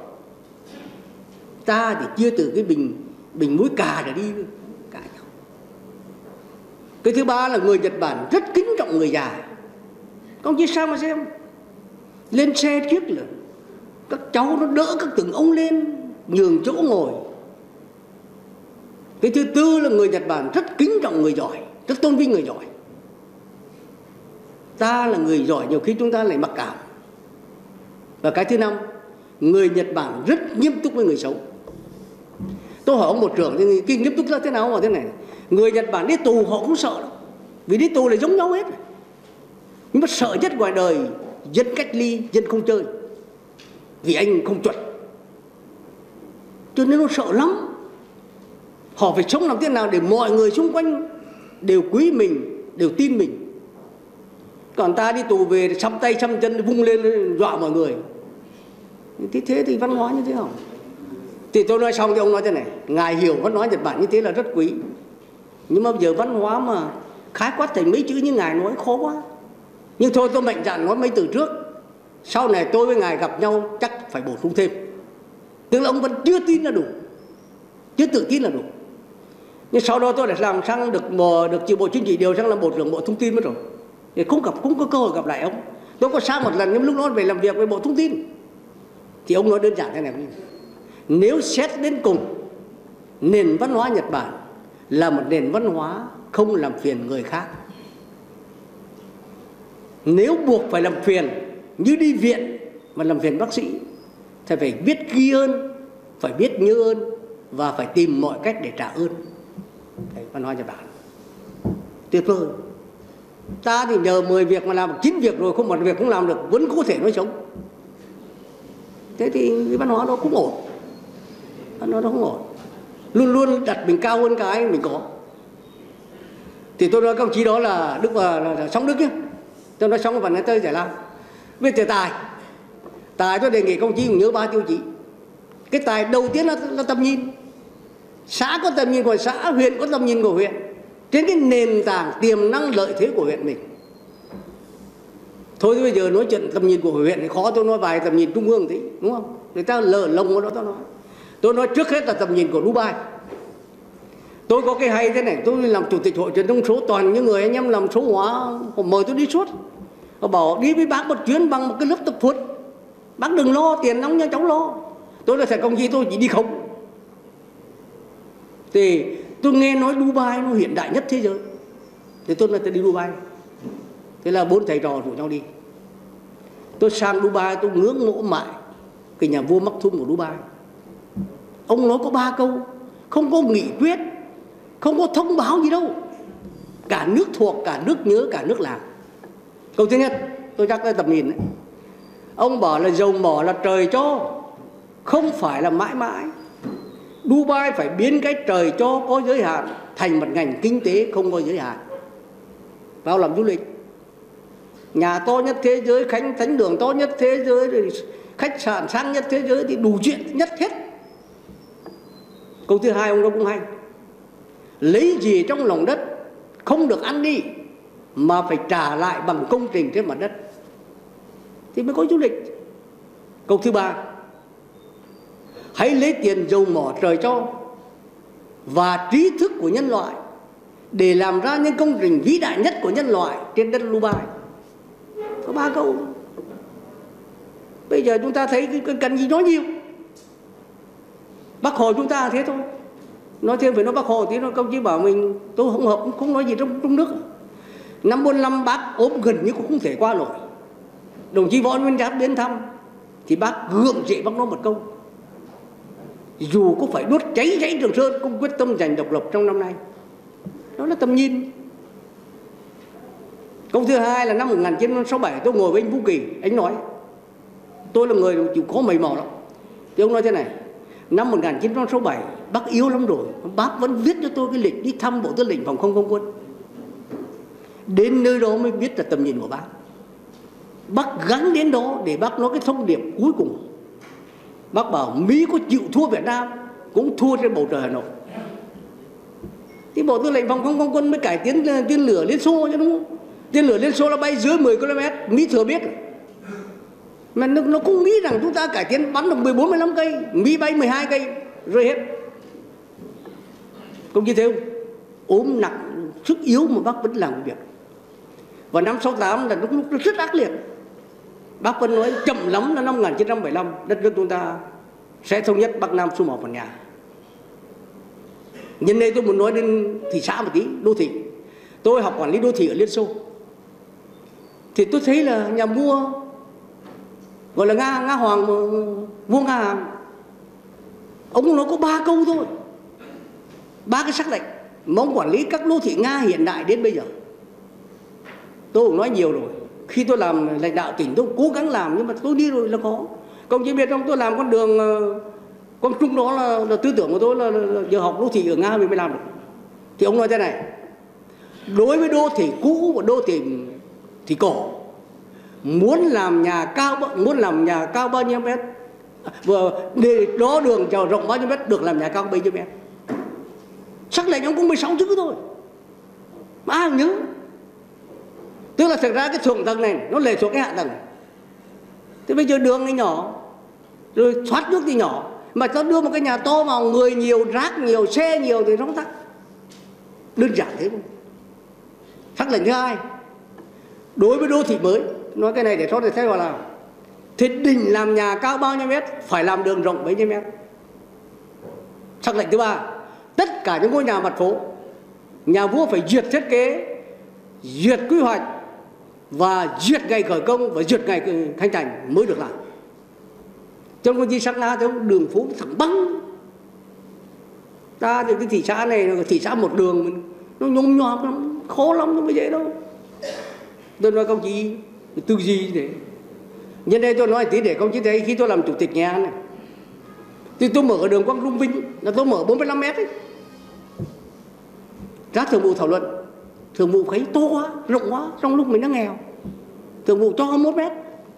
Ta thì chia từ cái bình muối cà để đi cà nhau. Cái thứ ba là người Nhật Bản rất kính trọng người già. Không chứ sao mà xem, lên xe trước là các cháu nó đỡ các từng ông lên, nhường chỗ ngồi. Cái thứ tư là người Nhật Bản rất kính trọng người giỏi, rất tôn vinh người giỏi. Ta là người giỏi nhiều khi chúng ta lại mặc cảm. Và cái thứ năm, người Nhật Bản rất nghiêm túc với người xấu. Tôi hỏi ông bộ trưởng thì cái nghiêm túc là thế nào mà thế này. Người Nhật Bản đi tù họ cũng sợ đâu, vì đi tù là giống nhau hết. Nhưng mà sợ nhất ngoài đời, dân cách ly, dân không chơi, vì anh không chuẩn. Cho nên nó sợ lắm. Họ phải sống làm thế nào để mọi người xung quanh đều quý mình, đều tin mình. Còn ta đi tù về xăm tay xăm chân vung lên dọa mọi người. Thế thì văn hóa như thế nào? Thì tôi nói xong thì ông nói thế này, ngài hiểu văn hóa Nhật Bản như thế là rất quý. Nhưng mà giờ văn hóa mà khái quát thành mấy chữ như ngài nói khó quá. Nhưng thôi tôi mạnh dạn nói mấy từ trước, sau này tôi với ngài gặp nhau chắc phải bổ sung thêm. Tức là ông vẫn chưa tin là đủ, chưa tự tin là đủ. Nhưng sau đó tôi đã làm sang được chi bộ chính trị điều sang làm bộ trưởng bộ thông tin mất rồi, thì không có cơ hội gặp lại ông. Tôi có sang một lần nhưng lúc đó về làm việc với bộ thông tin, thì ông nói đơn giản thế này: nếu xét đến cùng, nền văn hóa Nhật Bản là một nền văn hóa không làm phiền người khác. Nếu buộc phải làm phiền như đi viện mà làm phiền bác sĩ thì phải biết ghi ơn, phải biết nhớ ơn và phải tìm mọi cách để trả ơn. Đấy, văn hóa Nhật Bản tuyệt vời. Ta thì nhờ 10 việc mà làm 9 việc rồi, không một việc không làm được, vẫn có thể nói sống. Thế thì cái văn hóa đó cũng ổn. Văn hóa đó không ổn. Luôn luôn đặt mình cao hơn cái mình có. Thì tôi nói các ông chí đó là Đức và là Song Đức nhé. Tôi nói xong phần này tôi giải lao. Về tài tôi đề nghị các ông chí cũng nhớ 3 tiêu chí. Cái tài đầu tiên là tầm nhìn. Xã có tầm nhìn của xã, huyện có tầm nhìn của huyện, trên cái nền tảng tiềm năng lợi thế của huyện mình. Thôi bây giờ nói chuyện tầm nhìn của huyện thì khó, tôi nói vài tầm nhìn trung ương tí, đúng không? Người ta lờ lông ở đó tôi nói. Tôi nói trước hết là tầm nhìn của Dubai. Tôi có cái hay thế này, tôi làm chủ tịch hội truyền thông số, toàn những người anh em làm số hóa, họ mời tôi đi suốt. Họ bảo đi với bác một chuyến bằng một cái lớp tập huấn. Bác đừng lo, tiền nóng nhanh chóng lo. Tôi nói thật công chí tôi chỉ đi không. Thì tôi nghe nói Dubai nó hiện đại nhất thế giới. Thì tôi nói tôi đi Dubai. Thế là 4 thầy trò rủ nhau đi. Tôi sang Dubai tôi ngưỡng mộ mãi cái nhà vua Maktoum của Dubai. Ông nói có 3 câu, không có nghị quyết, không có thông báo gì đâu. Cả nước thuộc, cả nước nhớ, cả nước làm. Câu thứ nhất, tôi chắc là tầm nhìn đấy. Ông bảo là dầu mỏ là trời cho, không phải là mãi mãi. Dubai phải biến cái trời cho có giới hạn thành một ngành kinh tế không có giới hạn. Vào làm du lịch. Nhà to nhất thế giới, thánh đường to nhất thế giới, khách sạn sang nhất thế giới thì đủ chuyện nhất hết. Câu thứ hai ông đó cũng hay. Lấy gì trong lòng đất không được ăn đi, mà phải trả lại bằng công trình trên mặt đất thì mới có du lịch. Câu thứ ba, hãy lấy tiền dầu mỏ trời cho và trí thức của nhân loại để làm ra những công trình vĩ đại nhất của nhân loại trên đất Dubai. Có 3 câu. Bây giờ chúng ta thấy cần gì nói nhiều. Bác Hồ chúng ta thế thôi. Nói thêm phải nói Bác Hồ tí, nó công chí bảo mình tôi không hợp, không nói gì trong nước. Năm 45 bác ốm gần như cũng không thể qua nổi. Đồng chí Võ Nguyên Giáp đến thăm thì bác gượng dậy bác nói một câu: dù có phải đốt cháy dãy Trường Sơn cũng quyết tâm giành độc lập trong năm nay. Đó là tầm nhìn. Câu thứ hai là năm 1967 tôi ngồi với anh Vũ Kỳ, anh nói tôi là người chịu khó mầy mò lắm. Thì ông nói thế này: năm 1967 bác yếu lắm rồi, bác vẫn viết cho tôi cái lịch đi thăm bộ tư lệnh phòng không không quân. Đến nơi đó mới biết là tầm nhìn của bác. Bác gắn đến đó để bác nói cái thông điệp cuối cùng. Bác bảo Mỹ có chịu thua Việt Nam cũng thua trên bầu trời Hà Nội. Thì bộ tư lệnh phòng không không quân mới cải tiến tên lửa Liên Xô chứ, đúng không? Tên lửa Liên Xô là bay dưới 10 km, Mỹ thừa biết. Mà nó cũng nghĩ rằng chúng ta cải tiến bắn được 14-15 cây, Mỹ bay 12 cây, rơi hết. Công chí thấy không? Ốm nặng, sức yếu mà bác vẫn làm việc. Và năm 68 là lúc rất ác liệt. Bác vẫn nói chậm lắm là năm 1975 đất nước chúng ta sẽ thống nhất Bắc Nam xung họp một nhà. Nhân đây tôi muốn nói đến thị xã một tí, đô thị. Tôi học quản lý đô thị ở Liên Xô. Thì tôi thấy là nhà vua gọi là Nga Hoàng, vua Nga Hàm, ông nói có 3 câu thôi, 3 cái sắc lệnh mà ông quản lý các đô thị Nga hiện đại đến bây giờ. Tôi cũng nói nhiều rồi. Khi tôi làm lãnh đạo tỉnh tôi cố gắng làm, nhưng mà tôi đi rồi là có. Công chí biết không, tôi làm con đường Quang Trung đó là tư tưởng của tôi là giờ học đô thị ở Nga mình mới làm được. Thì ông nói thế này: đối với đô thị cũ và đô thị cổ, muốn làm nhà cao bao nhiêu mét, để đo đường cho rộng bao nhiêu mét, được làm nhà cao bao nhiêu mét. Sắc lệnh ông cũng 16 chữ thôi mà ai nhớ. Tức là thực ra cái thượng tầng này nó lệ thuộc cái hạ tầng. Thế bây giờ đường thì nhỏ, rồi thoát nước thì nhỏ, mà ta đưa một cái nhà to vào, người nhiều, rác nhiều, xe nhiều thì nó tắc. Đơn giản thế không? Sắc lệnh thứ hai, đối với đô thị mới, nói cái này để cho thấy vào là thì định làm nhà cao bao nhiêu mét, phải làm đường rộng bấy nhiêu mét. Sắc lệnh thứ ba, tất cả những ngôi nhà mặt phố, nhà vua phải duyệt thiết kế, duyệt quy hoạch và duyệt ngày khởi công và duyệt ngày khánh thành mới được làm. Trong công ty Sắc Na thì đường phố thẳng băng. Ta thì cái thị xã này là thị xã một đường, nó nhôm nhòm lắm, khó lắm, không phải dễ đâu. Tôi nói công chí tư duy thế. Nhân đây tôi nói tí để công chí thấy, khi tôi làm chủ tịch Nghệ An này, thì tôi mở đường Quang Trung Vinh là tôi mở 45 mét ấy. Ra thường vụ thảo luận, thường vụ thấy to quá, rộng quá, trong lúc mình đang nghèo. Thường vụ cho 21 mét.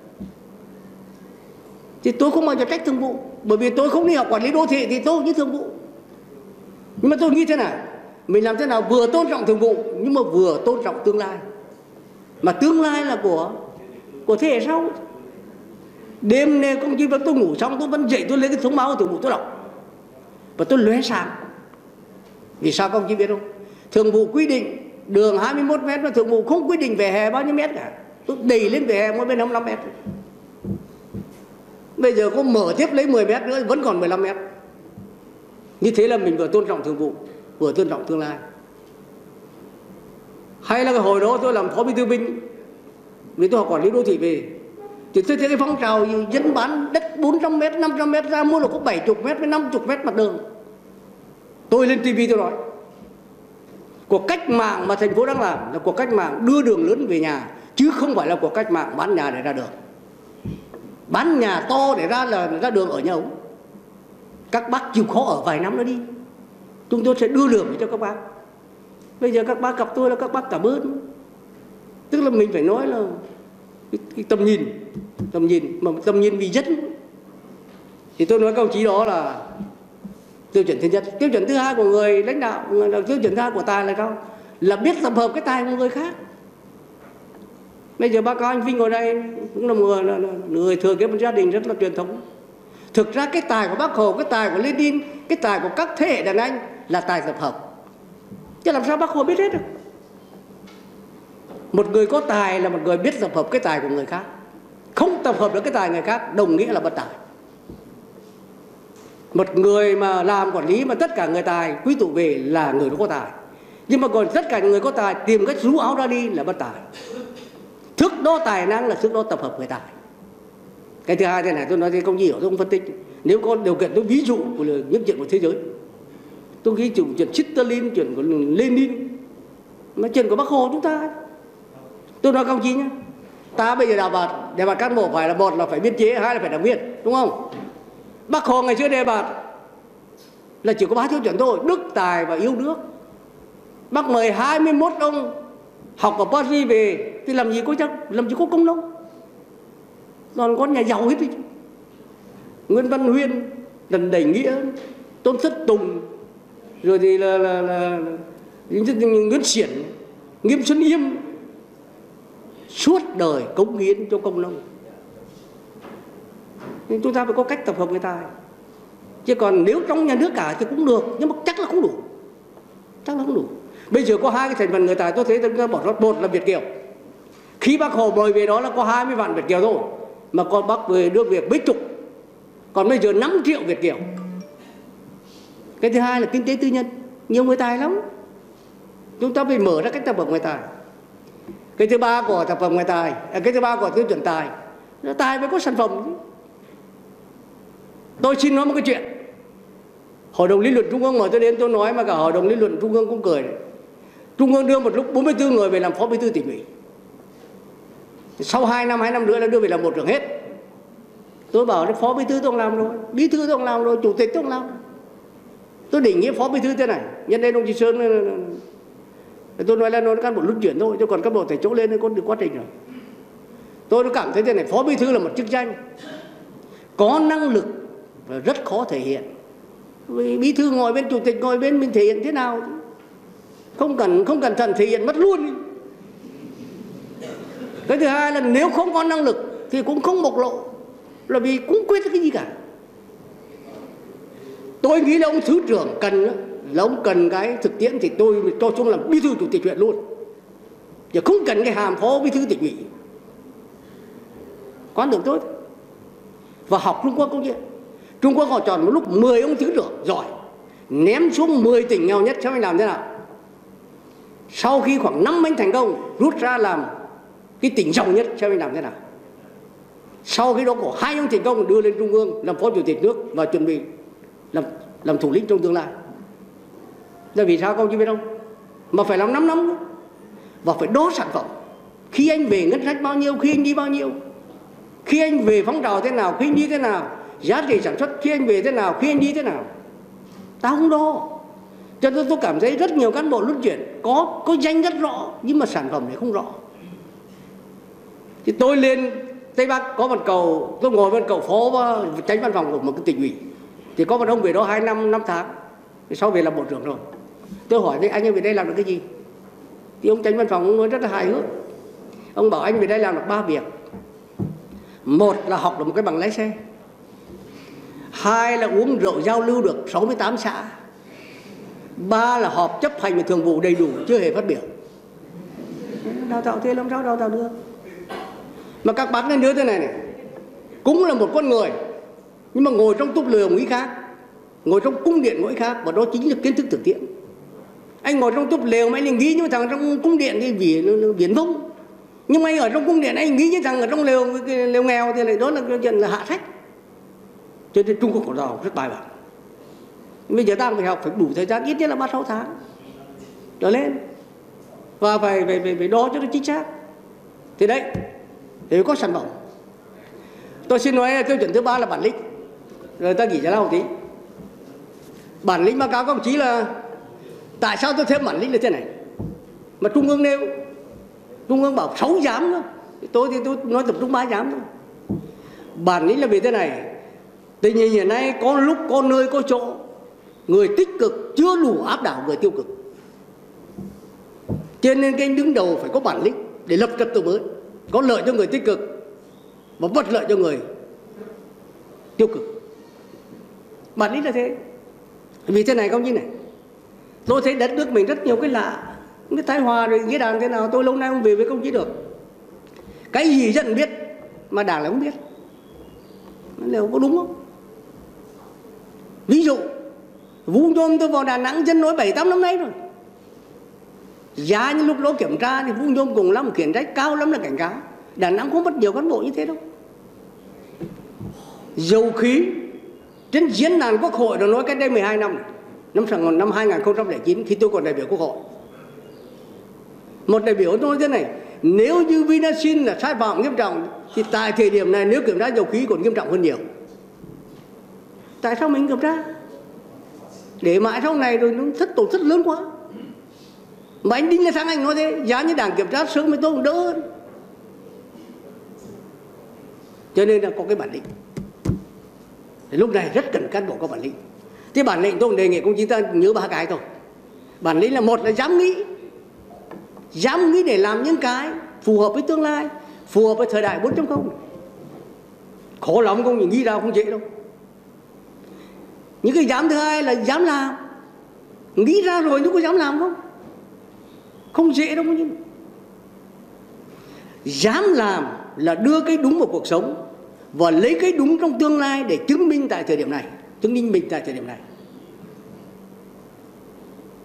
Thì tôi không bao giờ trách thường vụ, bởi vì tôi không đi học quản lý đô thị thì tôi cũng như thường vụ. Nhưng mà tôi nghĩ thế này, mình làm thế nào vừa tôn trọng thường vụ nhưng mà vừa tôn trọng tương lai. Mà tương lai là của thế hệ sau. Đêm nay công chí tôi ngủ xong tôi vẫn dậy, tôi lấy cái thông báo của thường vụ tôi đọc và tôi lóe sáng. Vì sao công chí biết không? Thường vụ quy định đường 21 mét mà thường vụ không quy định về hè bao nhiêu mét cả. Tôi đẩy lên về hè mỗi bên 25 mét. Bây giờ có mở tiếp lấy 10 mét nữa vẫn còn 15 mét. Như thế là mình vừa tôn trọng thường vụ, vừa tôn trọng tương lai. Hay là cái hồi đó tôi làm phó bí thư Vinh, vì tôi học quản lý đô thị về, thì tôi thấy cái phong trào dân bán đất 400 mét, 500 mét ra mua là có 70 mét với 50 mét mặt đường. Tôi lên TV tôi nói, cuộc cách mạng mà thành phố đang làm là cuộc cách mạng đưa đường lớn về nhà, chứ không phải là cuộc cách mạng bán nhà để ra đường. Bán nhà to để ra đường ở nhà ống. Các bác chịu khó ở vài năm nữa đi, chúng tôi sẽ đưa đường cho các bác. Bây giờ các bác gặp tôi là các bác cảm ơn. Tức là mình phải nói là cái tầm nhìn vì dân. Thì tôi nói các ông chí đó là tiêu chuẩn thứ nhất. Tiêu chuẩn thứ hai của người lãnh đạo, tiêu chuẩn thứ hai của tài là sao? Là biết tập hợp cái tài của người khác. Bây giờ bác anh Vinh ngồi đây cũng là một người thừa kế một gia đình rất là truyền thống. Thực ra cái tài của Bác Hồ, cái tài của Lenin, cái tài của các thế hệ đàn anh là tài tập hợp. Chứ làm sao Bác Hồ biết hết được? Một người có tài là một người biết tập hợp cái tài của người khác. Không tập hợp được cái tài người khác đồng nghĩa là bất tài. Một người mà làm quản lý mà tất cả người tài quy tụ về là người đó có tài. Nhưng mà còn tất cả những người có tài tìm cách rũ áo ra đi là bất tài. Thước đo tài năng là thước đo tập hợp người tài. Cái thứ hai thế này, tôi nói thế không hiểu, tôi không phân tích. Nếu có điều kiện tôi ví dụ của những chuyện của thế giới. Tôi ghi chuyện Stalin, chuyện của Lenin, mà chuyện của Bác Hồ chúng ta. Tôi nói công chí nhé, ta bây giờ đề bạt cán bộ phải là một là phải biên chế, hai là phải đảng viên, đúng không? Bác Hồ ngày xưa đề bạt là chỉ có 3 tiêu chuẩn thôi: đức, tài và yêu nước. Bác mời 21 ông học ở Paris về thì làm gì có công đâu, toàn con nhà giàu hết đi. Nguyễn Văn Huyên, Trần Đại Nghĩa, Tôn Thất Tùng, rồi thì là Nguyễn Xiển, Nghiêm Xuân Yêm, suốt đời cống hiến cho công nông. Nên chúng ta phải có cách tập hợp người ta. Chứ còn nếu trong nhà nước cả thì cũng được, nhưng mà chắc là không đủ. Chắc là không đủ. Bây giờ có 2 cái thành phần người tài tôi thấy chúng ta bỏ ra. Một là Việt kiều. Khi Bác Hồ mời về đó là có 20 vạn Việt kiều thôi, mà còn Bác về nước Việt mấy chục. Còn bây giờ 5 triệu Việt kiều. Cái thứ hai là kinh tế tư nhân. nhiều người tài lắm. Chúng ta phải mở ra các tác phẩm người tài. Cái thứ ba của tác phẩm người tài, cái thứ ba của tiêu chuẩn tài, tài phải có sản phẩm. Tôi xin nói một cái chuyện. Hội đồng lý luận Trung ương mời tôi đến, tôi nói mà cả Hội đồng lý luận Trung ương cũng cười đấy. Trung ương đưa một lúc 44 người về làm phó bí thư tỉnh ủy. Sau 2 năm nữa là đưa về làm bộ trưởng hết. Tôi bảo là phó bí thư tôi không làm rồi, bí thư tôi không làm rồi, chủ tịch tôi không làm. Tôi định nghĩa phó bí thư thế này. Nhân đây đồng chí Sơn, tôi nói là nó cán bộ luân chuyển thôi, chứ còn cán bộ tại chỗ lên có được quá trình rồi. Tôi cảm thấy thế này, phó bí thư là một chức danh có năng lực và rất khó thể hiện. Vì bí thư ngồi bên, chủ tịch ngồi bên, mình thể hiện thế nào? Không cẩn thận thể hiện mất luôn. Cái thứ hai là nếu không có năng lực thì cũng không bộc lộ, là vì cũng quyết cái gì cả. Tôi nghĩ là ông thứ trưởng cần là ông cần cái thực tiễn thì tôi cho chúng làm bí thư chủ tịch huyện luôn, chứ không cần cái hàm phó bí thư tỉnh ủy. Quan điểm tốt. Và học Trung Quốc cũng vậy. Trung Quốc họ chọn một lúc 10 ông thứ trưởng giỏi, ném xuống 10 tỉnh nghèo nhất, xem anh làm thế nào. Sau khi khoảng 5 anh thành công, rút ra làm cái tỉnh giàu nhất, xem anh làm thế nào. Sau khi đó có 2 ông thành công đưa lên Trung ương làm phó chủ tịch nước và chuẩn bị làm thủ lĩnh trong tương lai. Là vì sao các ông chứ biết không? Mà phải làm 5 năm nữa. Và phải đo sản phẩm. Khi anh về ngân sách bao nhiêu, khi anh đi bao nhiêu, khi anh về phong trào thế nào, khi anh đi thế nào, giá trị sản xuất khi anh về thế nào, khi anh đi thế nào. Ta không đo. Cho nên tôi cảm thấy rất nhiều cán bộ luân chuyển có danh rất rõ, nhưng mà sản phẩm này không rõ. Thì tôi lên Tây Bắc có một cầu, tôi ngồi bên cầu phó tránh văn phòng của một cái tỉnh ủy. Thì có một ông về đó 2 năm 5 tháng, thì sau về làm bộ trưởng rồi. Tôi hỏi thế anh về đây làm được cái gì? Thì ông tránh văn phòng ông nói rất là hài hước. Ông bảo anh về đây làm được 3 việc. Một là học được một cái bằng lái xe. 2 là uống rượu giao lưu được 68 xã. 3 là họp chấp hành về thường vụ đầy đủ, chưa hề phát biểu. Đào tạo thế làm sao đào tạo được? Mà các bác nên nhớ thế này, cũng là một con người, nhưng mà ngồi trong túp lều nghĩ khác, ngồi trong cung điện nghĩ khác, và đó chính là kiến thức thực tiễn. Anh ngồi trong túp lều mà anh nghĩ như thằng trong cung điện thì viển vông, nhưng mà anh ở trong cung điện anh nghĩ như thằng ở trong lều nghèo thì đó là chuyện là hạ sách. Cho nên Trung Quốc củaเราrất bài bản. Bây giờ ta phải học, phải đủ thời gian ít nhất là 3-6 tháng trở lên, và phải đo cho nó chính xác. Thì đấy, thì có sản phẩm. Tôi xin nói là tiêu chuẩn thứ 3 là bản lĩnh. Rồi ta nghỉ giải lao một tí. Bản lĩnh báo cáo các ông chí là tại sao tôi thêm bản lĩnh là thế này. Mà Trung ương nêu, Trung ương bảo 6 giám nữa, tôi nói tập trung 3 giám thôi. Bản lĩnh là vì thế này, tình hình hiện nay có lúc có nơi có chỗ người tích cực chưa đủ áp đảo người tiêu cực. Cho nên cái đứng đầu phải có bản lĩnh để lập trật tự mới, có lợi cho người tích cực và bất lợi cho người tiêu cực. Bản lĩnh là thế. Vì thế này công chí này, tôi thấy đất nước mình rất nhiều cái lạ, cái Thái Hòa rồi Nghĩa Đàn thế nào, tôi lâu nay không về với công chí được. Cái gì dân biết mà Đảng lại không biết, liệu có đúng không? Ví dụ Vũ Nhôm tôi vào Đà Nẵng dân nói 7-8 năm nay rồi. Giá như lúc đó kiểm tra thì Vũ Nhôm cùng lắm khiển trách, cao lắm là cảnh cáo. Đà Nẵng không mất nhiều cán bộ như thế đâu. Dầu khí trên diễn đàn Quốc hội nó nói cách đây 12 năm này. Năm 2009 khi tôi còn đại biểu Quốc hội, một đại biểu nói thế này: nếu như Vinasin là sai phạm nghiêm trọng thì tại thời điểm này nếu kiểm tra dầu khí còn nghiêm trọng hơn nhiều. Tại sao mình kiểm tra? Để mãi sau này rồi nó tổn thất lớn quá. Mà anh Đinh La Thăng anh nói thế, giá như Đảng kiểm tra sớm thì tôi cũng đỡ hơn. Cho nên là có cái bản lĩnh. Thì lúc này rất cần cán bộ có bản lĩnh. Thế bản lĩnh tôi đề nghị công chí ta nhớ 3 cái thôi. Bản lĩnh là một là dám nghĩ để làm những cái phù hợp với tương lai, phù hợp với thời đại 4.0. Khó lắm không, nghĩ ra không dễ đâu. Những cái dám thứ hai là dám làm. Nghĩ ra rồi nhưng có dám làm không? Không dễ đâu. Dám làm là đưa cái đúng vào cuộc sống và lấy cái đúng trong tương lai để chứng minh tại thời điểm này.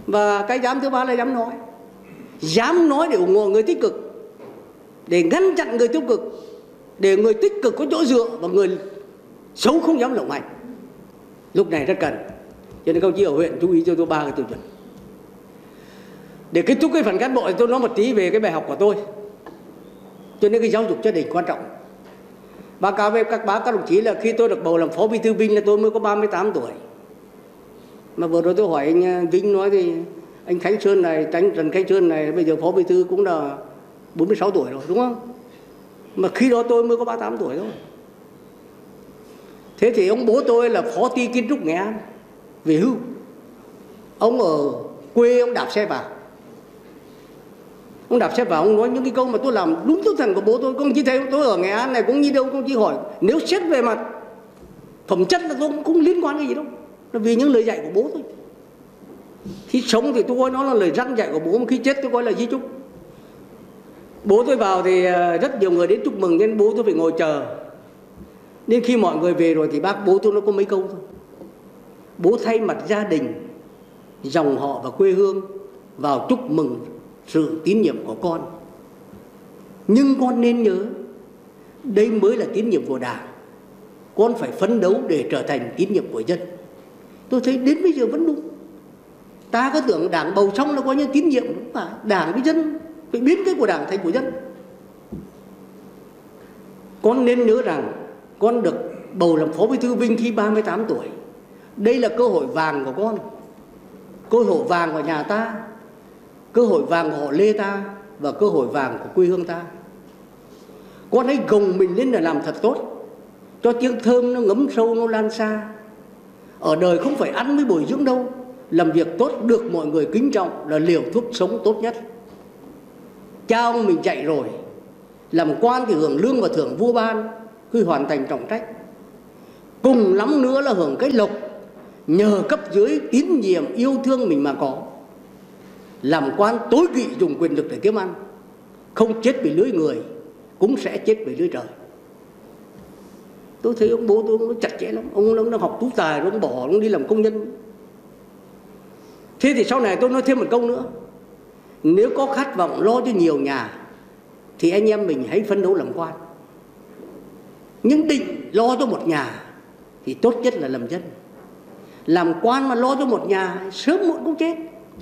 Và cái dám thứ ba là dám nói để ủng hộ người tích cực, để ngăn chặn người tiêu cực, để người tích cực có chỗ dựa và người xấu không dám lộng hành. Lúc này rất cần. Cho nên các ông chí ở huyện chú ý cho tôi 3 cái tiêu chuẩn. Để kết thúc cái phần cán bộ thì tôi nói một tí về cái bài học của tôi. Cho nên cái giáo dục gia đình quan trọng. Báo cáo với các bác, các đồng chí là khi tôi được bầu làm phó bí thư Vinh là tôi mới có 38 tuổi. Mà vừa rồi tôi hỏi anh Vinh nói thì anh Khánh Sơn này, Trần Khánh Sơn này bây giờ phó bí thư cũng là 46 tuổi rồi, đúng không? Mà khi đó tôi mới có 38 tuổi thôi. Thế thì ông bố tôi là phó ty kiến trúc Nghệ An, về hưu. Ông ở quê ông đạp xe vào. Ông đạp xe vào, ông nói những cái câu mà tôi làm đúng tinh thần của bố tôi. Công chí thấy tôi ở Nghệ An này cũng như đâu, công chí hỏi nếu xét về mặt phẩm chất là tôi cũng không liên quan cái gì đâu, là vì những lời dạy của bố tôi. Khi sống thì tôi coi nó là lời răn dạy của bố, mà khi chết tôi coi là di chúc. Bố tôi vào thì rất nhiều người đến chúc mừng, nên bố tôi phải ngồi chờ. Nên khi mọi người về rồi thì bác bố tôi nó có mấy câu thôi. Bố thay mặt gia đình, dòng họ và quê hương vào chúc mừng sự tín nhiệm của con. Nhưng con nên nhớ, đây mới là tín nhiệm của Đảng. Con phải phấn đấu để trở thành tín nhiệm của dân. Tôi thấy đến bây giờ vẫn đúng. Ta có tưởng Đảng bầu xong là coi như tín nhiệm, đúng không? Đảng với dân phải biến cái của Đảng thành của dân. Con nên nhớ rằng con được bầu làm phó bí thư Vinh khi 38 tuổi. Đây là cơ hội vàng của con, cơ hội vàng của nhà ta, cơ hội vàng của họ Lê ta, và cơ hội vàng của quê hương ta. Con hãy gồng mình lên để làm thật tốt, cho tiếng thơm nó ngấm sâu, nó lan xa. Ở đời không phải ăn mới bồi dưỡng đâu, làm việc tốt được mọi người kính trọng là liều thuốc sống tốt nhất. Cha ông mình dạy rồi, làm quan thì hưởng lương và thưởng vua ban khi hoàn thành trọng trách. Cùng lắm nữa là hưởng cái lộc nhờ cấp dưới tín nhiệm yêu thương mình mà có. Làm quan tối kỵ dùng quyền lực để kiếm ăn, không chết vì lưới người cũng sẽ chết vì lưới trời. Tôi thấy ông bố tôi nó chặt chẽ lắm. Ông đang học tú tài, ông bỏ, ông đi làm công nhân. Thế thì sau này tôi nói thêm một câu nữa. Nếu có khát vọng lo cho nhiều nhà thì anh em mình hãy phấn đấu làm quan. Nhưng định lo cho một nhà thì tốt nhất là làm dân. Làm quan mà lo cho một nhà sớm muộn cũng chết.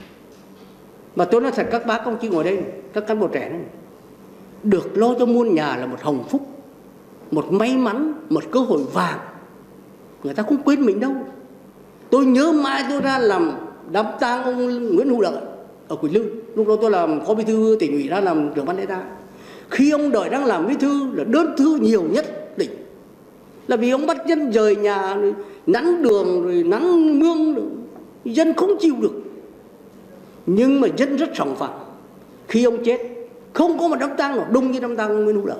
Mà tôi nói thật các bác công chí ngồi đây, các cán bộ trẻ này, được lo cho muôn nhà là một hồng phúc, một may mắn, một cơ hội vàng. Người ta không quên mình đâu. Tôi nhớ mãi tôi ra làm đám tang ông Nguyễn Hữu Lợi ở Quỳnh Lưu. Lúc đó tôi làm phó bí thư tỉnh ủy, ra làm trưởng ban lễ tang. Khi ông Đợi đang làm bí thư là đơn thư nhiều nhất tỉnh, là vì ông bắt dân rời nhà, rồi nắn đường, rồi nắn mương, rồi dân không chịu được. Nhưng mà dân rất sòng phẳng. Khi ông chết, không có một đám tang nào đông như đám tang Nguyễn Hữu Lợi.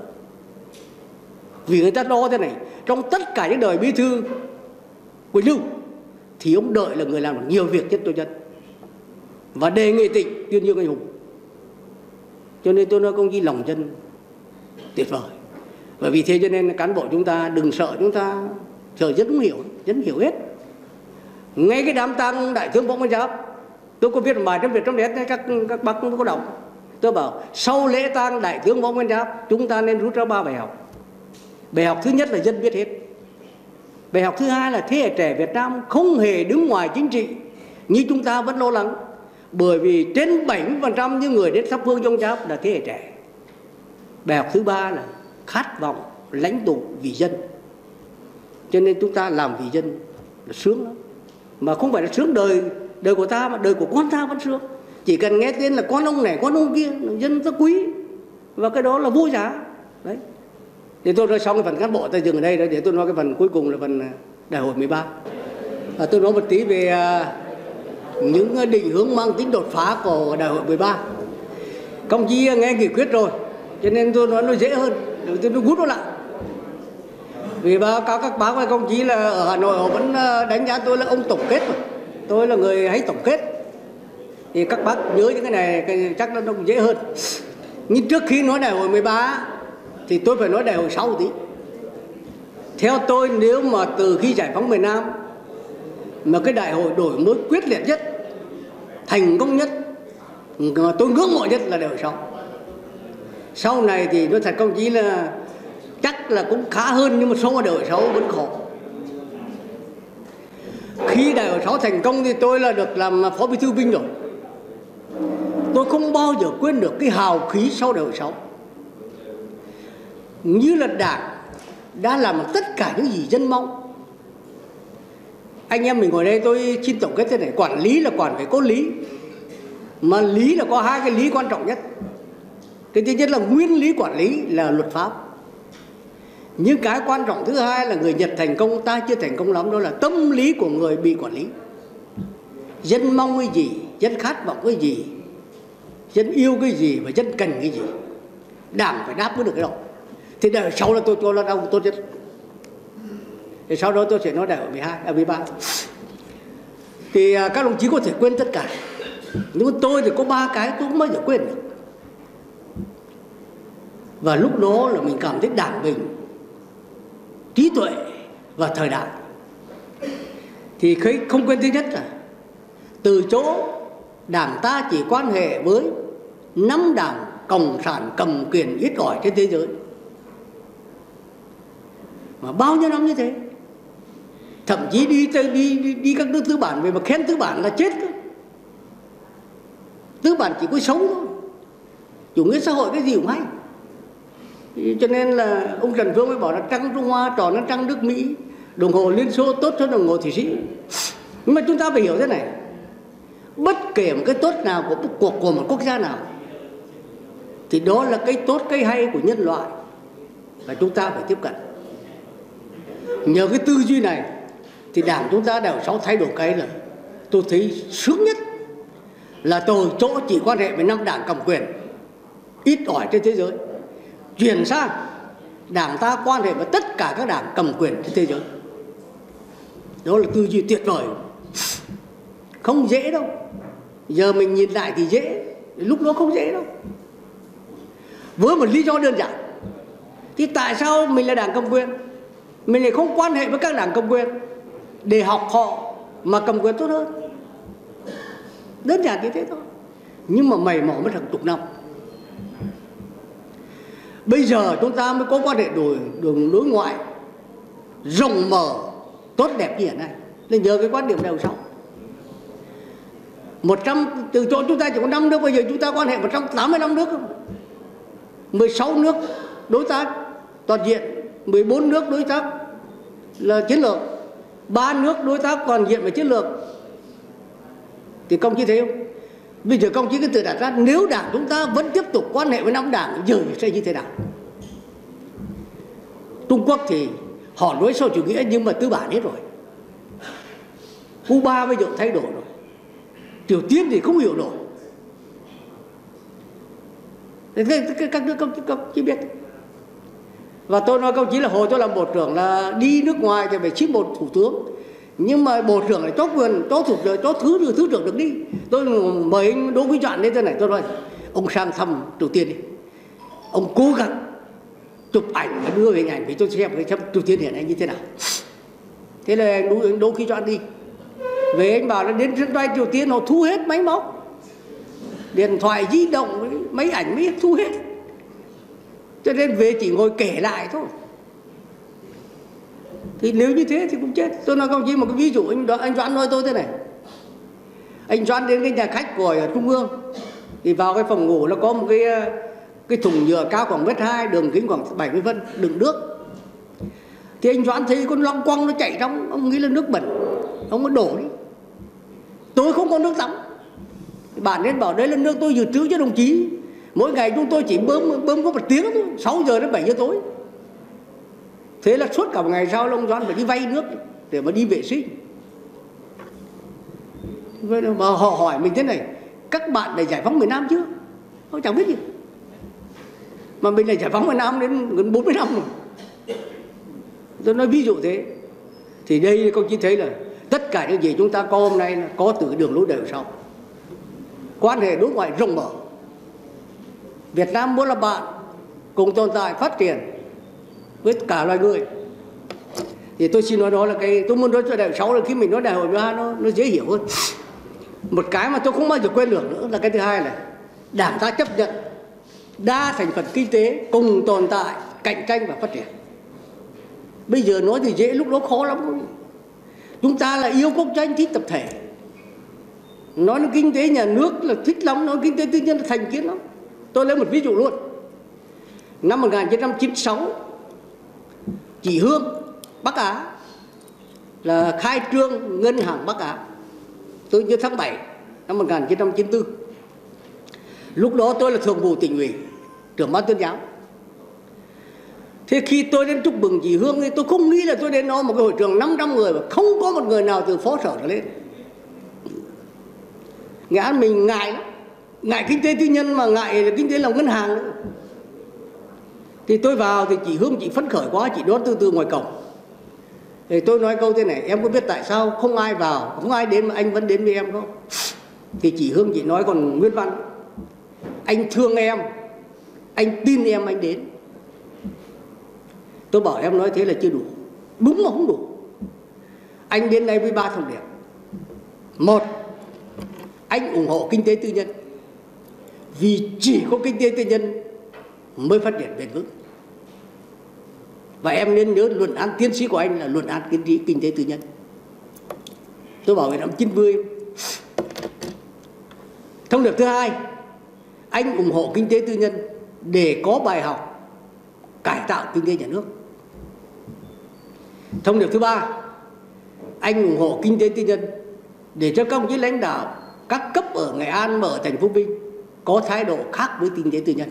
Vì người ta đo thế này, trong tất cả những đời bí thư Quỳnh Lưu thì ông Đợi là người làm được nhiều việc nhất cho dân, và đề nghị tỉnh tuyên dương anh hùng. Cho nên tôi nói công chí lòng dân tuyệt vời. Bởi vì thế cho nên cán bộ chúng ta đừng sợ, chúng ta sợ dân hiểu hết. Ngay cái đám tang đại tướng Võ Nguyên Giáp, tôi có viết một bài trong Việt trong Nét, các bác cũng có đọc. Tôi bảo sau lễ tang đại tướng Võ Nguyên Giáp, chúng ta nên rút ra 3 bài học. Bài học thứ nhất là dân biết hết. Bài học thứ hai là thế hệ trẻ Việt Nam không hề đứng ngoài chính trị như chúng ta vẫn lo lắng. Bởi vì trên 70% những người đến thắp hương trong Giáp là thế hệ trẻ. Bài học thứ ba là khát vọng lãnh tụ vì dân. Cho nên chúng ta làm vì dân là sướng lắm. Mà không phải là sướng đời của ta, mà đời của con ta vẫn sướng. Chỉ cần nghe tên là con ông này, con ông kia, dân ta quý. Và cái đó là vô giá. Đấy. Để tôi nói xong cái phần cán bộ ta dừng ở đây, để tôi nói cái phần cuối cùng là phần đại hội 13. Tôi nói một tí về những định hướng mang tính đột phá của đại hội 13. Công chí nghe nghị quyết rồi, cho nên tôi nói nó dễ hơn, để tôi rút nó lại. Vì báo cáo các bác và công chí là ở Hà Nội họ vẫn đánh giá tôi là ông tổng kết mà. Tôi là người hay tổng kết. Thì các bác nhớ những cái này chắc nó cũng dễ hơn. Nhưng trước khi nói đại hội 13 thì tôi phải nói đại hội 6 tí. Theo tôi, nếu mà từ khi giải phóng miền Nam mà cái đại hội đổi mới quyết liệt nhất thành công nhất mà tôi ngưỡng mộ nhất là Đại hội 6. Sau này thì nói thật công chí là chắc là cũng khá hơn, nhưng mà so với Đại hội 6 vẫn khổ. Khi Đại hội 6 thành công thì tôi là được làm Phó Bí thư Vinh rồi. Tôi không bao giờ quên được cái hào khí sau Đại hội 6. Như là Đảng đã làm tất cả những gì dân mong. Anh em mình ngồi đây tôi xin tổng kết thế này. Quản lý là quản phải có lý. Mà lý là có hai cái lý quan trọng nhất. Cái thứ nhất là nguyên lý quản lý là luật pháp. Nhưng cái quan trọng thứ hai là người Nhật thành công, ta chưa thành công lắm, đó là tâm lý của người bị quản lý. Dân mong cái gì, dân khát vọng cái gì, dân yêu cái gì và dân cần cái gì, Đảng phải đáp ứng được cái đó. Thì Đại hội 6 là tôi cho là đâu tốt nhất. Thì sau đó tôi sẽ nói Đại hội 12, 13. Thì các đồng chí có thể quên tất cả, nhưng mà tôi thì có 3 cái tôi không bao giờ quên được. Và lúc đó là mình cảm thấy Đảng mình trí tuệ và thời đại. Thì không quên thứ nhất là từ chỗ Đảng ta chỉ quan hệ với 5 đảng cộng sản cầm quyền ít ỏi trên thế giới, mà bao nhiêu năm như thế, thậm chí đi các nước tư bản về mà khen tư bản là chết cơ. Tư bản chỉ có sống thôi, chủ nghĩa xã hội cái gì cũng hay. Cho nên là ông Trần Phương mới bảo là trăng Trung Hoa tròn hơn trăng nước Mỹ, đồng hồ Liên Xô tốt hơn đồng hồ Thụy Sĩ. Nhưng mà chúng ta phải hiểu thế này, bất kể một cái tốt nào của một quốc gia nào thì đó là cái tốt cái hay của nhân loại, và chúng ta phải tiếp cận. Nhờ cái tư duy này thì Đảng chúng ta Đại hội 6 thay đổi cái là tôi thấy sướng nhất là từ chỗ chỉ quan hệ với 5 đảng cầm quyền ít ỏi trên thế giới, chuyển sang Đảng ta quan hệ với tất cả các đảng cầm quyền trên thế giới. Đó là tư duy tuyệt vời, không dễ đâu. Giờ mình nhìn lại thì dễ, lúc đó không dễ đâu. Với một lý do đơn giản, thì tại sao mình là đảng cầm quyền mình lại không quan hệ với các đảng cầm quyền để học họ mà cầm quyền tốt hơn? Đơn giản như thế thôi. Nhưng mà mày mò mất hàng chục năm. Bây giờ chúng ta mới có quan hệ đường đối ngoại rộng mở tốt đẹp như hiện nay là nhờ cái quan điểm Đại hội 6. 100 từ chỗ chúng ta chỉ có 5 nước, bây giờ chúng ta quan hệ 185 nước, 16 nước đối tác toàn diện, 14 nước đối tác là chiến lược, 3 nước đối tác toàn diện và chiến lược. Thì công chí thấy không? Bây giờ công chí cứ tự đặt ra, nếu Đảng chúng ta vẫn tiếp tục quan hệ với 5 đảng giờ sẽ như thế nào? Trung Quốc thì họ nói sau chủ nghĩa nhưng mà tư bản hết rồi. Cuba bây giờ thay đổi rồi. Triều Tiên thì không hiểu nổi. Các nước công chí biết. Và tôi nói công chí là hồi tôi làm bộ trưởng là đi nước ngoài thì phải xin một thủ tướng, nhưng mà bộ trưởng lại có quyền có thứ trưởng được đi. Tôi mời anh Đỗ Quý Trọn đến thế này, tôi nói ông sang thăm Triều Tiên đi, ông cố gắng chụp ảnh và đưa về hình ảnh vì tôi xem cái Triều Tiên hiện nay như thế nào. Thế là anh Đỗ Quý Trọn đi về, anh bảo là đến sân bay Triều Tiên họ thu hết máy móc, điện thoại di động, máy ảnh mới thu hết, cho nên về chỉ ngồi kể lại thôi. Thì nếu như thế thì cũng chết. Tôi nói công chí một cái ví dụ, anh Doãn nói tôi thế này. Anh Doãn đến cái nhà khách của ở Trung ương thì vào cái phòng ngủ nó có một cái thùng nhựa cao khoảng 1m2, đường kính khoảng 70 phân đựng nước. Thì anh Doãn thấy con long quăng nó chạy trong, ông nghĩ là nước bẩn, ông có đổ đi. Tôi không có nước tắm, bạn nên bảo đấy là nước tôi dự trữ cho đồng chí. Mỗi ngày chúng tôi chỉ bơm có 1 tiếng thôi, 6 giờ đến 7 giờ tối. Thế là suốt cả một ngày sau ông Doãn phải đi vay nước để mà đi vệ sinh. Mà họ hỏi mình thế này, các bạn này giải phóng miền Nam chưa? Họ chẳng biết gì. Mà mình lại giải phóng miền Nam đến gần 40 năm rồi. Tôi nói ví dụ thế. Thì đây công chí thấy là tất cả những gì chúng ta có hôm nay là có từ đường lối Đại hội 6. Quan hệ đối ngoại rộng mở. Việt Nam muốn là bạn cùng tồn tại phát triển với cả loài người. Thì tôi xin nói đó là cái tôi muốn nói cho Đại hội 6 là khi mình nói Đại hội 13 nó dễ hiểu hơn. Một cái mà tôi không bao giờ quên được nữa là cái thứ hai là Đảng ta chấp nhận đa thành phần kinh tế cùng tồn tại, cạnh tranh và phát triển. Bây giờ nói thì dễ, lúc đó khó lắm. Chúng ta là yêu quốc doanh, thích tập thể. Nói đến kinh tế nhà nước là thích lắm, nói kinh tế tư nhân là thành kiến lắm. Tôi lấy một ví dụ luôn. Năm 1996, chị Hương, Bắc Á là khai trương ngân hàng Bắc Á. Tôi nhớ tháng 7 năm 1994. Lúc đó tôi là thường vụ tỉnh ủy, trưởng ban tuyên giáo. Thế khi tôi đến chúc mừng chị Hương thì tôi không nghĩ là tôi đến đó một cái hội trường 500 người mà không có một người nào từ phó sở trở lên. Nghệ An mình ngại lắm, ngại kinh tế tư nhân mà ngại kinh tế làm ngân hàng nữa. Thì tôi vào thì chị Hương chị phấn khởi quá, chị đón từ ngoài cổng. Thì tôi nói câu thế này: em có biết tại sao không ai vào, không ai đến mà anh vẫn đến với em không? Thì chị Hương chị nói còn nguyên văn: anh thương em, anh tin em, anh đến. Tôi bảo em nói thế là chưa đủ. Đúng mà không đủ. Anh đến đây với 3 thông điệp. Một, anh ủng hộ kinh tế tư nhân, vì chỉ có kinh tế tư nhân mới phát triển bền vững. Và em nên nhớ luận án tiến sĩ của anh là luận án tiến sĩ kinh tế tư nhân. Tôi bảo về năm 90. Thông điệp thứ hai, anh ủng hộ kinh tế tư nhân để có bài học cải tạo kinh tế nhà nước. Thông điệp thứ ba, anh ủng hộ kinh tế tư nhân để cho các đồng chí lãnh đạo các cấp ở Nghệ An và ở thành phố Vinh có thái độ khác với kinh tế tư nhân.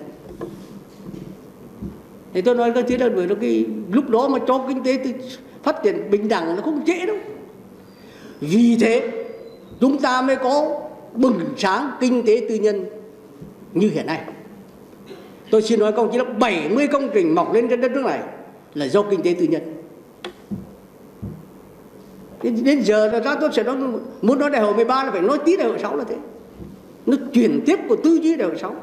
Thì tôi nói cái thế là bởi cái lúc đó mà cho kinh tế phát triển bình đẳng nó không dễ đâu. Vì thế chúng ta mới có bừng sáng kinh tế tư nhân như hiện nay. Tôi xin nói công chí là 70 công trình mọc lên trên đất nước này là do kinh tế tư nhân. Đến giờ ra tôi sẽ nói, muốn nói đại hội 13 là phải nói tí đại hội 6 là thế. Nó chuyển tiếp của tư duy đại hội 6.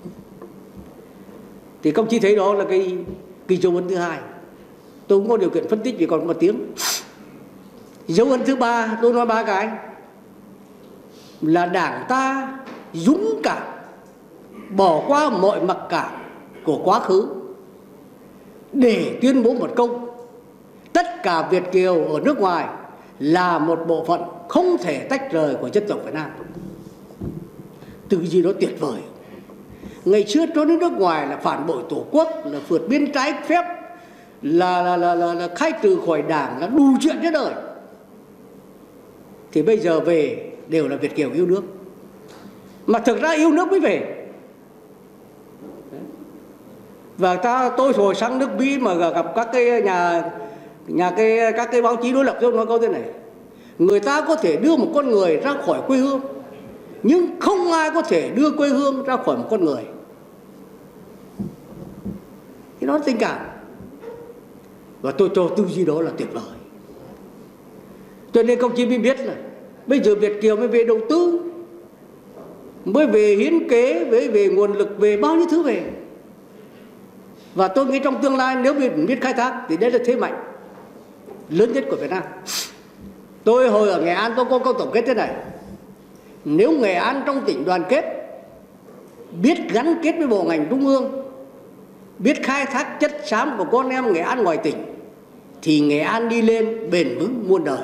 Thì công chí thấy đó là cái dấu ấn thứ hai. Tôi cũng có điều kiện phân tích vì còn một tiếng. Dấu ấn thứ ba, tôi nói 3 cái là Đảng ta dũng cảm bỏ qua mọi mặc cảm của quá khứ để tuyên bố một câu: tất cả Việt kiều ở nước ngoài là một bộ phận không thể tách rời của dân tộc Việt Nam. Từ gì đó tuyệt vời. Ngày xưa trốn đến nước ngoài là phản bội tổ quốc, là vượt biên trái phép, là khai trừ khỏi Đảng, là đủ chuyện trên đời. Thì bây giờ về đều là Việt kiều yêu nước. Mà thực ra yêu nước mới về. Và tôi hồi sang nước Mỹ mà gặp các cái các cái báo chí đối lập, tôi nói câu thế này: người ta có thể đưa một con người ra khỏi quê hương, nhưng không ai có thể đưa quê hương ra khỏi một con người. Thì đó là tình cảm. Và tôi cho tư duy đó là tuyệt vời. Cho nên công chí mới biết là bây giờ Việt kiều mới về đầu tư, mới về hiến kế, mới về nguồn lực, về bao nhiêu thứ về. Và tôi nghĩ trong tương lai nếu mình biết khai thác thì đấy là thế mạnh lớn nhất của Việt Nam. Tôi hồi ở Nghệ An tôi có câu tổng kết thế này: nếu Nghệ An trong tỉnh đoàn kết, biết gắn kết với bộ ngành trung ương, biết khai thác chất xám của con em Nghệ An ngoài tỉnh, thì Nghệ An đi lên bền vững muôn đời.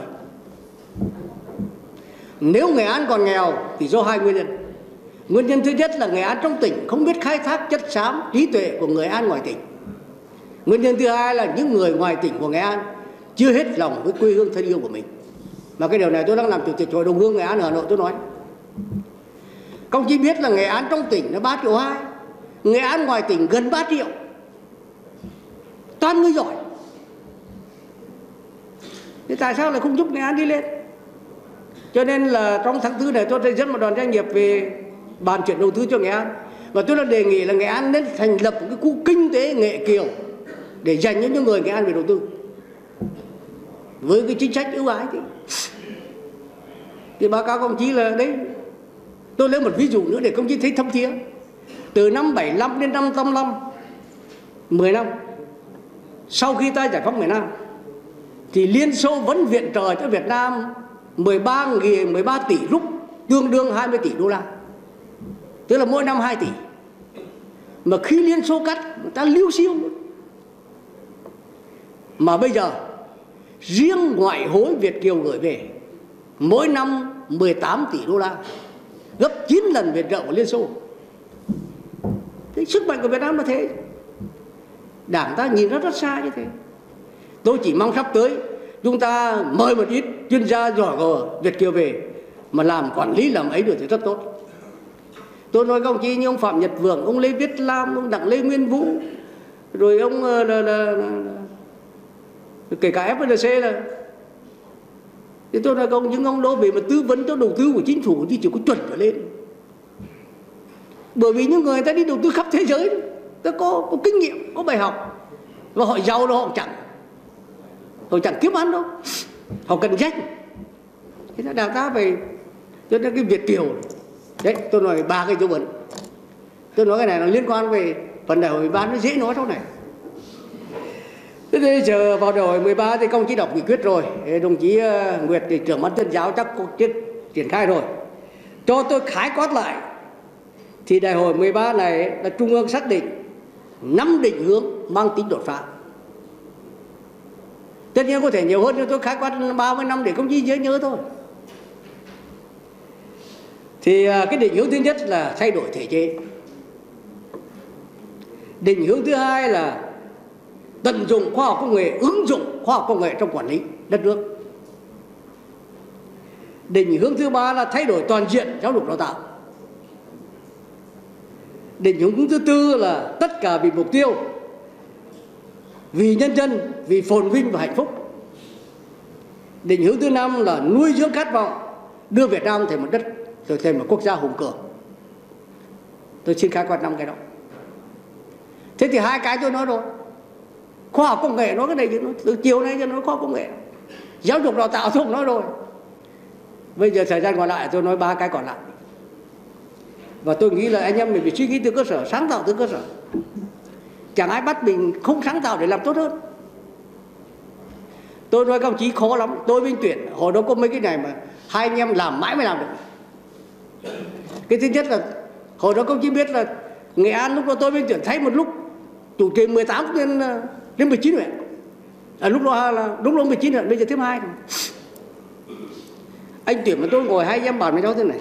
Nếu Nghệ An còn nghèo thì do 2 nguyên nhân. Nguyên nhân thứ nhất là Nghệ An trong tỉnh không biết khai thác chất xám, trí tuệ của người An ngoài tỉnh. Nguyên nhân thứ hai là những người ngoài tỉnh của Nghệ An chưa hết lòng với quê hương thân yêu của mình. Mà cái điều này tôi đang làm chủ tịch Hội đồng hương Nghệ An ở Hà Nội, tôi nói. Công chí biết là Nghệ An trong tỉnh là 3,2 triệu, Nghệ An ngoài tỉnh gần 3 triệu. Toàn người giỏi. Thế tại sao lại không giúp Nghệ An đi lên? Cho nên là trong tháng 4 này tôi sẽ dẫn một đoàn doanh nghiệp về bàn chuyện đầu tư cho Nghệ An. Và tôi đã đề nghị là Nghệ An nên thành lập một cái khu kinh tế Nghệ Kiều để dành cho những người Nghệ An về đầu tư. Với cái chính sách ưu ái thì báo cáo công chí là đấy. Tôi lấy một ví dụ nữa để công chí thấy thâm thiế. Từ năm 75 đến năm 85, 10 năm sau khi ta giải phóng miền Nam, thì Liên Xô vẫn viện trợ cho Việt Nam 13 tỷ rúp tương đương 20 tỷ đô la, tức là mỗi năm 2 tỷ. Mà khi Liên Xô cắt, người ta liêu xiêu. Mà bây giờ riêng ngoại hối Việt kiều gửi về mỗi năm 18 tỷ đô la, gấp 9 lần viện trợ của Liên Xô. Thế sức mạnh của Việt Nam là thế. Đảng ta nhìn rất xa như thế. Tôi chỉ mong sắp tới chúng ta mời một ít chuyên gia giỏi của Việt kiều về mà làm quản lý làm ấy được thì rất tốt. Tôi nói các ông chí như ông Phạm Nhật Vượng, ông Lê Viết Lam, ông Đặng Lê Nguyên Vũ, rồi ông kể cả FNC là, thì tôi nói những ông đó về mà tư vấn cho đầu tư của chính phủ thì chỉ có chuẩn trở lên. Bởi vì những người ta đi đầu tư khắp thế giới, ta có kinh nghiệm, có bài học, và họ giàu đâu họ chẳng kiếm ăn đâu, họ cần danh. Thế là đảng ta phải, cho nên cái Việt kiều đấy, tôi nói 3 cái dấu ấn. Tôi nói cái này nó liên quan về phần đại hội 13, nó dễ nói sau này. Thế bây giờ vào đại hội 13 thì công chí đọc nghị quyết rồi, đồng chí Nguyệt thì trưởng ban tuyên giáo chắc cũng triển khai rồi. Cho tôi khái quát lại thì đại hội 13 này là Trung ương xác định 5 định hướng mang tính đột phá. Tất nhiên có thể nhiều hơn, nhưng tôi khái quát 30 năm để công chí dễ nhớ thôi. Thì cái định hướng thứ nhất là thay đổi thể chế. Định hướng thứ hai là tận dụng khoa học công nghệ, ứng dụng khoa học công nghệ trong quản lý đất nước. Định hướng thứ ba là thay đổi toàn diện giáo dục đào tạo. Định hướng thứ tư là tất cả vì mục tiêu, vì nhân dân, vì phồn vinh và hạnh phúc. Định hướng thứ năm là nuôi dưỡng khát vọng đưa Việt Nam thành một đất, trở thành một quốc gia hùng cường. Tôi xin khái quát 5 cái đó. Thế thì 2 cái tôi nói rồi. Khoa học công nghệ nói cái này chứ, từ chiều nay cho nói khoa học công nghệ. Giáo dục đào tạo tôi cũng nói rồi. Bây giờ thời gian còn lại tôi nói 3 cái còn lại. Và tôi nghĩ là anh em mình phải suy nghĩ từ cơ sở, sáng tạo từ cơ sở. Chẳng ai bắt mình không sáng tạo để làm tốt hơn. Tôi nói các ông chí khó lắm. Tôi với anh Tuyển hồi đó có mấy cái này mà hai anh em làm mãi mới làm được. Cái thứ nhất là hồi đó các ông chí biết là Nghệ An lúc đó tôi với anh Tuyển thấy một lúc chủ trì 18 đến 19 huyện. Lúc đó 19 huyện, bây giờ thêm 2. Anh Tuyển và tôi ngồi hai anh em bàn với nhau thế này.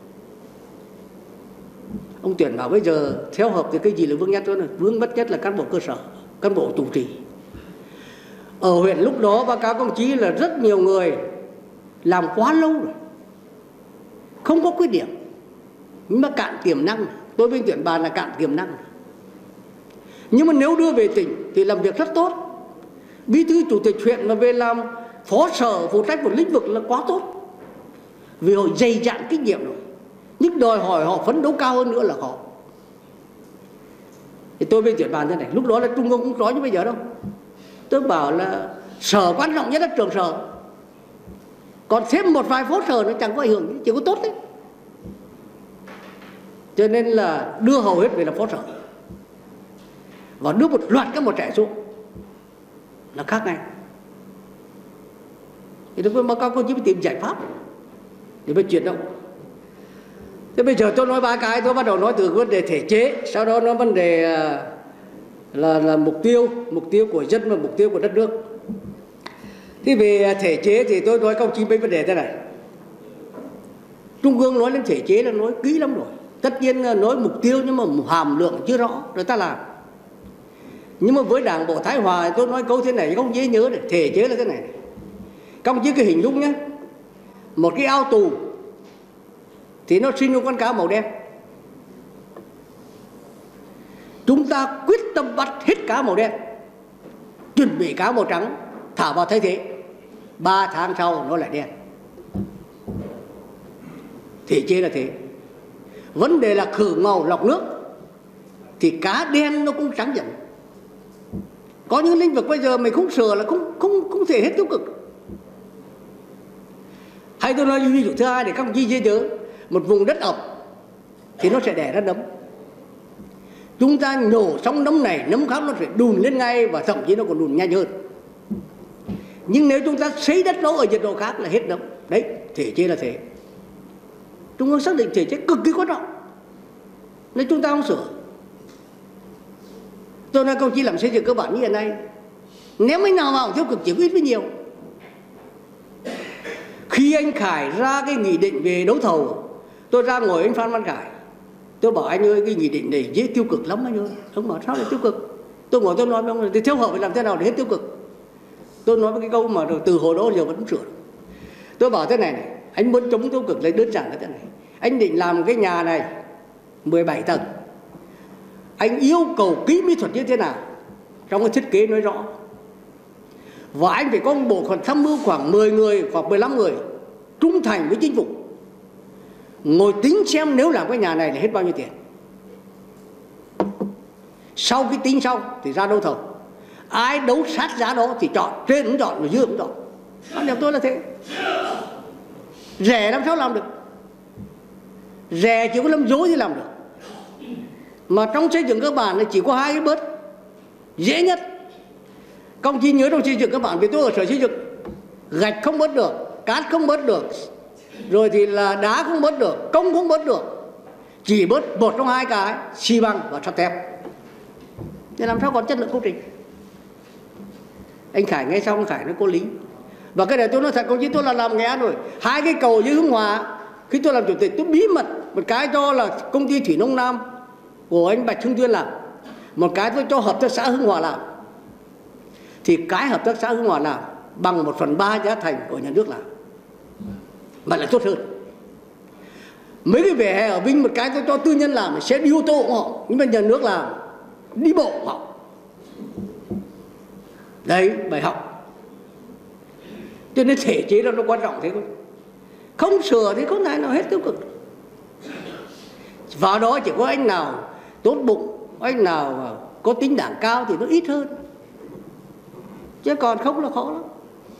Ông Tuyển bảo bây giờ theo hợp thì cái gì là vướng nhất? Vướng bất nhất là cán bộ cơ sở, cán bộ chủ trì. Ở huyện lúc đó báo cáo công chí là rất nhiều người làm quá lâu rồi, không có khuyết điểm, nhưng mà cạn tiềm năng. Tôi với Tuyển bàn là cạn tiềm năng. Nhưng mà nếu đưa về tỉnh thì làm việc rất tốt. Bí thư chủ tịch huyện mà về làm phó sở phụ trách một lĩnh vực là quá tốt, vì họ dày dạn kinh nghiệm rồi, nhưng đòi hỏi họ phấn đấu cao hơn nữa là khó. Thì tôi với Tuyển bàn thế này, lúc đó là Trung ương cũng nói như bây giờ đâu. Tôi bảo là sở quan trọng nhất là trường sở, còn thêm một vài phó sở nó chẳng có ảnh hưởng, chỉ có tốt đấy. Cho nên là đưa hầu hết về làm phó sở và đưa một loạt các một trẻ xuống là khác ngay. Thì lúc đó các chí phải tìm giải pháp để phải chuyển động. Thế bây giờ tôi nói 3 cái, tôi bắt đầu nói từ vấn đề thể chế, sau đó nói vấn đề là mục tiêu của dân và mục tiêu của đất nước. Thì về thể chế thì tôi nói các ông chí mấy vấn đề thế này. Trung ương nói đến thể chế là nói kỹ lắm rồi. Tất nhiên là nói mục tiêu nhưng mà hàm lượng chưa rõ rồi ta làm. Nhưng mà với Đảng bộ Thái Hòa tôi nói câu thế này không dễ nhớ được. Thể chế là thế này. Các ông chí cái hình dung nhé. Một cái ao tù thì nó sinh một con cá màu đen. Chúng ta quyết tâm bắt hết cá màu đen, chuẩn bị cá màu trắng thả vào thay thế. 3 tháng sau nó lại đen. Thể chế là thế. Vấn đề là khử màu lọc nước thì cá đen nó cũng trắng dần. Có những lĩnh vực bây giờ mình không sửa là không thể hết tiêu cực. Hay tôi nói ví dụ thứ hai để các ông chí dễ nhớ. Một vùng đất ẩm thì nó sẽ đẻ ra nấm. Chúng ta nhổ xong nấm này, nấm khác nó sẽ đùn lên ngay và thậm chí nó còn đùn nhanh hơn. Nhưng nếu chúng ta xấy đất nó ở nhiệt độ khác là hết nấm. Đấy, thể chế là thế. Trung ương xác định thể chế cực kỳ quan trọng, nên chúng ta không sửa. Tôi nói công chí làm xây dựng cơ bản như hiện nay, nếu mấy nào vào tiêu cực chỉ có ít với nhiều. Khi anh Khải ra cái nghị định về đấu thầu, tôi ra ngồi anh Phan Văn Khải, tôi bảo anh ơi cái nghị định này dễ tiêu cực lắm anh ơi. Ông bảo sao lại tiêu cực? Tôi ngồi tôi nói với ông là theo hợp phải làm thế nào để hết tiêu cực. Tôi nói với cái câu mà từ hồi đó giờ vẫn không sửa. Tôi bảo thế này này, anh muốn chống tiêu cực lấy đơn giản là thế này. Anh định làm cái nhà này 17 tầng, anh yêu cầu kỹ mỹ thuật như thế nào, trong cái thiết kế nói rõ. Và anh phải có một bộ phận tham mưu khoảng 10 người, khoảng 15 người trung thành với chính phủ, ngồi tính xem nếu làm cái nhà này là hết bao nhiêu tiền. Sau khi tính xong thì ra đấu thầu, ai đấu sát giá đó thì chọn, trên cũng chọn, dưới cũng chọn. Quan điểm tôi là thế. Rẻ làm sao làm được? Rẻ chỉ có lâm dối thì làm được. Mà trong xây dựng cơ bản là chỉ có hai cái bớt dễ nhất. Công chí nhớ trong xây dựng cơ bản, vì tôi ở sở xây dựng, gạch không bớt được, cát không bớt được, rồi thì là đá không bớt được, công không bớt được, chỉ bớt một trong hai cái, xi măng và sắt thép. Thì làm sao còn chất lượng công trình? Anh Khải nghe xong, anh Khải nói có lý. Và cái này tôi nói thật, công chí tôi là làm Nghệ An rồi. Hai cái cầu dưới Hưng Hòa, khi tôi làm chủ tịch tôi bí mật một cái cho là công ty Thủy Nông Nam của anh Bạch Hưng Tuyên làm, một cái tôi cho hợp tác xã Hưng Hòa làm. Thì cái hợp tác xã Hưng Hòa làm bằng 1/3 giá thành của nhà nước làm, mà lại tốt hơn. Mấy cái vỉa hè ở Vinh, một cái tôi cho tư nhân làm sẽ đi ô tô của họ, nhưng mà nhà nước làm đi bộ của họ. Đấy, bài học. Cho nên thể chế đó nó quan trọng thế thôi. Không sửa thì không thể nào hết tiêu cực. Vào đó chỉ có anh nào tốt bụng, anh nào có tính đảng cao thì nó ít hơn, chứ còn không là khó lắm.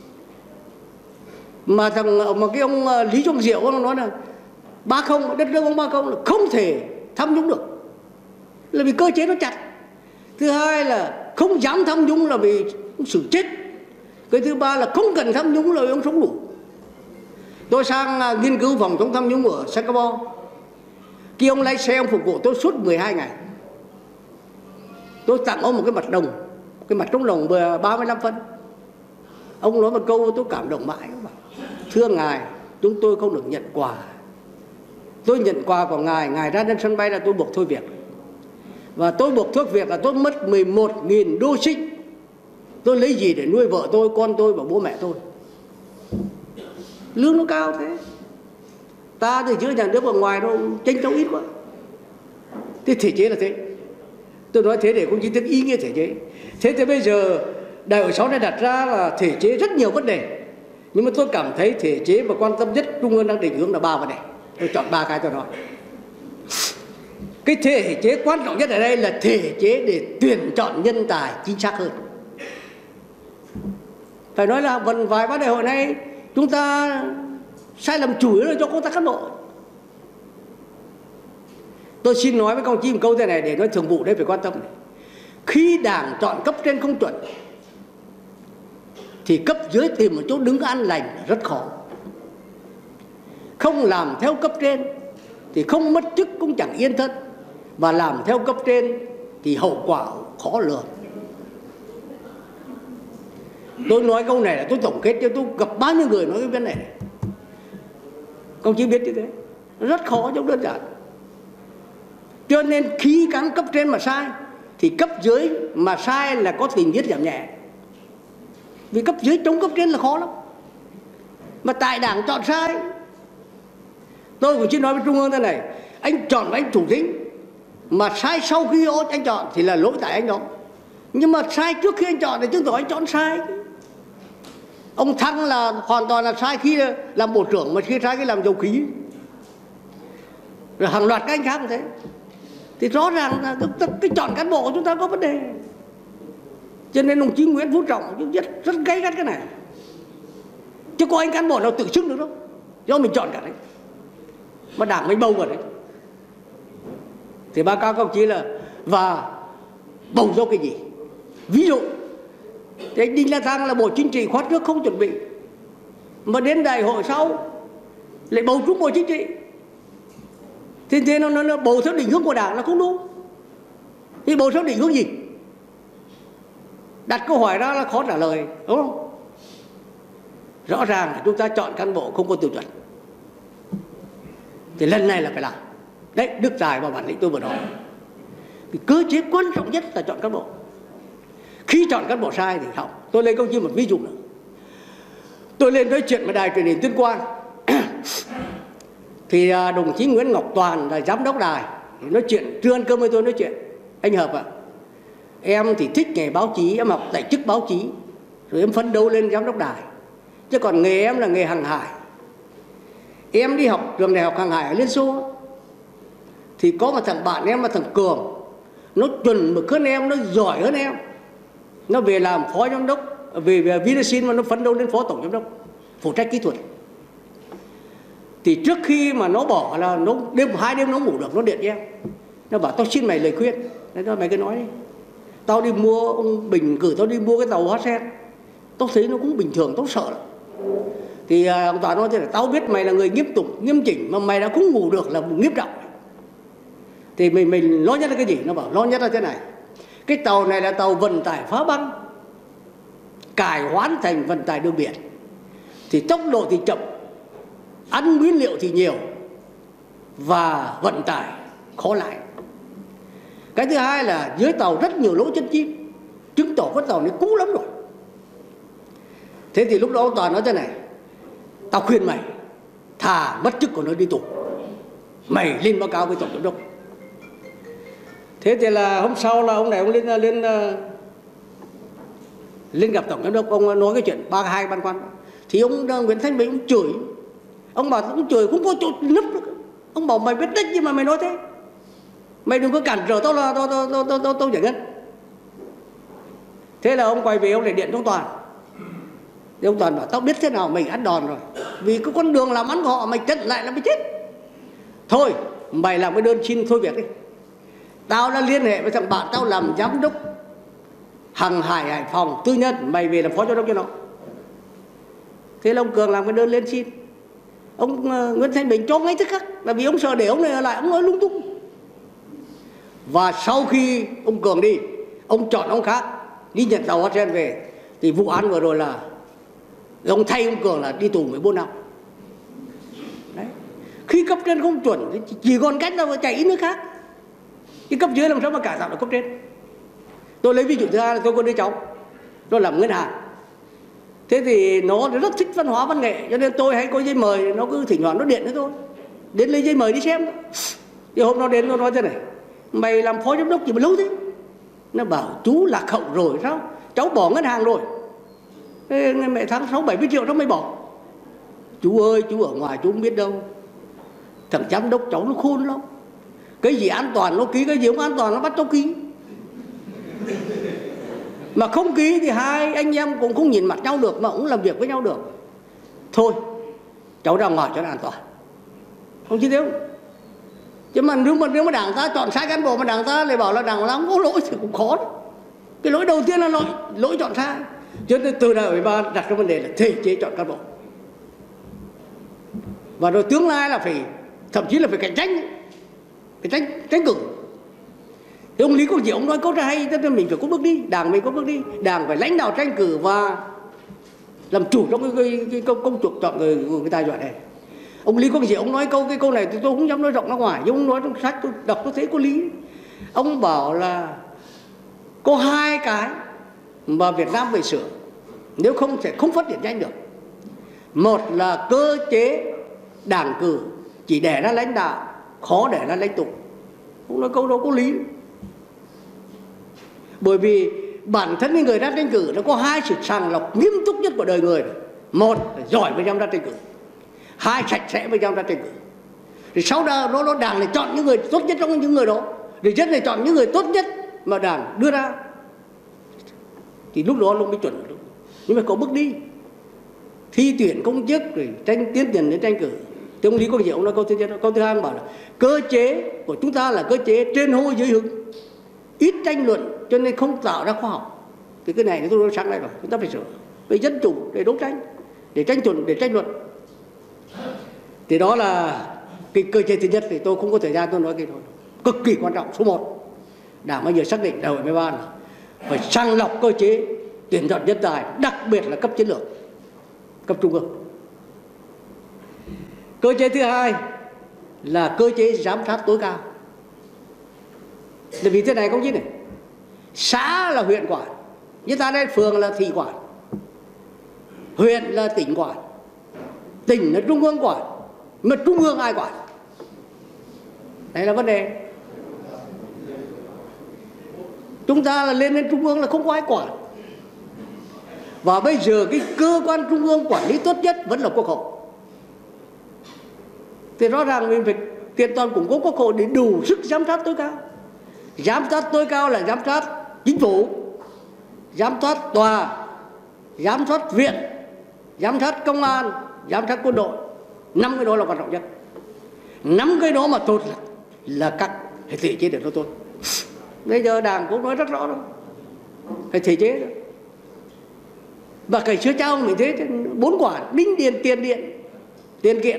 Mà cái ông Lý Trung Diệu ông nói là 30, đất nước ông 30 là không thể tham nhũng được, là vì cơ chế nó chặt. Thứ hai là không dám tham nhũng là vì xử chết. Cái thứ ba là không cần tham nhũng là vì ông sống đủ. Tôi sang nghiên cứu phòng chống tham nhũng ở Singapore, khi ông lái xe ông phục vụ tôi suốt 12 ngày. Tôi tặng ông một cái mặt đồng, cái mặt trống đồng 35 phân. Ông nói một câu tôi cảm động mãi. Thưa ngài, chúng tôi không được nhận quà. Tôi nhận quà của ngài, ngài ra đến sân bay là tôi buộc thôi việc. Và tôi buộc thôi việc là tôi mất 11.000 đô xích. Tôi lấy gì để nuôi vợ tôi, con tôi và bố mẹ tôi? Lương nó cao thế. Ta thì giữa nhà nước ở ngoài nó tranh đấu ít quá. Thế thể chế là thế. Tôi nói thế để cũng chính thức ý nghĩa thể chế. Thế thì bây giờ Đại hội 6 này đặt ra là thể chế rất nhiều vấn đề. Nhưng mà tôi cảm thấy thể chế và quan tâm nhất Trung ương đang định hướng là 3 vấn đề. Tôi chọn 3 cái tôi nói. Cái thể chế quan trọng nhất ở đây là thể chế để tuyển chọn nhân tài chính xác hơn. Phải nói là vài ba đại hội này chúng ta sai lầm chủ yếu là cho công tác cán bộ. Tôi xin nói với công chí một câu thế này để nói thường vụ đây phải quan tâm này. Khi đảng chọn cấp trên không chuẩn thì cấp dưới tìm một chỗ đứng an lành rất khó. Không làm theo cấp trên thì không mất chức cũng chẳng yên thân, và làm theo cấp trên thì hậu quả khó lường. Tôi nói câu này là tôi tổng kết cho tôi gặp bao nhiêu người nói cái vấn đề này. Công chí biết như thế, rất khó trong đơn giản. Cho nên khi cán cấp trên mà sai thì cấp dưới mà sai là có tình tiết giảm nhẹ. Vì cấp dưới chống cấp trên là khó lắm. Mà tại đảng chọn sai. Tôi cũng chỉ nói với Trung ương thế này, anh chọn với anh thủ lĩnh mà sai sau khi anh chọn thì là lỗi tại anh đó. Nhưng mà sai trước khi anh chọn thì chứng tỏ anh chọn sai. Ông Thăng là hoàn toàn là sai khi làm bộ trưởng, mà khi sai khi làm dầu khí. Rồi hàng loạt các anh khác cũng thế. Thì rõ ràng là cái chọn cán bộ của chúng ta có vấn đề. Cho nên đồng chí Nguyễn Phú Trọng rất gay gắt cái này. Chứ có anh cán bộ nào tự xưng được đâu, do mình chọn cả đấy, mà đảng mình bầu vào đấy. Thì báo cáo các ông chí là và bầu do cái gì? Ví dụ thì anh Đinh La Thăng là Bộ Chính trị khóa trước không chuẩn bị, mà đến đại hội sau lại bầu trúng Bộ Chính trị. Thế nó bầu theo định hướng của Đảng là không đúng. Thì bầu theo định hướng gì? Đặt câu hỏi đó là khó trả lời, đúng không? Rõ ràng là chúng ta chọn cán bộ không có tiêu chuẩn. Thì lần này là phải làm. Đấy, đức tài và bản lĩnh tôi vừa nói. Thì cơ chế quan trọng nhất là chọn cán bộ. Khi chọn cán bộ sai thì không. Tôi lấy công chí một ví dụ nữa. Tôi lên nói chuyện với đài truyền hình Tuyên Quang. Thì đồng chí Nguyễn Ngọc Toàn là giám đốc đài, thì nói chuyện, trưa ăn cơm với tôi nói chuyện. Anh Hợp ạ, em thì thích nghề báo chí, em học tại chức báo chí, rồi em phấn đấu lên giám đốc đài. Chứ còn nghề em là nghề hàng hải. Em đi học trường đại học hàng hải ở Liên Xô, thì có một thằng bạn em là thằng Cường, nó chuẩn mực hơn em, nó giỏi hơn em. Nó về làm phó giám đốc, về Vinasin mà nó phấn đấu lên phó tổng giám đốc, phụ trách kỹ thuật. Thì trước khi mà nó bỏ là nó hai đêm nó ngủ được, nó điện cho em. Nó bảo tao xin mày lời khuyên. Đấy, mày cứ nói đi. Tao đi mua, ông Bình cử tao đi mua cái tàu hóa sen, tao thấy nó cũng bình thường, tao sợ lắm. Thì ông Toàn nói thế là tao biết mày là người nghiêm túc, nghiêm chỉnh, mà mày đã cũng ngủ được là nghiêm trọng. Thì mình lo nhất là cái gì? Nó bảo lo nhất là thế này. Cái tàu này là tàu vận tải phá băng, cải hoán thành vận tải đường biển. Thì tốc độ thì chậm, ăn nguyên liệu thì nhiều, và vận tải khó lái. Cái thứ hai là dưới tàu rất nhiều lỗ chân chim, chứng tỏ con tàu này cũ lắm rồi. Thế thì lúc đó ông Toàn nói thế này: tao khuyên mày thà mất chức của nó đi tù, mày lên báo cáo với tổng giám đốc. Thế thì là hôm sau là ông này ông lên gặp tổng giám đốc, ông nói cái chuyện 32 băn khoăn. Thì ông Nguyễn Thanh Bình ông chửi, ông bảo ông chửi không có chỗ nấp được. Ông bảo mày biết đích nhưng mà mày nói thế, mày đừng có cản trở tao là tao giải ngân. Thế là ông quay về ông lại điện cho ông Toàn. Thì ông Toàn bảo tao biết thế nào mình ăn đòn rồi, vì cái con đường làm ăn của họ mày chặn lại là mày chết. Thôi mày làm cái đơn xin thôi việc đi. Tao đã liên hệ với thằng bạn tao làm giám đốc hàng hải Hải Phòng tư nhân, mày về làm phó giám đốc cho nó. Thế là ông Cường làm cái đơn lên xin. Ông Nguyễn Thanh Bình cho ngay tức khắc, là vì ông sợ để ông này ở lại, ông nói lung tung. Và sau khi ông Cường đi, ông chọn ông khác đi nhận tàu hóa sen về. Thì vụ án vừa rồi là ông thay ông Cường là đi tù 14 năm. Đấy. Khi cấp trên không chuẩn thì chỉ còn cách nào mà chạy nước khác. Cái cấp dưới làm sao mà cải tạo được cấp trên. Tôi lấy ví dụ thứ hai là tôi có đứa cháu, nó làm ngân hàng. Thế thì nó rất thích văn hóa văn nghệ, cho nên tôi hay có giấy mời, nó cứ thỉnh thoảng nó điện với tôi, đến lấy giấy mời đi xem. Thì hôm nó đến nó nói thế này: mày làm phó giám đốc gì mà lâu thế? Nó bảo chú lạc hậu rồi sao? Cháu bỏ ngân hàng rồi. Thế mẹ tháng 6-70 triệu nó mới bỏ. Chú ơi, chú ở ngoài chú không biết đâu. Thằng giám đốc cháu nó khôn lắm. Cái gì an toàn nó ký, cái gì không an toàn nó bắt cháu ký. Mà không ký thì hai anh em cũng không nhìn mặt nhau được, mà cũng làm việc với nhau được. Thôi cháu ra ngoài cho nó an toàn. Không chứ thế. Chứ mà nếu mà đảng ta chọn sai cán bộ mà đảng ta lại bảo là đảng lắm có lỗi thì cũng khó đấy. Cái lỗi đầu tiên là lỗi chọn sai. Cho nên từ đại ủy ban đặt ra vấn đề là thể chế chọn cán bộ. Và rồi tương lai là phải, thậm chí là phải cạnh tranh cử. Thì ông Lý Quang Diệu ông nói câu ra hay, cho nên mình phải có bước đi, đảng mình có bước đi, đảng phải lãnh đạo tranh cử và làm chủ trong cái công cuộc chọn người tài giỏi này. Ông Lý Quang Diệu ông nói cái câu này thì tôi không dám nói rộng ra ngoài, nhưng ông nói trong sách tôi đọc tôi thấy có lý. Ông bảo là có hai cái mà Việt Nam phải sửa, nếu không sẽ không phát triển nhanh được. Một là cơ chế đảng cử chỉ để ra lãnh đạo, khó để ra lãnh tụ. Ông nói câu đó có lý. Bởi vì bản thân những người ra tranh cử nó có hai sự sàng lọc nghiêm túc nhất của đời người. Một là giỏi với nhau ra tranh cử, hai sạch sẽ với nhau ra tranh cử. Thì sau đó nó đảng này chọn những người tốt nhất trong những người đó, rồi dân này chọn những người tốt nhất mà đảng đưa ra, thì lúc đó nó mới chuẩn được. Nhưng mà có bước đi, thi tuyển công chức rồi tiến tiền đến tranh cử. Thì ông Lý Quang Diệu nói câu thứ nhất. Câu thứ hai bảo là cơ chế của chúng ta là cơ chế trên hôi dưới hứng, ít tranh luận cho nên không tạo ra khoa học. Thì cái này tôi nói sáng nay rồi, chúng ta phải sửa về dân chủ để đấu tranh, để tranh luận. Thì đó là Cái cơ chế thứ nhất thì tôi không có thời gian tôi nói cái đó, cực kỳ quan trọng. Số 1, Đảng bây giờ xác định đại hội 13 là phải sàng lọc cơ chế tuyển chọn nhân tài, đặc biệt là cấp chiến lược, cấp trung ương. Cơ chế thứ hai là cơ chế giám sát tối cao. Là vì thế này công chí này, xã là huyện quản, như ta đây phường là thị quản, huyện là tỉnh quản, tỉnh là trung ương quản, mà trung ương ai quản? Đây là vấn đề. Chúng ta là lên trung ương là không có ai quản. Và bây giờ cái cơ quan trung ương quản lý tốt nhất vẫn là Quốc hội. Thì rõ ràng mình phải kiện toàn củng cố Quốc hội để đủ sức giám sát tối cao. Giám sát tối cao là giám sát chính phủ, giám sát tòa, giám sát viện, giám sát công an, giám sát quân đội. 5 cái đó là quan trọng nhất. 5 cái đó mà tốt là các thể chế được nó tốt. Bây giờ Đảng cũng nói rất rõ đó, phải thể chế đó. Và cái xưa cha ông mình thế 4 quản: đinh điền, tiền điện, tiền kiện.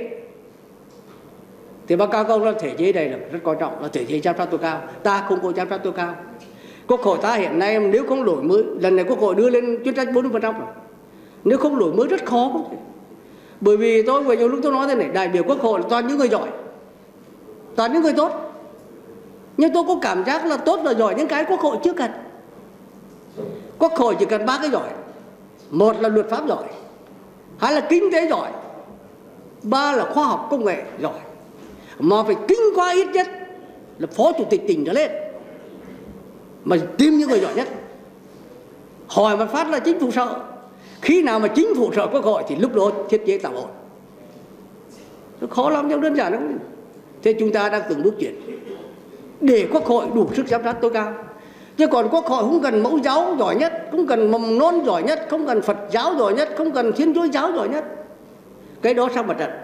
Thì báo cáo công là thể chế này là rất quan trọng, là thể chế giám sát tối cao. Ta không có giám sát tối cao. Quốc hội ta hiện nay nếu không đổi mới, lần này Quốc hội đưa lên chuyên trách 40% rồi. Nếu không đổi mới rất khó. Bởi vì tôi vừa nhiều lúc tôi nói thế này, đại biểu Quốc hội là toàn những người giỏi, toàn những người tốt. Nhưng tôi có cảm giác là tốt và giỏi những cái Quốc hội chưa cần. Quốc hội chỉ cần 3 cái giỏi. 1 là luật pháp giỏi, 2 là kinh tế giỏi, 3 là khoa học công nghệ giỏi. Mà phải kinh qua ít nhất là phó chủ tịch tỉnh trở lên, mà tìm những người giỏi nhất. Hỏi một phát là chính phủ sợ. Khi nào mà chính phủ sợ Quốc hội thì lúc đó thiết chế tạm ổn. Nó khó lắm, nhưng đơn giản lắm. Thế chúng ta đang từng bước chuyển để Quốc hội đủ sức giám sát tối cao. Chứ còn Quốc hội không cần mẫu giáo giỏi nhất, không cần mầm non giỏi nhất, không cần Phật giáo giỏi nhất, không cần Thiên Chúa giáo giỏi nhất. Cái đó sang mặt trận.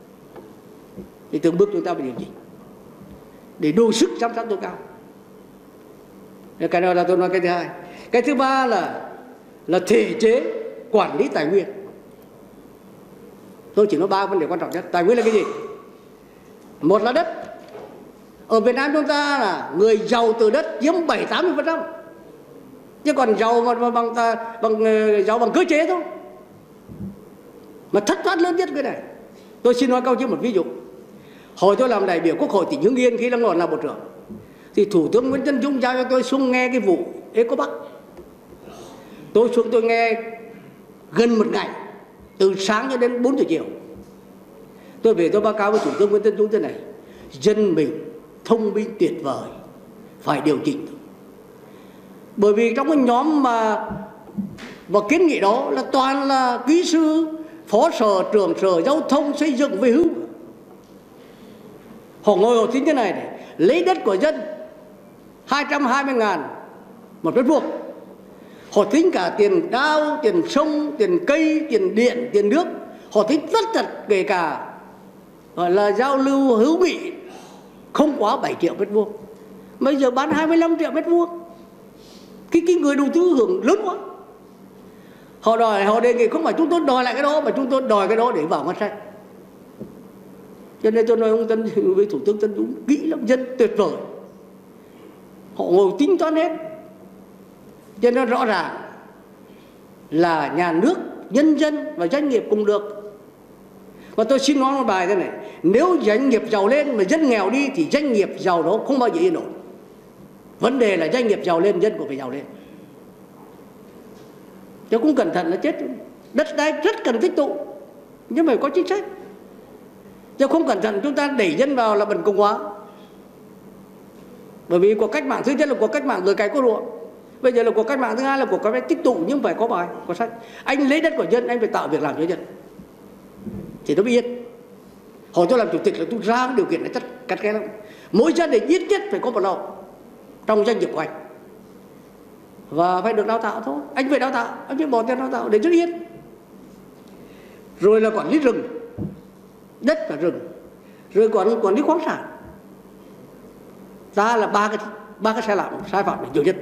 Thì từng bước chúng ta phải điều chỉnh để đủ sức giám sát tối cao. Cái đó là tôi nói cái thứ hai. Cái thứ ba là thể chế quản lý tài nguyên. Tôi chỉ nói 3 vấn đề quan trọng nhất. Tài nguyên là cái gì? 1 là đất. Ở Việt Nam chúng ta là người giàu từ đất chiếm 70-80%. Chứ còn giàu mà giàu bằng cơ chế thôi. Mà thất thoát lớn nhất cái này. Tôi xin nói câu chứ một ví dụ. Hồi tôi làm đại biểu Quốc hội tỉnh Hưng Yên khi đang còn là bộ trưởng, thì Thủ tướng Nguyễn Tấn Dũng giao cho tôi xuống nghe cái vụ Eco Park. Tôi xuống tôi nghe gần một ngày, từ sáng cho đến 4 giờ chiều. Tôi về tôi báo cáo với Thủ tướng Nguyễn Tấn Dũng thế này: dân mình thông minh tuyệt vời, phải điều chỉnh. Bởi vì trong cái nhóm mà kiến nghị đó là toàn là kỹ sư, phó sở, trưởng sở giao thông xây dựng về hưu. Họ ngồi họ tính thế này này: lấy đất của dân 220.000 một mét vuông. Họ tính cả tiền đao, tiền sông, tiền cây, tiền điện, tiền nước. Họ tính tất tật, kể cả gọi là giao lưu hữu nghị, không quá 7 triệu mét vuông. Bây giờ bán 25 triệu mét vuông. Cái người đầu tư hưởng lớn quá. Họ đề nghị không phải chúng tôi đòi lại cái đó, mà chúng tôi đòi cái đó để vào ngân sách. Cho nên tôi nói ông Tân với Thủ tướng Tân Dũng kỹ lắm, dân tuyệt vời. Họ ngồi tính toán hết. Cho nên rõ ràng là nhà nước, nhân dân và doanh nghiệp cùng được. Và tôi xin nói một bài thế này: nếu doanh nghiệp giàu lên mà dân nghèo đi thì doanh nghiệp giàu đó không bao giờ yên ổn. Vấn đề là doanh nghiệp giàu lên, dân cũng phải giàu lên. Chứ cũng cẩn thận là chết. Đất đai rất cần tích tụ, nhưng mà có chính sách. Chứ không cẩn thận chúng ta đẩy dân vào là bần cùng hóa. Bởi vì cuộc cách mạng thứ nhất là cuộc cách mạng người cày có ruộng. Bây giờ là cuộc cách mạng thứ hai là cuộc cách mạng tích tụ, nhưng phải có bài, có sách. Anh lấy đất của dân, anh phải tạo việc làm cho dân thì nó mới yên. Hồi tôi làm chủ tịch là tôi ra điều kiện này rất cắt kẽ lắm. Mỗi gia đình ít nhất phải có một lao trong doanh nghiệp của anh, và phải được đào tạo thôi. Anh phải đào tạo, anh phải bỏ tiền đào tạo để rất yên. Rồi là quản lý rừng, đất và rừng, rồi quản lý khoáng sản. Ta là ba cái sai phạm nhiều nhất.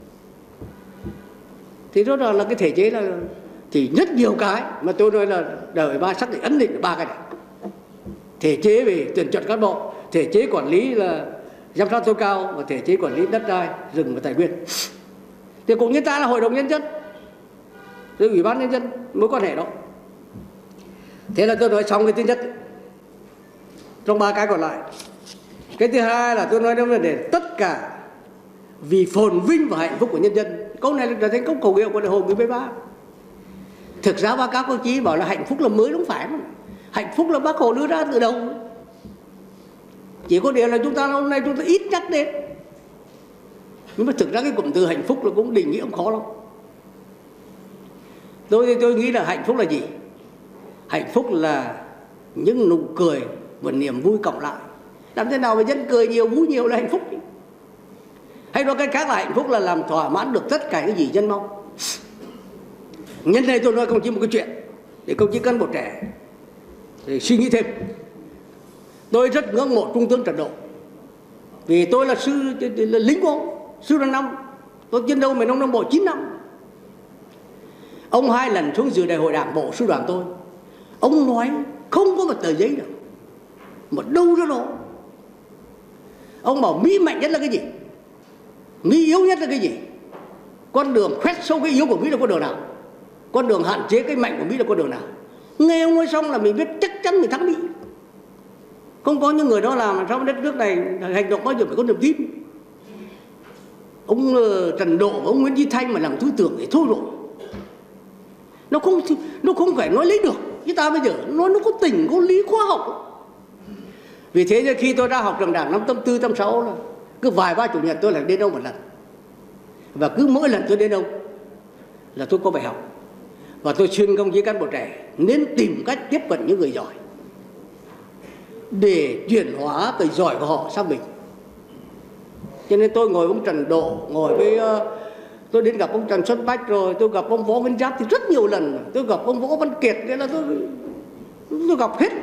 Thì đó là cái thể chế là thì rất nhiều cái mà tôi nói là đời ba xác định ấn định 3 cái này. thể chế về tuyển chọn cán bộ, thể chế quản lý là giám sát tối cao và thể chế quản lý đất đai, rừng và tài nguyên. Thì cũng như ta là hội đồng nhân dân, rồi ủy ban nhân dân, mối quan hệ đó. Thế là tôi nói xong cái thứ nhất trong 3 cái còn lại. Cái thứ hai là tôi nói đến vấn đề tất cả vì phồn vinh và hạnh phúc của nhân dân. Câu này là trở thành câu khẩu hiệu của đại hội 13. Thực ra báo cáo các chí bảo là hạnh phúc là mới, đúng phải mà. Hạnh phúc là Bác Hồ đưa ra từ đầu. Chỉ có điều là chúng ta hôm nay chúng ta ít nhắc đến. Nhưng mà thực ra cái cụm từ hạnh phúc là cũng định nghĩa cũng khó lắm. Tôi nghĩ là hạnh phúc là gì? Hạnh phúc là những nụ cười và niềm vui cộng lại. Làm thế nào mà dân cười nhiều, vui nhiều là hạnh phúc. Hay nói cách khác là hạnh phúc là làm thỏa mãn được tất cả cái gì dân mong. Nhân đây tôi nói công chí một cái chuyện để công chí cán bộ trẻ để suy nghĩ thêm. Tôi rất ngưỡng mộ Trung tướng Trần Độ, vì tôi là lính của ông, sư đoàn 5, tôi chiến đấu miền Đông Nam Bộ 9 năm. Ông 2 lần xuống dự đại hội đảng bộ sư đoàn tôi. Ông nói không có một tờ giấy đâu, một đâu ra đó. Ông bảo Mỹ mạnh nhất là cái gì, Mỹ yếu nhất là cái gì, con đường khoét sâu cái yếu của Mỹ là con đường nào, con đường hạn chế cái mạnh của Mỹ là con đường nào. Nghe ông nói xong là mình biết chắc chắn mình thắng Mỹ. Không có những người đó làm sao đất nước này hành động bao giờ phải có niềm tin. Ông Trần Độ và ông Nguyễn Chí Thanh mà làm tư tưởng thì thôi rồi. Nó không phải nói lấy được. Chúng ta bây giờ nó có tình, có lý khoa học. Vì thế khi tôi ra học trường đảng năm 84, 86 là cứ vài ba chủ nhật tôi lại đến ông một lần. Và cứ mỗi lần tôi đến ông là tôi có bài học. Và tôi khuyên công chí cán bộ trẻ nên tìm cách tiếp cận những người giỏi để chuyển hóa cái giỏi của họ sang mình. Cho nên tôi ngồi với ông Trần Độ, ngồi với tôi đến gặp ông Trần Xuân Bách, rồi tôi gặp ông Võ Nguyên Giáp thì rất nhiều lần. Tôi gặp ông Võ Văn Kiệt, nghĩa là tôi gặp hết.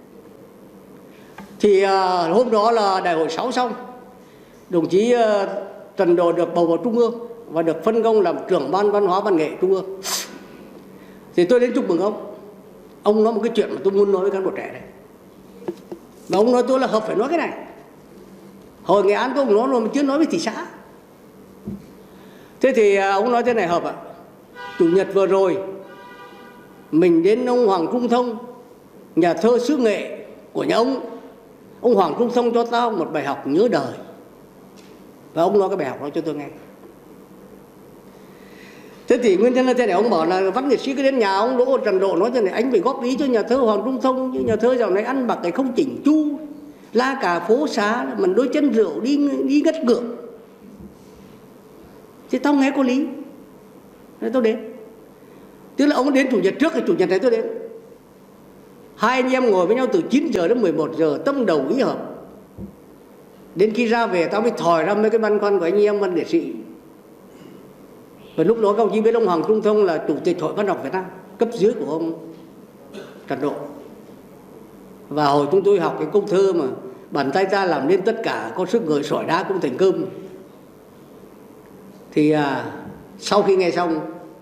Thì hôm đó là đại hội 6 xong, đồng chí Trần Độ được bầu vào Trung ương và được phân công làm trưởng ban văn hóa văn nghệ Trung ương. Thì tôi đến chúc mừng ông. Ông nói một cái chuyện mà tôi muốn nói với cán bộ trẻ này. Và ông nói tôi là hợp phải nói cái này. Hồi Nghệ An tôi cũng nói rồi mà chưa nói với thị xã. Thế thì ông nói thế này hợp ạ. Chủ nhật vừa rồi mình đến ông Hoàng Trung Thông, nhà thơ xứ Nghệ của nhà ông. Ông Hoàng Trung Thông cho tao một bài học nhớ đời. Và ông nói cái bài học đó cho tôi nghe. Thế thì nguyên nhân là thế này, ông bảo là văn nghệ sĩ cứ đến nhà ông Đỗ Trần Độ nói thế này: anh phải góp ý cho nhà thơ Hoàng Trung Thông, chứ nhà thơ dạo này ăn mặc cái không chỉnh chu, la cà phố xá, mình đôi chân rượu đi ngất ngưỡng. Thì tao nghe có lý, nên tôi đến. Tức là ông đến chủ nhật trước, cái chủ nhật này tôi đến. Hai anh em ngồi với nhau từ 9 giờ đến 11 giờ, tâm đầu ý hợp. Đến khi ra về tao mới thòi ra mấy cái băn khoăn của anh em văn nghệ sĩ. Và lúc đó các ông chí biết ông Hoàng Trung Thông là chủ tịch Hội Văn học Việt Nam, cấp dưới của ông Trần Độ. Và hồi chúng tôi học cái câu thơ mà bàn tay ta làm nên tất cả, có sức người sỏi đá cũng thành cơm. Thì sau khi nghe xong,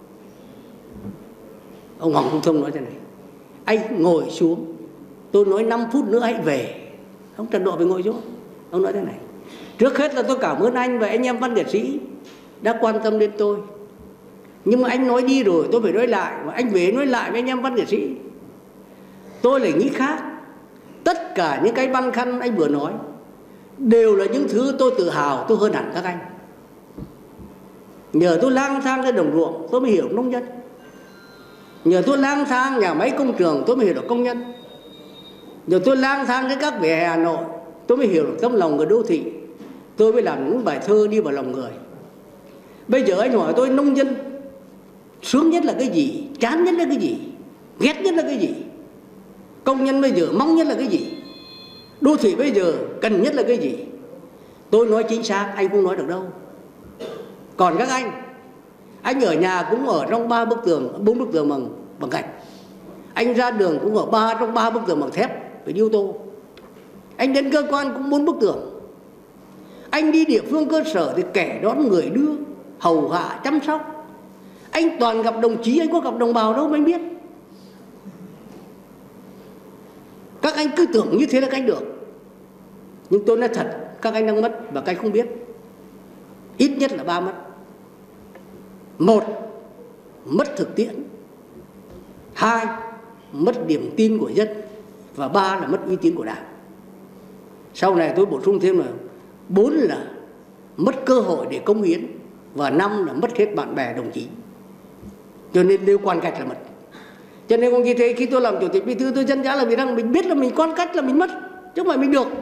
ông Hoàng Trung Thông nói thế này: anh ngồi xuống, tôi nói 5 phút nữa hãy về. Ông Trần Độ phải ngồi xuống. Ông nói thế này: trước hết là tôi cảm ơn anh và anh em văn nghệ sĩ đã quan tâm đến tôi. Nhưng mà anh nói đi rồi tôi phải nói lại, và anh về nói lại với anh em văn nghệ sĩ. Tôi lại nghĩ khác. Tất cả những cái băn khoăn anh vừa nói đều là những thứ tôi tự hào, tôi hơn hẳn các anh. Nhờ tôi lang thang ra đồng ruộng tôi mới hiểu nông dân. Nhờ tôi lang thang nhà máy công trường tôi mới hiểu được công nhân. Nhờ tôi lang thang đến các vỉa hè Hà Nội tôi mới hiểu được tấm lòng người đô thị. Tôi mới làm những bài thơ đi vào lòng người. Bây giờ anh hỏi tôi nông dân sướng nhất là cái gì, chán nhất là cái gì, ghét nhất là cái gì, công nhân bây giờ mong nhất là cái gì, đô thị bây giờ cần nhất là cái gì, tôi nói chính xác anh không nói được đâu. Còn các anh ở nhà cũng ở trong 4 bức tường bằng gạch. Anh ra đường cũng ở trong 3 bức tường bằng thép phải đi ô tô. Anh đến cơ quan cũng 4 bức tường. Anh đi địa phương cơ sở thì kẻ đón người đưa, hầu hạ chăm sóc. Anh toàn gặp đồng chí, anh có gặp đồng bào đâu mà anh biết. Các anh cứ tưởng như thế là các anh được, nhưng tôi nói thật, các anh đang mất và các anh không biết. Ít nhất là 3 mất. Một, mất thực tiễn. Hai, mất niềm tin của dân. Và ba là mất uy tín của Đảng. Sau này tôi bổ sung thêm là 4 là mất cơ hội để cống hiến, và 5 là mất hết bạn bè đồng chí. Cho nên nếu quan cách là mất. Cho nên như thế khi tôi làm chủ tịch bí thư, tôi dân dã là vì rằng mình biết là mình quan cách là mình mất, chứ không phải mình được.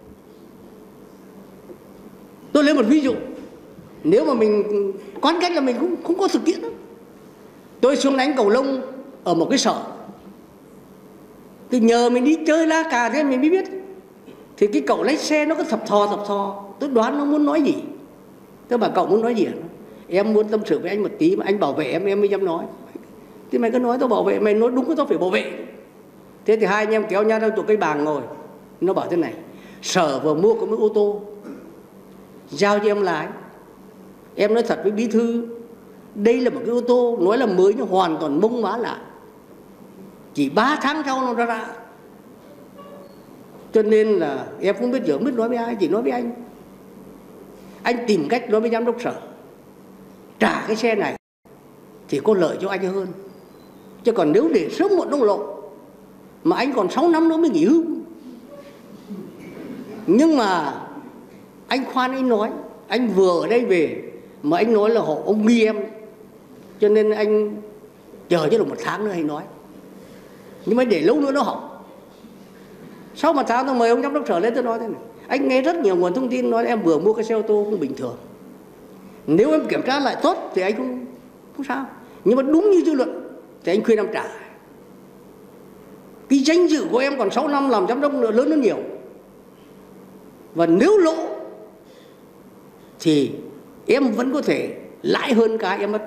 Tôi lấy một ví dụ, nếu mà mình quan cách là mình không có thực tiễn đó. Tôi xuống đánh cầu lông ở một cái sở, thì nhờ mình đi chơi la cà thế mình mới biết. Thì cái cậu lái xe nó cứ thập thò, tôi đoán nó muốn nói gì. Tôi bảo cậu muốn nói gì hả? Em muốn tâm sự với anh một tí, mà anh bảo vệ em mới dám nói. Thì mày cứ nói tao bảo vệ, mày nói đúng tao phải bảo vệ. Thế thì hai anh em kéo nhau ra chỗ cây bàng ngồi. Nó bảo thế này: sở vừa mua có một ô tô, giao cho em lái. Em nói thật với bí thư, đây là một cái ô tô nói là mới nhưng hoàn toàn mông má lại, chỉ 3 tháng sau nó ra. Cho nên là em không biết giờ, không biết nói với ai, chỉ nói với anh. Anh tìm cách nói với giám đốc sở, trả cái xe này thì có lợi cho anh hơn. Chứ còn nếu để sớm muộn đông lộ, mà anh còn 6 năm nữa mới nghỉ hưu. Nhưng mà anh khoan anh nói, anh vừa ở đây về mà anh nói là ông nghi em, cho nên anh chờ cho được 1 tháng nữa anh nói. Nhưng mà để lâu nữa nó hỏng. Sau 1 tháng tôi mời ông giám đốc sở lên, tôi nói thế này: anh nghe rất nhiều nguồn thông tin nói em vừa mua cái xe ô tô không bình thường. Nếu em kiểm tra lại tốt thì anh không sao. Nhưng mà đúng như dư luận thì anh khuyên em trả. Cái danh dự của em còn 6 năm làm giám đốc nữa lớn hơn nhiều. Và nếu lỗ thì em vẫn có thể lãi hơn cái em mất.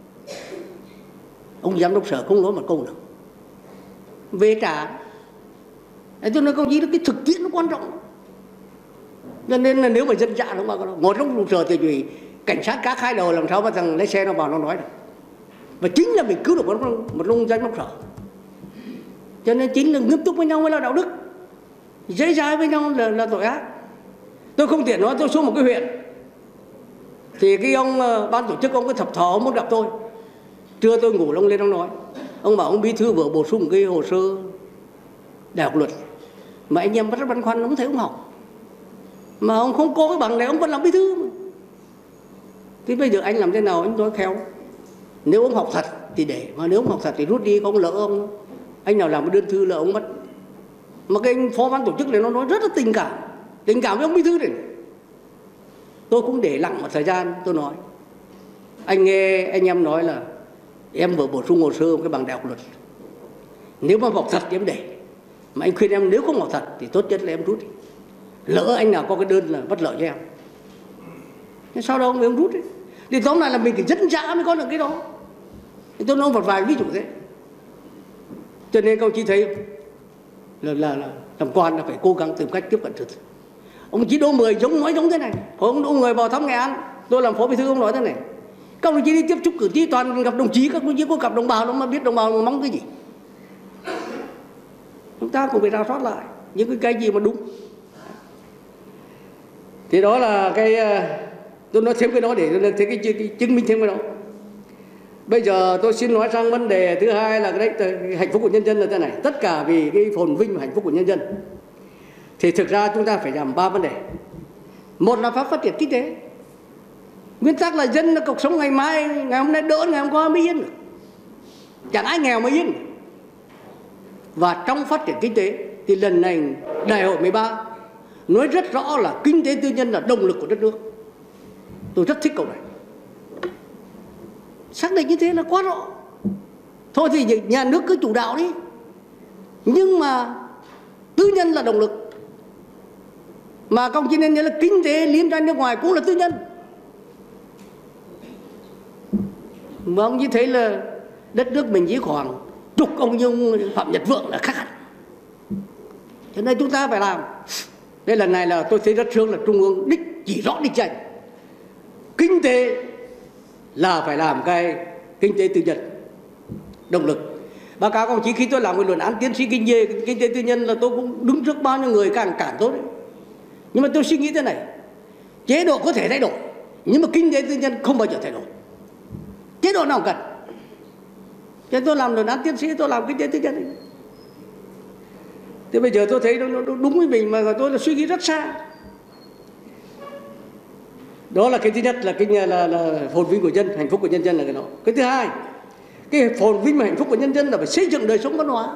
Ông giám đốc sở không nói một câu nào. Về trả. Tôi nói công chí cái thực tiễn nó quan trọng. Cho nên là nếu mà dân dạ nó không bao giờ. Ngồi trong trụ sở thì vì cảnh sát cá khai đầu làm sao mà thằng lái xe nó vào nó nói được. Và chính là mình cứu được một ông giám đốc sở. Cho nên chính là nghiêm túc với nhau mới là đạo đức. Dễ dãi với nhau là tội ác. Tôi không tiện nói, tôi xuống một cái huyện thì cái ông ban tổ chức ông cái thập thò ông muốn gặp tôi. Trưa tôi ngủ ông lên ông nói, ông bảo ông bí thư vừa bổ sung cái hồ sơ đại học luật mà anh em rất băn khoăn, ông thấy ông học mà ông không có cái bằng này, ông vẫn làm bí thư mà. Thế bây giờ anh làm thế nào anh nói khéo. Nếu ông học thật thì để, mà nếu ông học thật thì rút đi, có ông lỡ ông. Anh nào làm một đơn thư là ông mất. Mà cái anh phó ban tổ chức này nó nói rất là tình cảm với ông bí thư này. Tôi cũng để lặng một thời gian, tôi nói anh nghe anh em nói là em vừa bổ sung hồ sơ cái bằng đại học luật, nếu mà học thật thì em để, mà anh khuyên em nếu không học thật thì tốt nhất là em rút đi. Lỡ anh nào có cái đơn là bất lợi cho em, nhưng sau đó ông rút đi. Thì tóm lại là mình phải dân dã mới có được cái đó. Thì tôi nói một vài ví dụ thế. Cho nên các ông chí thấy là làm quan là phải cố gắng tìm cách tiếp cận thực. Ông chí Đỗ Mười nói giống thế này. Ông Đỗ Mười vào thăm Nghệ An, tôi làm phó bí thư, ông nói thế này: các đồng chí đi tiếp xúc cử tri toàn gặp đồng chí, các đồng chí có gặp đồng bào đâu mà biết đồng bào mong cái gì. Chúng ta cũng phải rà soát lại những cái gì mà đúng. Thì đó là cái tôi nói thêm cái đó để thấy cái chứng minh thêm cái đó. Bây giờ tôi xin nói sang vấn đề thứ hai là cái hạnh phúc của nhân dân là thế này. Tất cả vì cái phồn vinh và hạnh phúc của nhân dân thì thực ra chúng ta phải làm 3 vấn đề. Một là phát triển kinh tế. Nguyên tắc là dân là cuộc sống ngày mai, ngày hôm nay đỡ, ngày hôm qua mới yên. Chẳng ai nghèo mới yên. Và trong phát triển kinh tế thì lần này đại hội 13 nói rất rõ là kinh tế tư nhân là động lực của đất nước. Tôi rất thích câu này. Xác định như thế là quá rõ. Thôi thì nhà nước cứ chủ đạo đi, nhưng mà tư nhân là động lực. Mà công chí nên nhớ là kinh tế liên doanh nước ngoài cũng là tư nhân. Mà ông chỉ thấy là đất nước mình chỉ khoảng chục ông Nhung, Phạm Nhật Vượng là khác hẳn. Cho nên chúng ta phải làm. Đây lần này là tôi thấy rất sướng là Trung ương chỉ rõ đích danh. Kinh tế là phải làm cái kinh tế tư nhân, động lực. Báo cáo công chí, khi tôi làm một luận án tiến sĩ kinh tế tư nhân là tôi cũng đứng trước bao nhiêu người cản tôi đấy. Nhưng mà tôi suy nghĩ thế này, chế độ có thể thay đổi, nhưng mà kinh tế tư nhân không bao giờ thay đổi. Chế độ nào cần. Cho nên tôi làm luận án tiến sĩ, tôi làm kinh tế tư nhân ấy. Thế bây giờ tôi thấy nó đúng với mình, mà tôi là suy nghĩ rất xa. Đó là cái thứ nhất, là phồn vinh của dân, hạnh phúc của nhân dân là cái đó. Cái thứ hai, cái phồn vinh và hạnh phúc của nhân dân là phải xây dựng đời sống văn hóa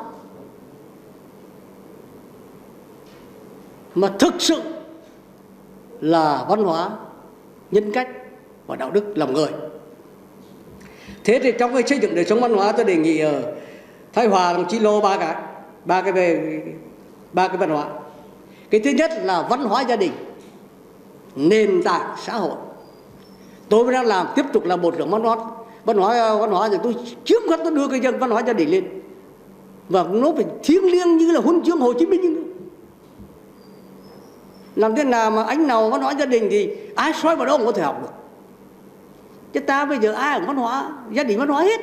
mà thực sự là văn hóa, nhân cách và đạo đức lòng người. Thế thì trong cái xây dựng đời sống văn hóa, tôi đề nghị ở Thái Hòa đồng chí lo ba cái văn hóa. Cái thứ nhất là văn hóa gia đình, nền tảng xã hội. Tôi mới đang tiếp tục là bộ trưởng văn hóa thì tôi trước mắt tôi đưa cái văn hóa gia đình lên, và nó phải thiêng liêng như là huân chương Hồ Chí Minh. Làm thế nào mà anh nào văn hóa gia đình thì ai soi vào đó cũng có thể học được. Chứ ta bây giờ ai cũng văn hóa gia đình, văn hóa hết.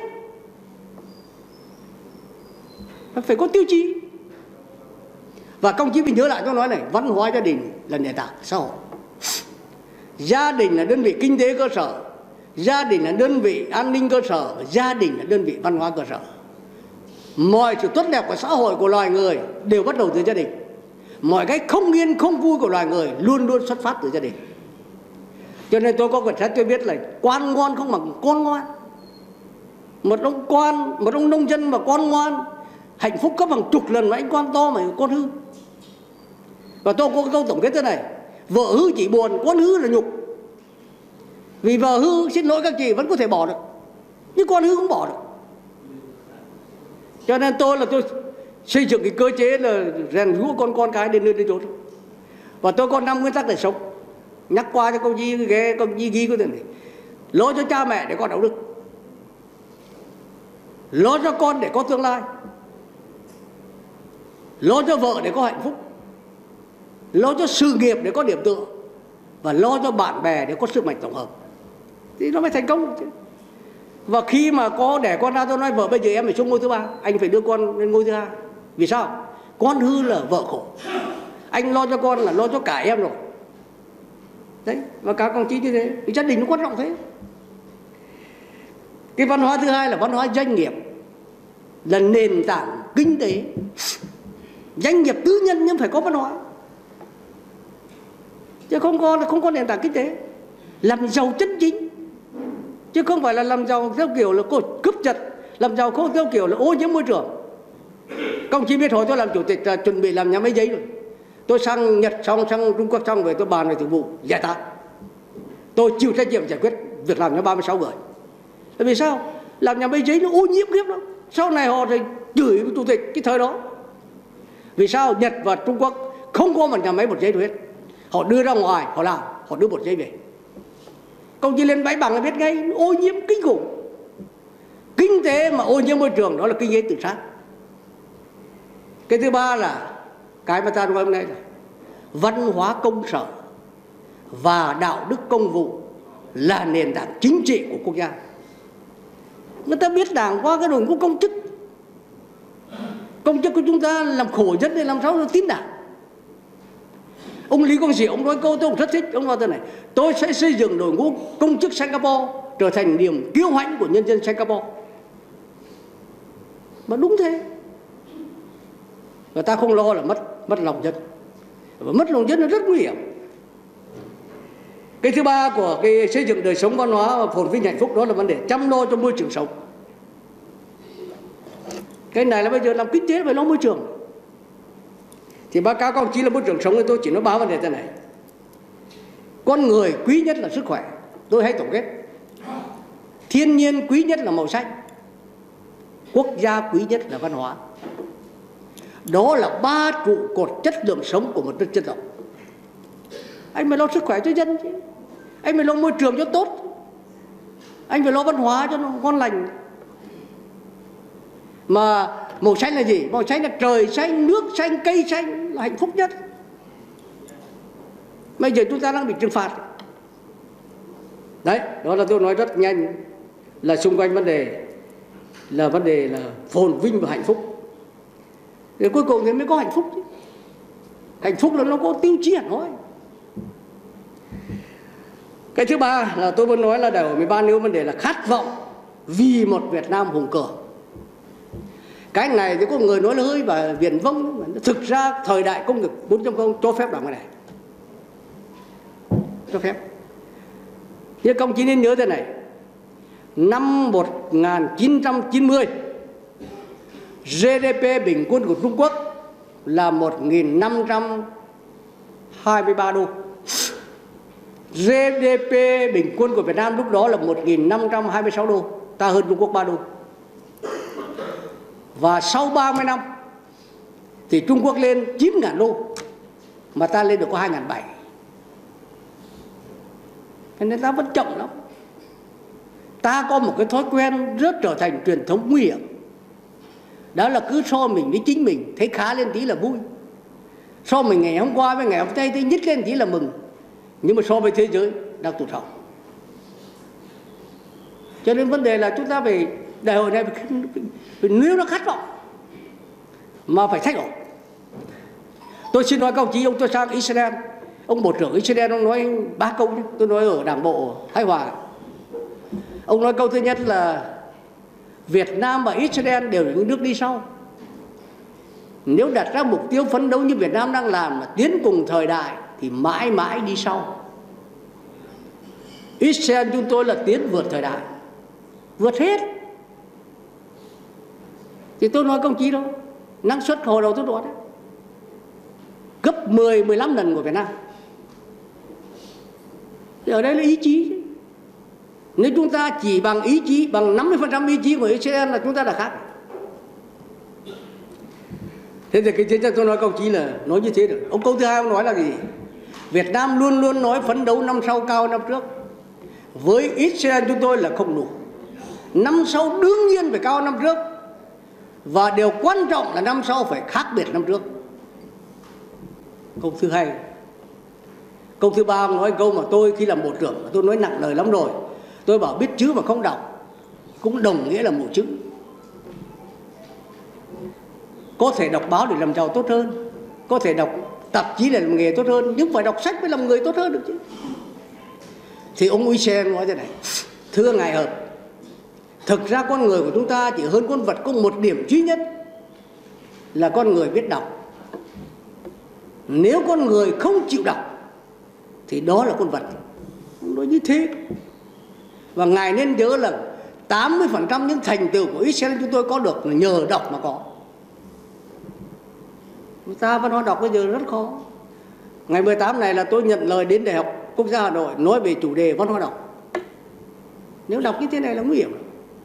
Phải có tiêu chí. Và công chí mình nhớ lại, tôi nói này, văn hóa gia đình là nền tảng xã hội. Gia đình là đơn vị kinh tế cơ sở, gia đình là đơn vị an ninh cơ sở, gia đình là đơn vị văn hóa cơ sở. Mọi sự tốt đẹp của xã hội, của loài người đều bắt đầu từ gia đình. Mọi cái không yên không vui của loài người luôn luôn xuất phát từ gia đình. Cho nên tôi có quyển sách tôi biết là quan ngoan không bằng con ngoan. Một ông nông dân mà con ngoan, hạnh phúc gấp hàng chục lần mà anh quan to mà con hư. Và tôi có câu tổng kết thế này: vợ hư chỉ buồn, con hư là nhục. Vì vợ hư, xin lỗi các chị, vẫn có thể bỏ được, nhưng con hư không bỏ được. Cho nên tôi xây dựng cái cơ chế là rèn rũa con cái đến nơi đến chốn. Và tôi có 5 nguyên tắc để sống. Nhắc qua cho công chí ghi có thể này: lo cho cha mẹ để có đạo đức, lo cho con để có tương lai, lo cho vợ để có hạnh phúc, lo cho sự nghiệp để có điểm tựa, và lo cho bạn bè để có sức mạnh tổng hợp. Thì nó mới thành công chứ. Và khi mà có đẻ con ra, tôi nói vợ bây giờ em phải xuống ngôi thứ 3, anh phải đưa con lên ngôi thứ 2. Vì sao? Con hư là vợ khổ, anh lo cho con là lo cho cả em rồi. Đấy, và các công chí như thế, thì gia đình nó quan trọng thế. Cái văn hóa thứ hai là văn hóa doanh nghiệp, là nền tảng kinh tế. Doanh nghiệp tư nhân nhưng phải có văn hóa, chứ không có nền tảng kinh tế. Làm giàu chân chính, chứ không phải là làm giàu theo kiểu là cướp giật, làm giàu không theo kiểu là ô nhiễm môi trường. Công chí biết hồi tôi làm chủ tịch là chuẩn bị làm nhà máy giấy rồi. Tôi sang Nhật xong, sang Trung Quốc xong về, tôi bàn về thường vụ giải tán. Tôi chịu trách nhiệm giải quyết việc làm cho 36 người. Tại vì sao? Làm nhà máy giấy nó ô nhiễm khiếp lắm. Sau này họ thì chửi chủ tịch cái thời đó. Vì sao? Nhật và Trung Quốc không có một nhà máy bột giấy đâu hết. Họ đưa ra ngoài, họ làm, họ đưa bột giấy về. Công chí lên bãi bằng là biết ngay, ô nhiễm kinh khủng. Kinh tế mà ô nhiễm môi trường, đó là kinh tế tự sát. Cái thứ ba là cái mà ta nói hôm nay là văn hóa công sở và đạo đức công vụ là nền tảng chính trị của quốc gia. Người ta biết đảng qua cái đội ngũ công chức. Công chức của chúng ta làm khổ dân để làm sao nó tín đảng. Ông Lý Quang Diệu, ông nói câu tôi cũng rất thích. Ông nói thế này: tôi sẽ xây dựng đội ngũ công chức Singapore trở thành niềm kiêu hãnh của nhân dân Singapore. Mà đúng thế. Và ta không lo là mất lòng dân. Và mất lòng dân nó rất nguy hiểm. Cái thứ ba của cái xây dựng đời sống văn hóa và phồn vinh hạnh phúc, đó là vấn đề chăm lo cho môi trường sống. Cái này là bây giờ làm kinh tế phải lo môi trường. Thì báo cáo các ông chí là môi trường sống thì tôi chỉ nói 3 vấn đề thế này. Con người quý nhất là sức khỏe, tôi hay tổng kết. Thiên nhiên quý nhất là màu xanh, quốc gia quý nhất là văn hóa. Đó là 3 trụ cột chất lượng sống của một đất dân tộc. Anh phải lo sức khỏe cho dân chứ, anh phải lo môi trường cho tốt, anh phải lo văn hóa cho nó ngon lành. Mà màu xanh là gì? Màu xanh là trời xanh, nước xanh, cây xanh, là hạnh phúc nhất. Bây giờ chúng ta đang bị trừng phạt. Đấy, đó là tôi nói rất nhanh là xung quanh vấn đề là vấn đề là phồn vinh và hạnh phúc. Thì cuối cùng thì mới có hạnh phúc chứ. Hạnh phúc là nó có tiêu chí hẳn hoi. Cái thứ ba là tôi muốn nói là Đại hội 13 nêu vấn đề là khát vọng vì một Việt Nam hùng cường. Cái này thì có người nói là hơi và viển vông, thực ra thời đại công nghiệp 4.0 cho phép làm cái này. Cho phép. Nhưng công chí nên nhớ thế này. Năm 1990, GDP bình quân của Trung Quốc là 1.523 đô. GDP bình quân của Việt Nam lúc đó là 1.526 đô. Ta hơn Trung Quốc 3 đô. Và sau 30 năm thì Trung Quốc lên 9.000 đô, mà ta lên được có 2.700. Nên ta vẫn chậm lắm. Ta có một cái thói quen rất trở thành truyền thống nguy hiểm. Đó là cứ so mình với chính mình, thấy khá lên tí là vui. So mình ngày hôm qua với ngày hôm nay thấy nhích lên tí là mừng. Nhưng mà so với thế giới đang tụt hậu. Cho nên vấn đề là chúng ta phải, đại hội này phải nếu nó khát vọng mà phải thay đổi. Tôi xin nói các ông chí, ông tôi sang Israel, ông bộ trưởng Israel ông nói 3 câu. Tôi nói ở Đảng bộ Thái Hòa. Ông nói câu thứ nhất là Việt Nam và Israel đều là những nước đi sau. Nếu đặt ra mục tiêu phấn đấu như Việt Nam đang làm là tiến cùng thời đại thì mãi mãi đi sau. Israel chúng tôi là tiến vượt thời đại, vượt hết. Thì tôi nói công chí đâu, năng suất hồi đầu tôi nói đấy, gấp 10-15 lần của Việt Nam. Thì ở đây là ý chí chứ. Nếu chúng ta chỉ bằng ý chí, bằng 50% ý chí của Israel là chúng ta đã khác. Thế thì cái chiến tranh tôi nói công chí là nói như thế được. Ông câu thứ hai ông nói là gì? Việt Nam luôn luôn nói phấn đấu năm sau cao năm trước. Với Israel chúng tôi là không đủ. Năm sau đương nhiên phải cao năm trước. Và điều quan trọng là năm sau phải khác biệt năm trước. Câu thứ hai. Câu thứ ba ông nói câu mà tôi khi làm bộ trưởng tôi nói nặng lời lắm rồi. Tôi bảo biết chữ mà không đọc cũng đồng nghĩa là mù chữ. Có thể đọc báo để làm giàu tốt hơn, có thể đọc tạp chí để làm nghề tốt hơn, nhưng phải đọc sách mới làm người tốt hơn được chứ. Thì ông Uysen nói thế này: thưa ngài Hợp, thực ra con người của chúng ta chỉ hơn con vật có một điểm duy nhất là con người biết đọc. Nếu con người không chịu đọc thì đó là con vật. Ông nói như thế. Và ngài nên nhớ là 80% những thành tựu của Israel chúng tôi có được là nhờ đọc mà có. Người ta văn hóa đọc bây giờ rất khó. Ngày 18 này là tôi nhận lời đến Đại học Quốc gia Hà Nội nói về chủ đề văn hóa đọc. Nếu đọc như thế này là nguy hiểm.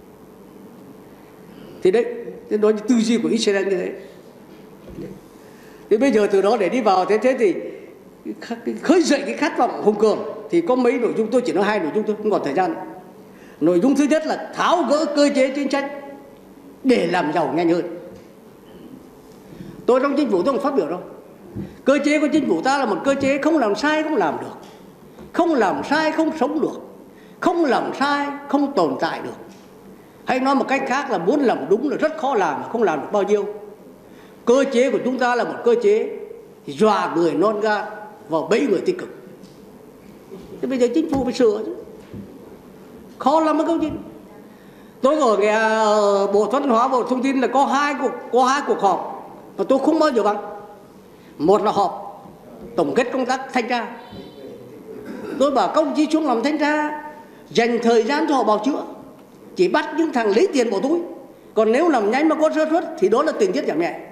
Thì đấy, đó là tư duy của Israel như thế. Thì bây giờ từ đó để đi vào thế thì khơi dậy cái khát vọng hùng cường thì có mấy nội dung, tôi chỉ nói 2 nội dung thôi, không còn thời gian. Nội dung thứ nhất là tháo gỡ cơ chế chính sách để làm giàu nhanh hơn. Tôi trong chính phủ tôi không phát biểu đâu. Cơ chế của chính phủ ta là một cơ chế không làm sai không làm được, không làm sai không sống được, không làm sai không tồn tại được. Hay nói một cách khác là muốn làm đúng là rất khó làm, không làm được bao nhiêu. Cơ chế của chúng ta là một cơ chế dọa người non gan vào bẫy người tích cực. Thế bây giờ chính phủ phải sửa chứ. Khó lắm các ông chí. Tôi ở nghe Bộ Văn hóa, Bộ Thông tin là có hai cuộc họp mà tôi không bao giờ bằng. Một là họp tổng kết công tác thanh tra. Tôi bảo công chí xuống làm thanh tra, dành thời gian cho họ bào chữa, chỉ bắt những thằng lấy tiền bỏ túi. Còn nếu làm nhanh mà có sơ suất thì đó là tình tiết giảm nhẹ,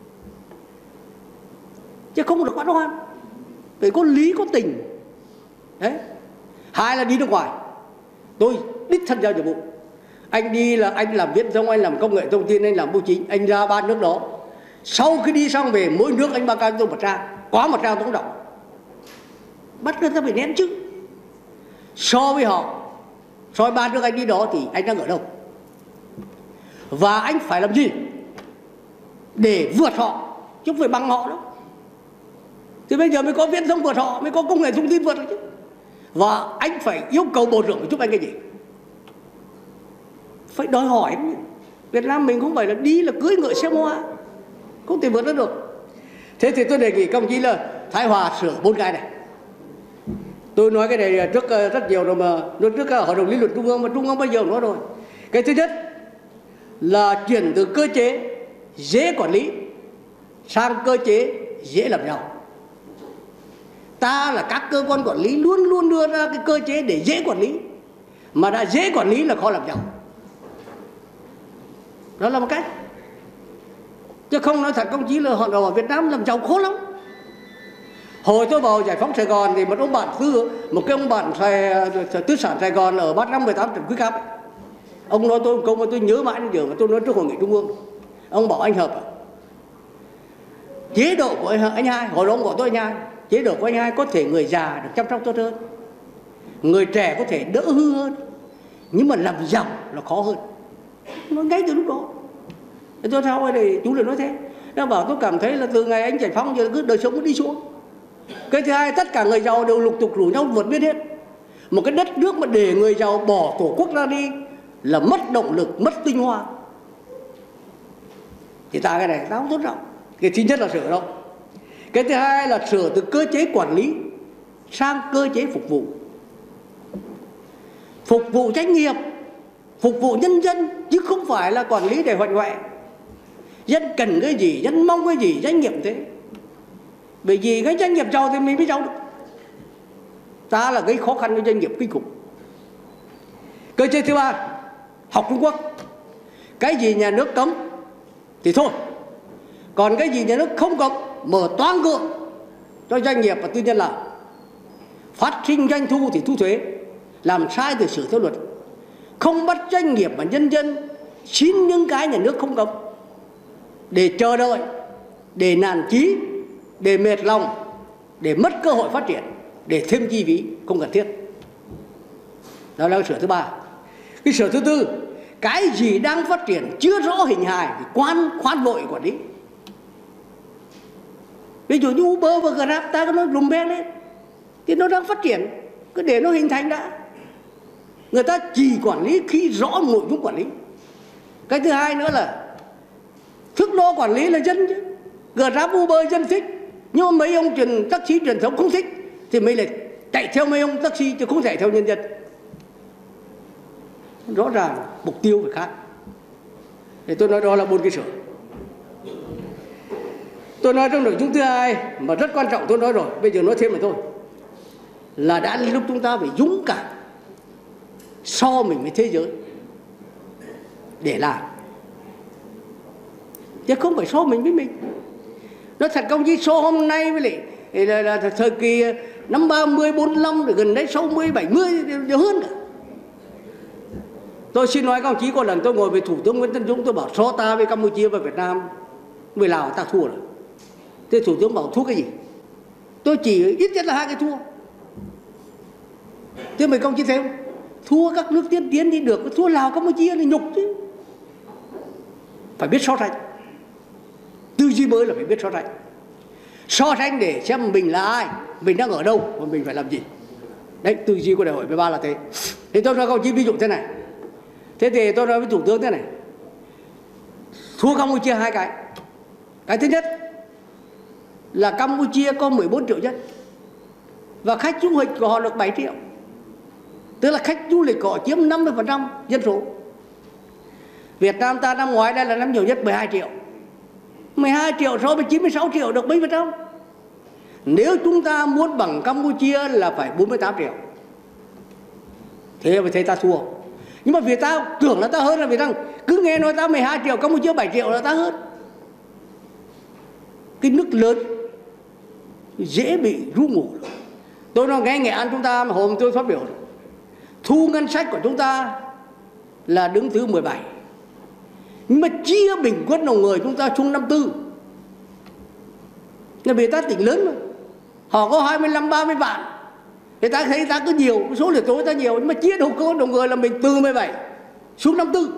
chứ không được bắt oan. Phải có lý có tình. Đấy. Hai là đi nước ngoài. Tôi đích thân giao nhiệm vụ. Anh đi là anh làm viễn thông, anh làm công nghệ thông tin, anh làm bưu chính, anh ra 3 nước đó. Sau khi đi xong về mỗi nước anh báo cáo cho tôi 1 trang, quá 1 trang tôi không đọc. Bắt người ta phải nén chứ. So với họ, so với 3 nước anh đi đó thì anh đang ở đâu? Và anh phải làm gì để vượt họ, chứ không phải bằng họ đâu. Thì bây giờ mới có viễn thông vượt họ, mới có công nghệ thông tin vượt họ chứ. Và anh phải yêu cầu bộ trưởng phải giúp anh cái gì? Phải đòi hỏi. Việt Nam mình không phải là đi là cưỡi ngựa xem hoa, không thể vượt ra được. Thế thì tôi đề nghị công chí là Thái Hòa sửa 4 cái này. Tôi nói cái này trước rất nhiều rồi, mà nói trước hội đồng lý luận trung ương, mà trung ương bây giờ nói rồi. Cái thứ nhất là chuyển từ cơ chế dễ quản lý sang cơ chế dễ làm giàu. Ta là các cơ quan quản lý luôn luôn đưa ra cái cơ chế để dễ quản lý, mà đã dễ quản lý là khó làm giàu. Đó là một cách. Chứ không nói thật công chí là họ ở Việt Nam làm giàu khó lắm. Hồi tôi vào giải phóng Sài Gòn thì một cái ông bạn tư sản Sài Gòn ở Bát 518 Trần Quý Cáp, ông nói tôi một câu mà tôi nhớ mãi đến giờ, mà tôi nói trước hội nghị trung ương. Ông bảo anh Hợp, chế độ của anh Hai, hồi đó ông gọi tôi anh Hai, chế độ của anh Hai có thể người già được chăm sóc tốt hơn, người trẻ có thể đỡ hư hơn, nhưng mà làm giàu là khó hơn. Nó ngay từ lúc đó. Tôi sao đây chú lại nói thế. Nó bảo tôi cảm thấy là từ ngày anh giải phóng giờ cứ đời sống nó đi xuống. Cái thứ hai, tất cả người giàu đều lục tục rủ nhau vượt biên hết. Một cái đất nước mà để người giàu bỏ tổ quốc ra đi là mất động lực, mất tinh hoa. Thì ta cái này ta không tôn trọng. Cái thứ nhất là sửa đâu. Cái thứ hai là sửa từ cơ chế quản lý sang cơ chế phục vụ. Phục vụ doanh nghiệp, phục vụ nhân dân, chứ không phải là quản lý để hoành hoẹ. Dân cần cái gì, dân mong cái gì, doanh nghiệp thế. Bởi vì cái doanh nghiệp giàu thì mình mới giàu được. Ta là gây khó khăn cho doanh nghiệp kinh khủng. Cơ chế thứ ba, học Trung Quốc. Cái gì nhà nước cấm thì thôi, còn cái gì nhà nước không cấm, mở toang cửa cho doanh nghiệp và tư nhân làm. Phát sinh doanh thu thì thu thuế, làm sai thì xử theo luật. Không bắt doanh nghiệp và nhân dân xin những cái nhà nước không cấm, để chờ đợi, để nản chí, để mệt lòng, để mất cơ hội phát triển, để thêm chi phí không cần thiết. Đó là sửa thứ ba. Cái sửa thứ tư, cái gì đang phát triển chưa rõ hình hài thì khoan vội quản lý. Ví dụ như Uber và Grab, ta có nói lùm beng lên thì nó đang phát triển, cứ để nó hình thành đã. Người ta chỉ quản lý khi rõ nội dung quản lý. Cái thứ hai nữa là thức đo quản lý là dân chứ. Grab, Uber dân thích, nhưng mà mấy ông taxi truyền thống không thích, thì mấy lại chạy theo mấy ông taxi chứ không chạy theo nhân dân. Rõ ràng mục tiêu phải khác. Thì tôi nói đó là 4 cái sửa. Tôi nói trong nội dung thứ hai mà rất quan trọng, tôi nói rồi, bây giờ nói thêm mà thôi, là đã đến lúc chúng ta phải dũng cảm so mình với thế giới để làm, chứ không phải so mình với mình. Nói thật công chí, so hôm nay với lại là thời kỳ năm 30, 45 rồi gần đấy 60, 70 đều hơn cả. Tôi xin nói các ông chí, có lần tôi ngồi với Thủ tướng Nguyễn Tấn Dũng, tôi bảo so ta với Campuchia và Việt Nam với Lào ta thua rồi. Thế Thủ tướng bảo thua cái gì? Tôi chỉ ít nhất là 2 cái thua. Thế mấy công chí thấy không? Thua các nước tiên tiến thì được, thua Lào Campuchia thì nhục chứ. Phải biết so sánh. Tư duy mới là phải biết so sánh. So sánh để xem mình là ai, mình đang ở đâu và mình phải làm gì. Đấy, tư duy của đại hội 13 là thế. Thế tôi nói các ông chí ví dụ thế này. Thế thì tôi nói với Thủ tướng thế này. Thua Campuchia 2 cái. Cái thứ nhất là Campuchia có 14 triệu dân và khách du lịch của họ được 7 triệu. Tức là khách du lịch của họ chiếm 50% dân số. Việt Nam ta năm ngoái đây là năm nhiều nhất 12 triệu. 12 triệu so với 96 triệu được mấy phần trăm. Nếu chúng ta muốn bằng Campuchia là phải 48 triệu. Thế mà thấy ta thua. Nhưng mà vì ta tưởng là ta hơn, là vì rằng cứ nghe nói ta 12 triệu, Campuchia 7 triệu là ta hơn. Cái nước lớn dễ bị ru ngủ. Tôi nói nghe Nghệ An chúng ta, hôm tôi phát biểu, thu ngân sách của chúng ta là đứng thứ 17. Nhưng mà chia bình quân đầu người chúng ta chung 54. Là vì ta tỉnh lớn mà. Họ có 25-30 vạn. Thì ta thấy ta cứ nhiều, số lượng tối ta nhiều, nhưng mà chia đầu cơ đầu người là mình từ 17 xuống 54.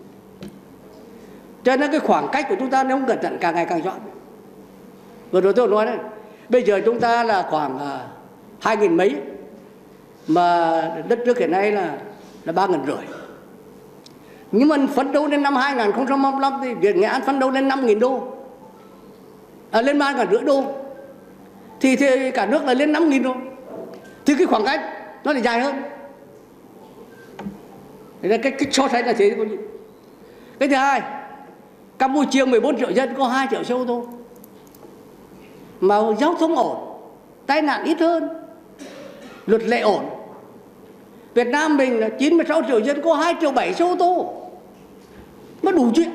Cho nên cái khoảng cách của chúng ta nếu không cẩn thận càng ngày càng rõ. Vừa rồi tôi nói đấy, bây giờ chúng ta là khoảng 2.000 mấy, mà đất nước hiện nay là 3.500. Nhưng mà phấn đấu đến năm 2025 thì Việt Nghệ An phấn đấu lên 5.000 đô, lên 3.500 đô, thì cả nước là lên 5.000 đô. Thì cái khoảng cách nó lại dài hơn. Cái so sánh là thế. Cái thứ hai, Campuchia 14 triệu dân có 2 triệu xe ô tô, mà giao thông ổn, tai nạn ít hơn, luật lệ ổn. Việt Nam mình là 96 triệu dân có 2,7 triệu xe ô tô, nó đủ chuyện.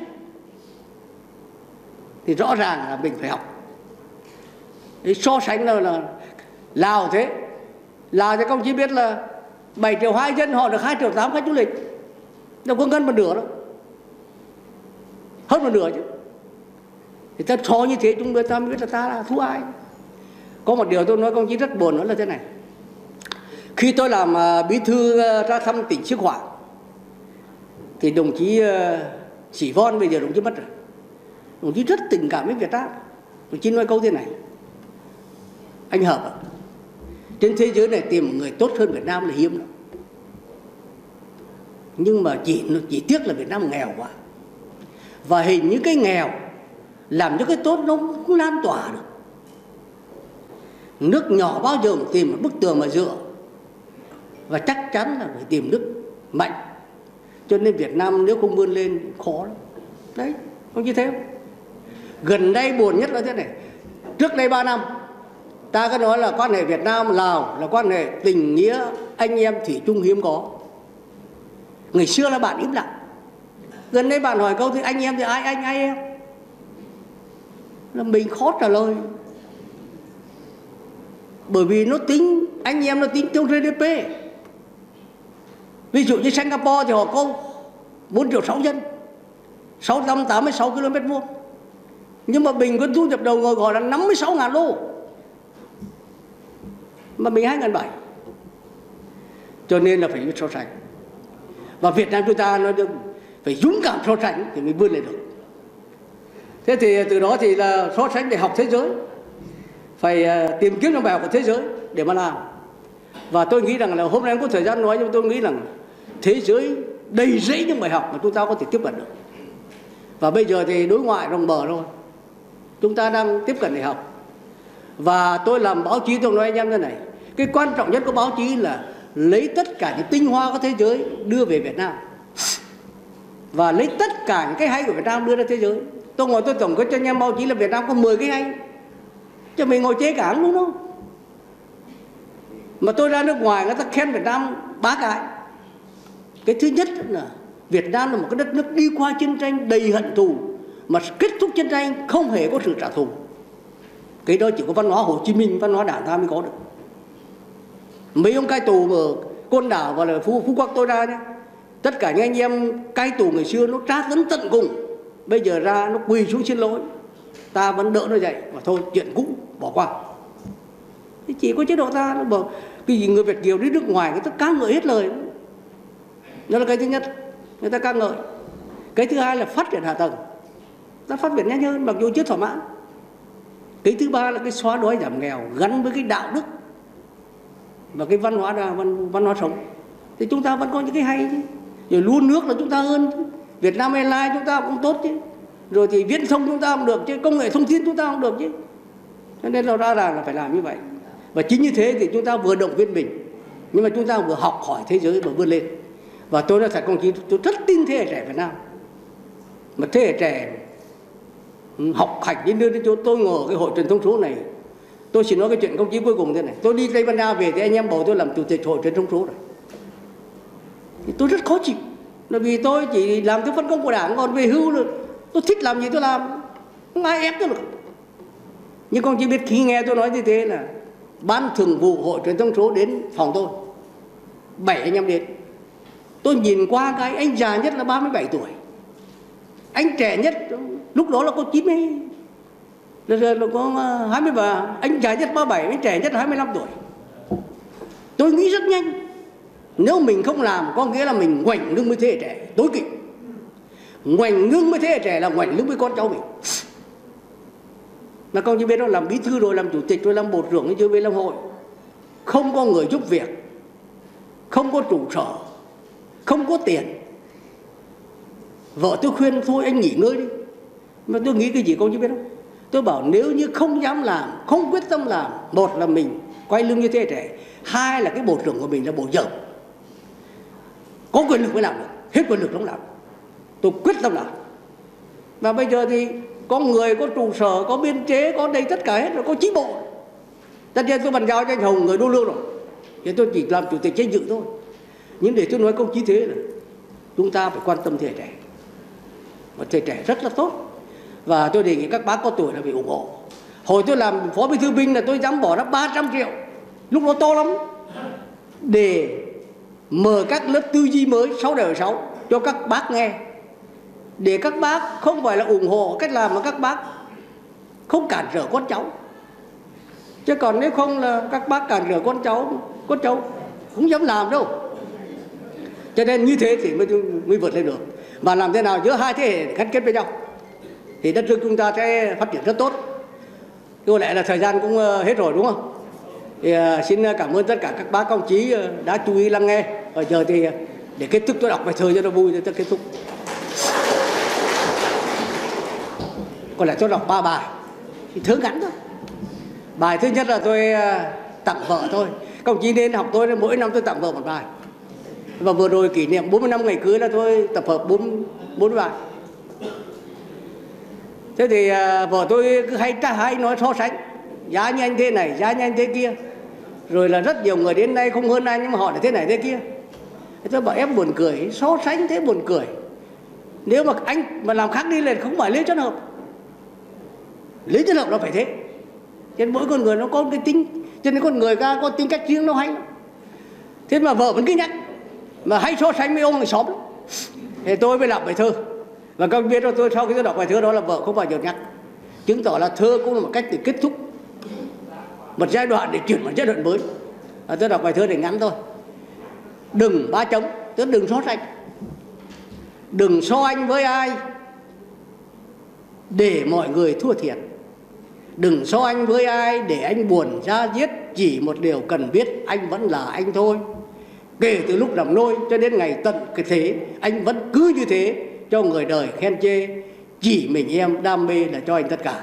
Thì rõ ràng là mình phải học. Thì so sánh là Lào thế. Lào thì công chí biết là 7,2 triệu dân, họ được 2,8 triệu khách du lịch, đâu có gần một nửa đâu, hơn một nửa chứ. Thì ta so như thế chúng ta mới biết là ta là thua ai. Có một điều tôi nói công chí rất buồn, đó là thế này. Khi tôi làm bí thư ra thăm tỉnh Siêng Khoảng thì đồng chí Sĩ Von, bây giờ đồng chí mất rồi, đồng chí rất tình cảm với Việt Nam. Đồng chí nói câu thế này: anh Hợp ạ, trên thế giới này tìm một người tốt hơn Việt Nam là hiếm lắm. Nhưng mà chỉ tiếc là Việt Nam nghèo quá. Và hình như cái nghèo làm cho cái tốt nó cũng lan tỏa được. Nước nhỏ bao giờ cũng tìm một bức tường mà dựa, và chắc chắn là phải tìm nước mạnh. Cho nên Việt Nam nếu không vươn lên khó lắm. Đấy, không như thế không? Gần đây buồn nhất là thế này. Trước đây 3 năm ta có nói là quan hệ Việt Nam-Lào là quan hệ tình nghĩa anh em thủy chung hiếm có. Ngày xưa là bạn im lặng. Gần đây bạn hỏi câu thì anh em thì ai anh ai em? Là mình khó trả lời. Bởi vì nó tính, anh em nó tính theo GDP. Ví dụ như Singapore thì họ có 4,6 triệu dân, 686 km vuông. Nhưng mà bình quân thu nhập đầu người gọi là 56.000 đô, mà mình 2.700. Cho nên là phải so sánh. Và Việt Nam chúng ta nó phải dũng cảm so sánh thì mới vươn lên được. Thế thì từ đó thì là so sánh để học thế giới, phải tìm kiếm những bài học của thế giới để mà làm. Và tôi nghĩ rằng là hôm nay không có thời gian nói, nhưng tôi nghĩ rằng thế giới đầy rẫy những bài học mà chúng ta có thể tiếp cận được. Và bây giờ thì đối ngoại rộng mở rồi, chúng ta đang tiếp cận để học. Và tôi làm báo chí, tôi nói anh em thế này, cái quan trọng nhất của báo chí là lấy tất cả những tinh hoa của thế giới đưa về Việt Nam, và lấy tất cả những cái hay của Việt Nam đưa ra thế giới. Tôi ngồi tôi tổng kết cho anh em báo chí là Việt Nam có 10 cái hay, chứ mình ngồi chế cảng đúng không? Mà tôi ra nước ngoài người ta khen Việt Nam 3 cái. Cái thứ nhất là Việt Nam là một cái đất nước đi qua chiến tranh đầy hận thù, mà kết thúc chiến tranh không hề có sự trả thù. Cái đó chỉ có văn hóa Hồ Chí Minh, văn hóa Đảng ta mới có được. Mấy ông cai tù ở Côn Đảo và là Phú Quốc tôi ra nhé, tất cả những anh em cai tù ngày xưa nó tra tấn tận cùng, bây giờ ra nó quỳ xuống xin lỗi, ta vẫn đỡ nó dậy, và thôi chuyện cũ bỏ qua. Thì chỉ có chế độ ta nó bảo cái gì người Việt kiều đi nước ngoài người ta ca ngợi hết lời. Đó là cái thứ nhất, người ta ca ngợi. Cái thứ hai là phát triển hạ tầng, ta phát triển nhanh hơn mặc dù chưa thỏa mãn. Cái thứ ba là cái xóa đói giảm nghèo gắn với cái đạo đức và cái văn hóa sống. Thì chúng ta vẫn có những cái hay chứ. Rồi luôn nước là chúng ta hơn chứ. Việt Nam Airlines chúng ta cũng tốt chứ. Rồi thì viễn thông chúng ta cũng được chứ, công nghệ thông tin chúng ta cũng được chứ. Cho nên là rõ ràng là phải làm như vậy. Và chính như thế thì chúng ta vừa động viên mình, nhưng mà chúng ta vừa học hỏi thế giới và vươn lên. Và tôi nói thật công chí, tôi rất tin thế hệ trẻ Việt Nam. Mà thế hệ trẻ học hành đến nơi đến chỗ. Tôi ngồi ở cái hội truyền thông số này, tôi chỉ nói cái chuyện công chí cuối cùng thế này. Tôi đi Tây Ban Nha về thì anh em bầu tôi làm chủ tịch hội truyền thông số rồi. Thì tôi rất khó chịu, là vì tôi chỉ làm theo phân công của Đảng, còn về hưu rồi tôi thích làm gì tôi làm, không ai ép tôi được. Nhưng công chí biết khi nghe tôi nói như thế là ban thường vụ hội truyền thông số đến phòng tôi, 7 anh em đến. Tôi nhìn qua cái anh già nhất là 37 tuổi, anh trẻ nhất lúc đó là có 90, là có 23, anh già nhất 37, anh trẻ nhất là 25 tuổi. Tôi nghĩ rất nhanh, nếu mình không làm có nghĩa là mình ngoảnh lưng với thế hệ trẻ tối kỵ. Ngoảnh lưng với thế hệ trẻ là ngoảnh lưng với con cháu mình. Mà công chí biết đó, làm bí thư rồi làm chủ tịch rồi làm bộ trưởng như chưa biết làm hội, không có người giúp việc, không có trụ sở, không có tiền, Vợ tôi khuyên thôi anh nghỉ ngơi đi. Mà tôi nghĩ cái gì con chứ biết không? Tôi bảo nếu như không dám làm, không quyết tâm làm, một là mình quay lưng như thế hệ trẻ, hai là cái bộ trưởng của mình là bộ dởm, có quyền lực mới làm được, hết quyền lực không làm. Tôi quyết tâm làm. Và bây giờ thì có người, có trụ sở, có biên chế, có đây tất cả hết rồi, có chi bộ. Tất nhiên tôi bàn giao cho anh Hồng người đô lương rồi, thì tôi chỉ làm chủ tịch xây dựng thôi. Nhưng để tôi nói công chí thế là chúng ta phải quan tâm thế hệ trẻ. Và thế hệ trẻ rất là tốt. Và tôi đề nghị các bác có tuổi là phải ủng hộ. Hồi tôi làm phó bí thư binh là tôi dám bỏ ra 300 triệu, lúc đó to lắm, để mở các lớp tư duy mới 6/6 cho các bác nghe. Để các bác không phải là ủng hộ cách làm mà các bác không cản trở con cháu. Chứ còn nếu không là các bác cản trở con cháu không dám làm đâu. Cho nên như thế thì mới vượt lên được. Và làm thế nào giữa hai thế hệ gắn kết với nhau thì đất nước chúng ta sẽ phát triển rất tốt. Có lẽ là thời gian cũng hết rồi đúng không? Thì xin cảm ơn tất cả các bác công chí đã chú ý lắng nghe. Ở giờ thì để kết thúc tôi đọc bài thơ cho nó vui, tôi kết thúc. Còn lại tôi đọc 3 bài thì thơ ngắn thôi. Bài thứ nhất là tôi tặng vợ thôi. Công chí nên học tôi, mỗi năm tôi tặng vợ một bài. Và vừa rồi kỷ niệm 40 năm ngày cưới là tôi tập hợp 4 bài. Thế thì vợ tôi cứ hay nói so sánh, giá như anh thế này, giá như anh thế kia. Rồi là rất nhiều người đến đây không hơn anh nhưng mà họ là thế này thế kia. Tôi bảo em buồn cười, so sánh thế buồn cười. Nếu mà anh mà làm khác đi là không phải Lê Trân Hợp. Lê Trân Hợp nó phải thế. Cho nên mỗi con người nó có cái tính, cho nên con người ta có tính cách riêng nó hay lắm. Thế mà vợ vẫn cứ nhắc, mà hay so sánh với ông người xóm lắm. Thì tôi mới làm bài thơ. Và các biết đó, tôi sau khi tôi đọc bài thơ đó là vợ không bao giờ nhắc. Chứng tỏ là thơ cũng là một cách để kết thúc một giai đoạn để chuyển một giai đoạn mới. Tôi đọc bài thơ để ngắn thôi. Đừng 3 chấm, tức đừng so sánh. Đừng so anh với ai để mọi người thua thiệt. Đừng so anh với ai để anh buồn ra giết. Chỉ một điều cần biết, anh vẫn là anh thôi. Kể từ lúc làm nôi cho đến ngày tận cái thế, anh vẫn cứ như thế, cho người đời khen chê. Chỉ mình em đam mê là cho anh tất cả.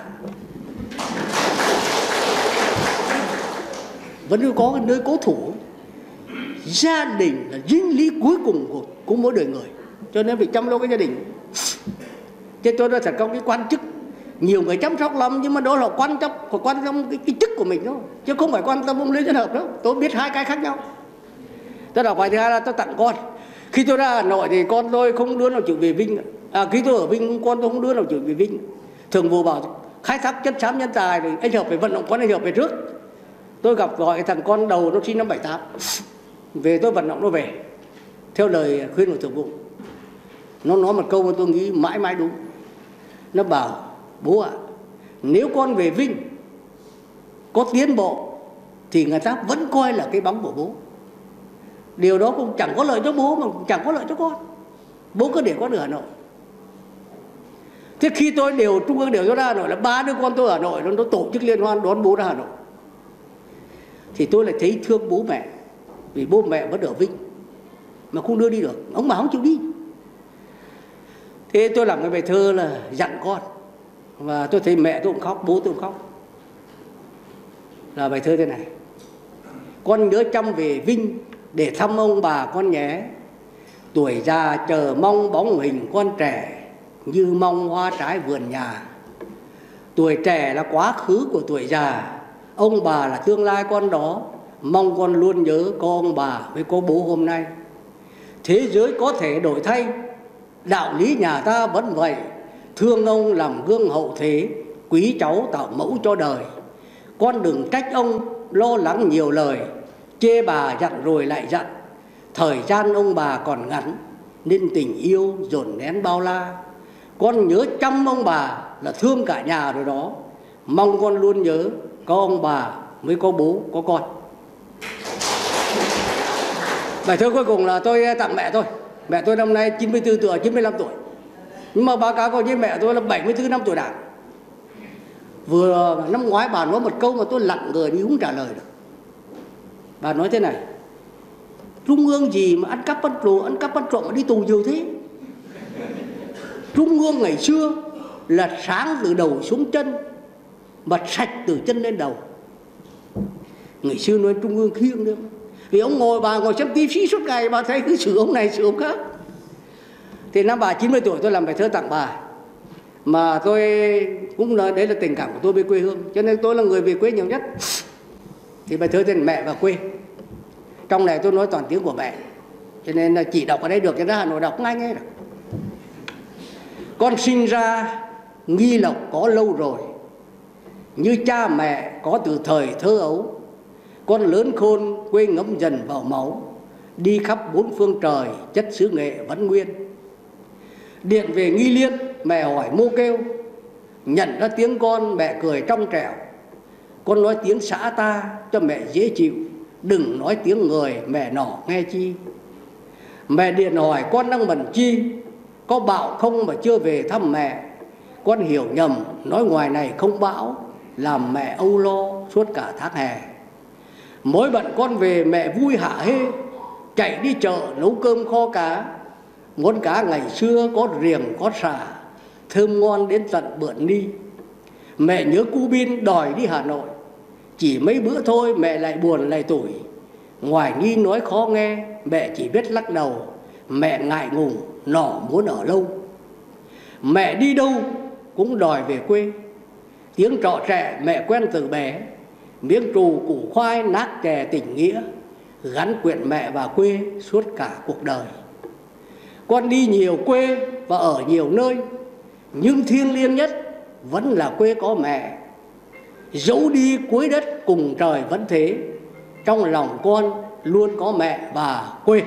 Vẫn có nơi cố thủ. Gia đình là dinh lý cuối cùng của mỗi đời người, cho nên phải chăm lo cái gia đình. Chứ tôi nói thật không, cái quan chức nhiều người chăm sóc lắm, nhưng mà đó là quan tâm cái chức của mình thôi, chứ không phải quan tâm ông Lê Trân Hợp đâu. Tôi biết hai cái khác nhau. Tôi đọc bài thứ hai là tôi tặng con. Khi tôi ra Hà Nội thì con tôi không đứa nào chịu về Vinh. Khi tôi ở Vinh con tôi không đứa nào chịu về Vinh. Thường vụ bảo khai thác chất xám nhân tài thì anh Hợp phải vận động con anh Hợp về trước. Tôi gặp gọi thằng con đầu nó sinh năm 78 về, tôi vận động nó về theo lời khuyên của thường vụ. Nó nói một câu mà tôi nghĩ mãi mãi đúng. Nó bảo bố ạ, nếu con về Vinh có tiến bộ thì người ta vẫn coi là cái bóng của bố. Điều đó cũng chẳng có lợi cho bố mà chẳng có lợi cho con. Bố cứ để con ở Hà Nội. Thế khi tôi Trung ương điều cho ra Hà Nội là 3 đứa con tôi ở Hà Nội, nó tổ chức liên hoan đón bố ra Hà Nội, thì tôi lại thấy thương bố mẹ, vì bố mẹ vẫn ở Vinh mà không đưa đi được, ông bảo không chịu đi. Thế tôi làm cái bài thơ là dặn con, và tôi thấy mẹ tôi cũng khóc, bố tôi cũng khóc. Là bài thơ thế này: con nhớ chăm về Vinh để thăm ông bà con nhé. Tuổi già chờ mong bóng hình con trẻ, như mong hoa trái vườn nhà. Tuổi trẻ là quá khứ của tuổi già, ông bà là tương lai con đó. Mong con luôn nhớ có ông bà với có bố hôm nay. Thế giới có thể đổi thay, đạo lý nhà ta vẫn vậy. Thương ông làm gương hậu thế, quý cháu tạo mẫu cho đời. Con đừng trách ông lo lắng nhiều lời, chê bà dặn rồi lại dặn. Thời gian ông bà còn ngắn, nên tình yêu dồn nén bao la. Con nhớ chăm ông bà là thương cả nhà rồi đó. Mong con luôn nhớ có ông bà mới có bố có con. Bài thơ cuối cùng là tôi tặng mẹ tôi. Mẹ tôi năm nay 94 tuổi, 95 tuổi. Nhưng mà báo cáo với mẹ tôi là 74 năm tuổi Đảng. Vừa năm ngoái bà nói một câu mà tôi lặng người đi không trả lời được. Bà nói thế này: Trung ương gì mà ăn cắp ăn trộm mà đi tù nhiều thế? Trung ương ngày xưa là sáng từ đầu xuống chân, mà sạch từ chân lên đầu. Ngày xưa nói Trung ương thiêng nữa, vì ông bà ngồi xem TV suốt ngày, bà thấy cứ xử ông này xử ông khác. Thì năm bà 90 tuổi tôi làm bài thơ tặng bà, mà tôi cũng nói đấy là tình cảm của tôi với quê hương, cho nên tôi là người về quê nhiều nhất. Thì bài thơ tên Mẹ và Quê, trong này tôi nói toàn tiếng của mẹ, cho nên là chỉ đọc ở đây được, cho nên Hà Nội đọc không ai nghe được. Con sinh ra Nghi Lộc có lâu rồi, như cha mẹ có từ thời thơ ấu. Con lớn khôn quê ngấm dần vào máu, đi khắp bốn phương trời chất xứ nghệ vẫn nguyên. Điện về Nghi Liên mẹ hỏi mô kêu, nhận ra tiếng con mẹ cười trong trẻo. Con nói tiếng xã ta cho mẹ dễ chịu, đừng nói tiếng người mẹ nọ nghe chi. Mẹ điện hỏi con đang bận chi, có bão không mà chưa về thăm mẹ. Con hiểu nhầm nói ngoài này không bão, làm mẹ âu lo suốt cả tháng hè. Mỗi bận con về mẹ vui hả hê, chạy đi chợ nấu cơm kho cá. Món cá ngày xưa có riềng có sả, thơm ngon đến tận Bượn Ni. Mẹ nhớ Cu Bin đòi đi Hà Nội, chỉ mấy bữa thôi mẹ lại buồn lại tủi. Ngoài Nghi nói khó nghe, mẹ chỉ biết lắc đầu, mẹ ngại ngùng nọ muốn ở lâu. Mẹ đi đâu cũng đòi về quê, tiếng trọ trẻ mẹ quen từ bé. Miếng trù củ khoai nát chè tình nghĩa, gắn quyện mẹ và quê suốt cả cuộc đời. Con đi nhiều quê và ở nhiều nơi, nhưng thiêng liêng nhất vẫn là quê có mẹ. Dẫu đi cuối đất cùng trời vẫn thế, trong lòng con luôn có mẹ và quê.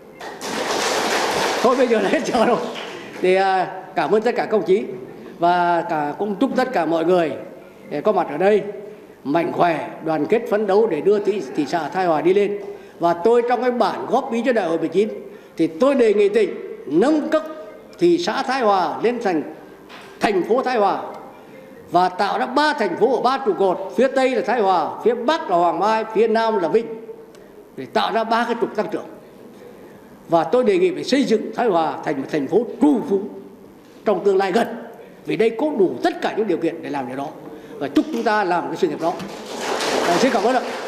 Thôi bây giờ là hết giờ rồi. Thì cảm ơn tất cả các ông chí, và cũng chúc tất cả mọi người có mặt ở đây mạnh khỏe, đoàn kết phấn đấu để đưa thị xã Thái Hòa đi lên. Và tôi trong cái bản góp ý cho đại hội 19 thì tôi đề nghị tỉnh nâng cấp thị xã Thái Hòa lên thành phố Thái Hòa, và tạo ra 3 thành phố ở 3 trụ cột. Phía Tây là Thái Hòa, phía Bắc là Hoàng Mai, phía Nam là Vinh, để tạo ra 3 cái trục tăng trưởng. Và tôi đề nghị phải xây dựng Thái Hòa thành một thành phố trù phú trong tương lai gần, vì đây có đủ tất cả những điều kiện để làm điều đó. Và chúc chúng ta làm cái sự nghiệp đó. Xin cảm ơn ạ.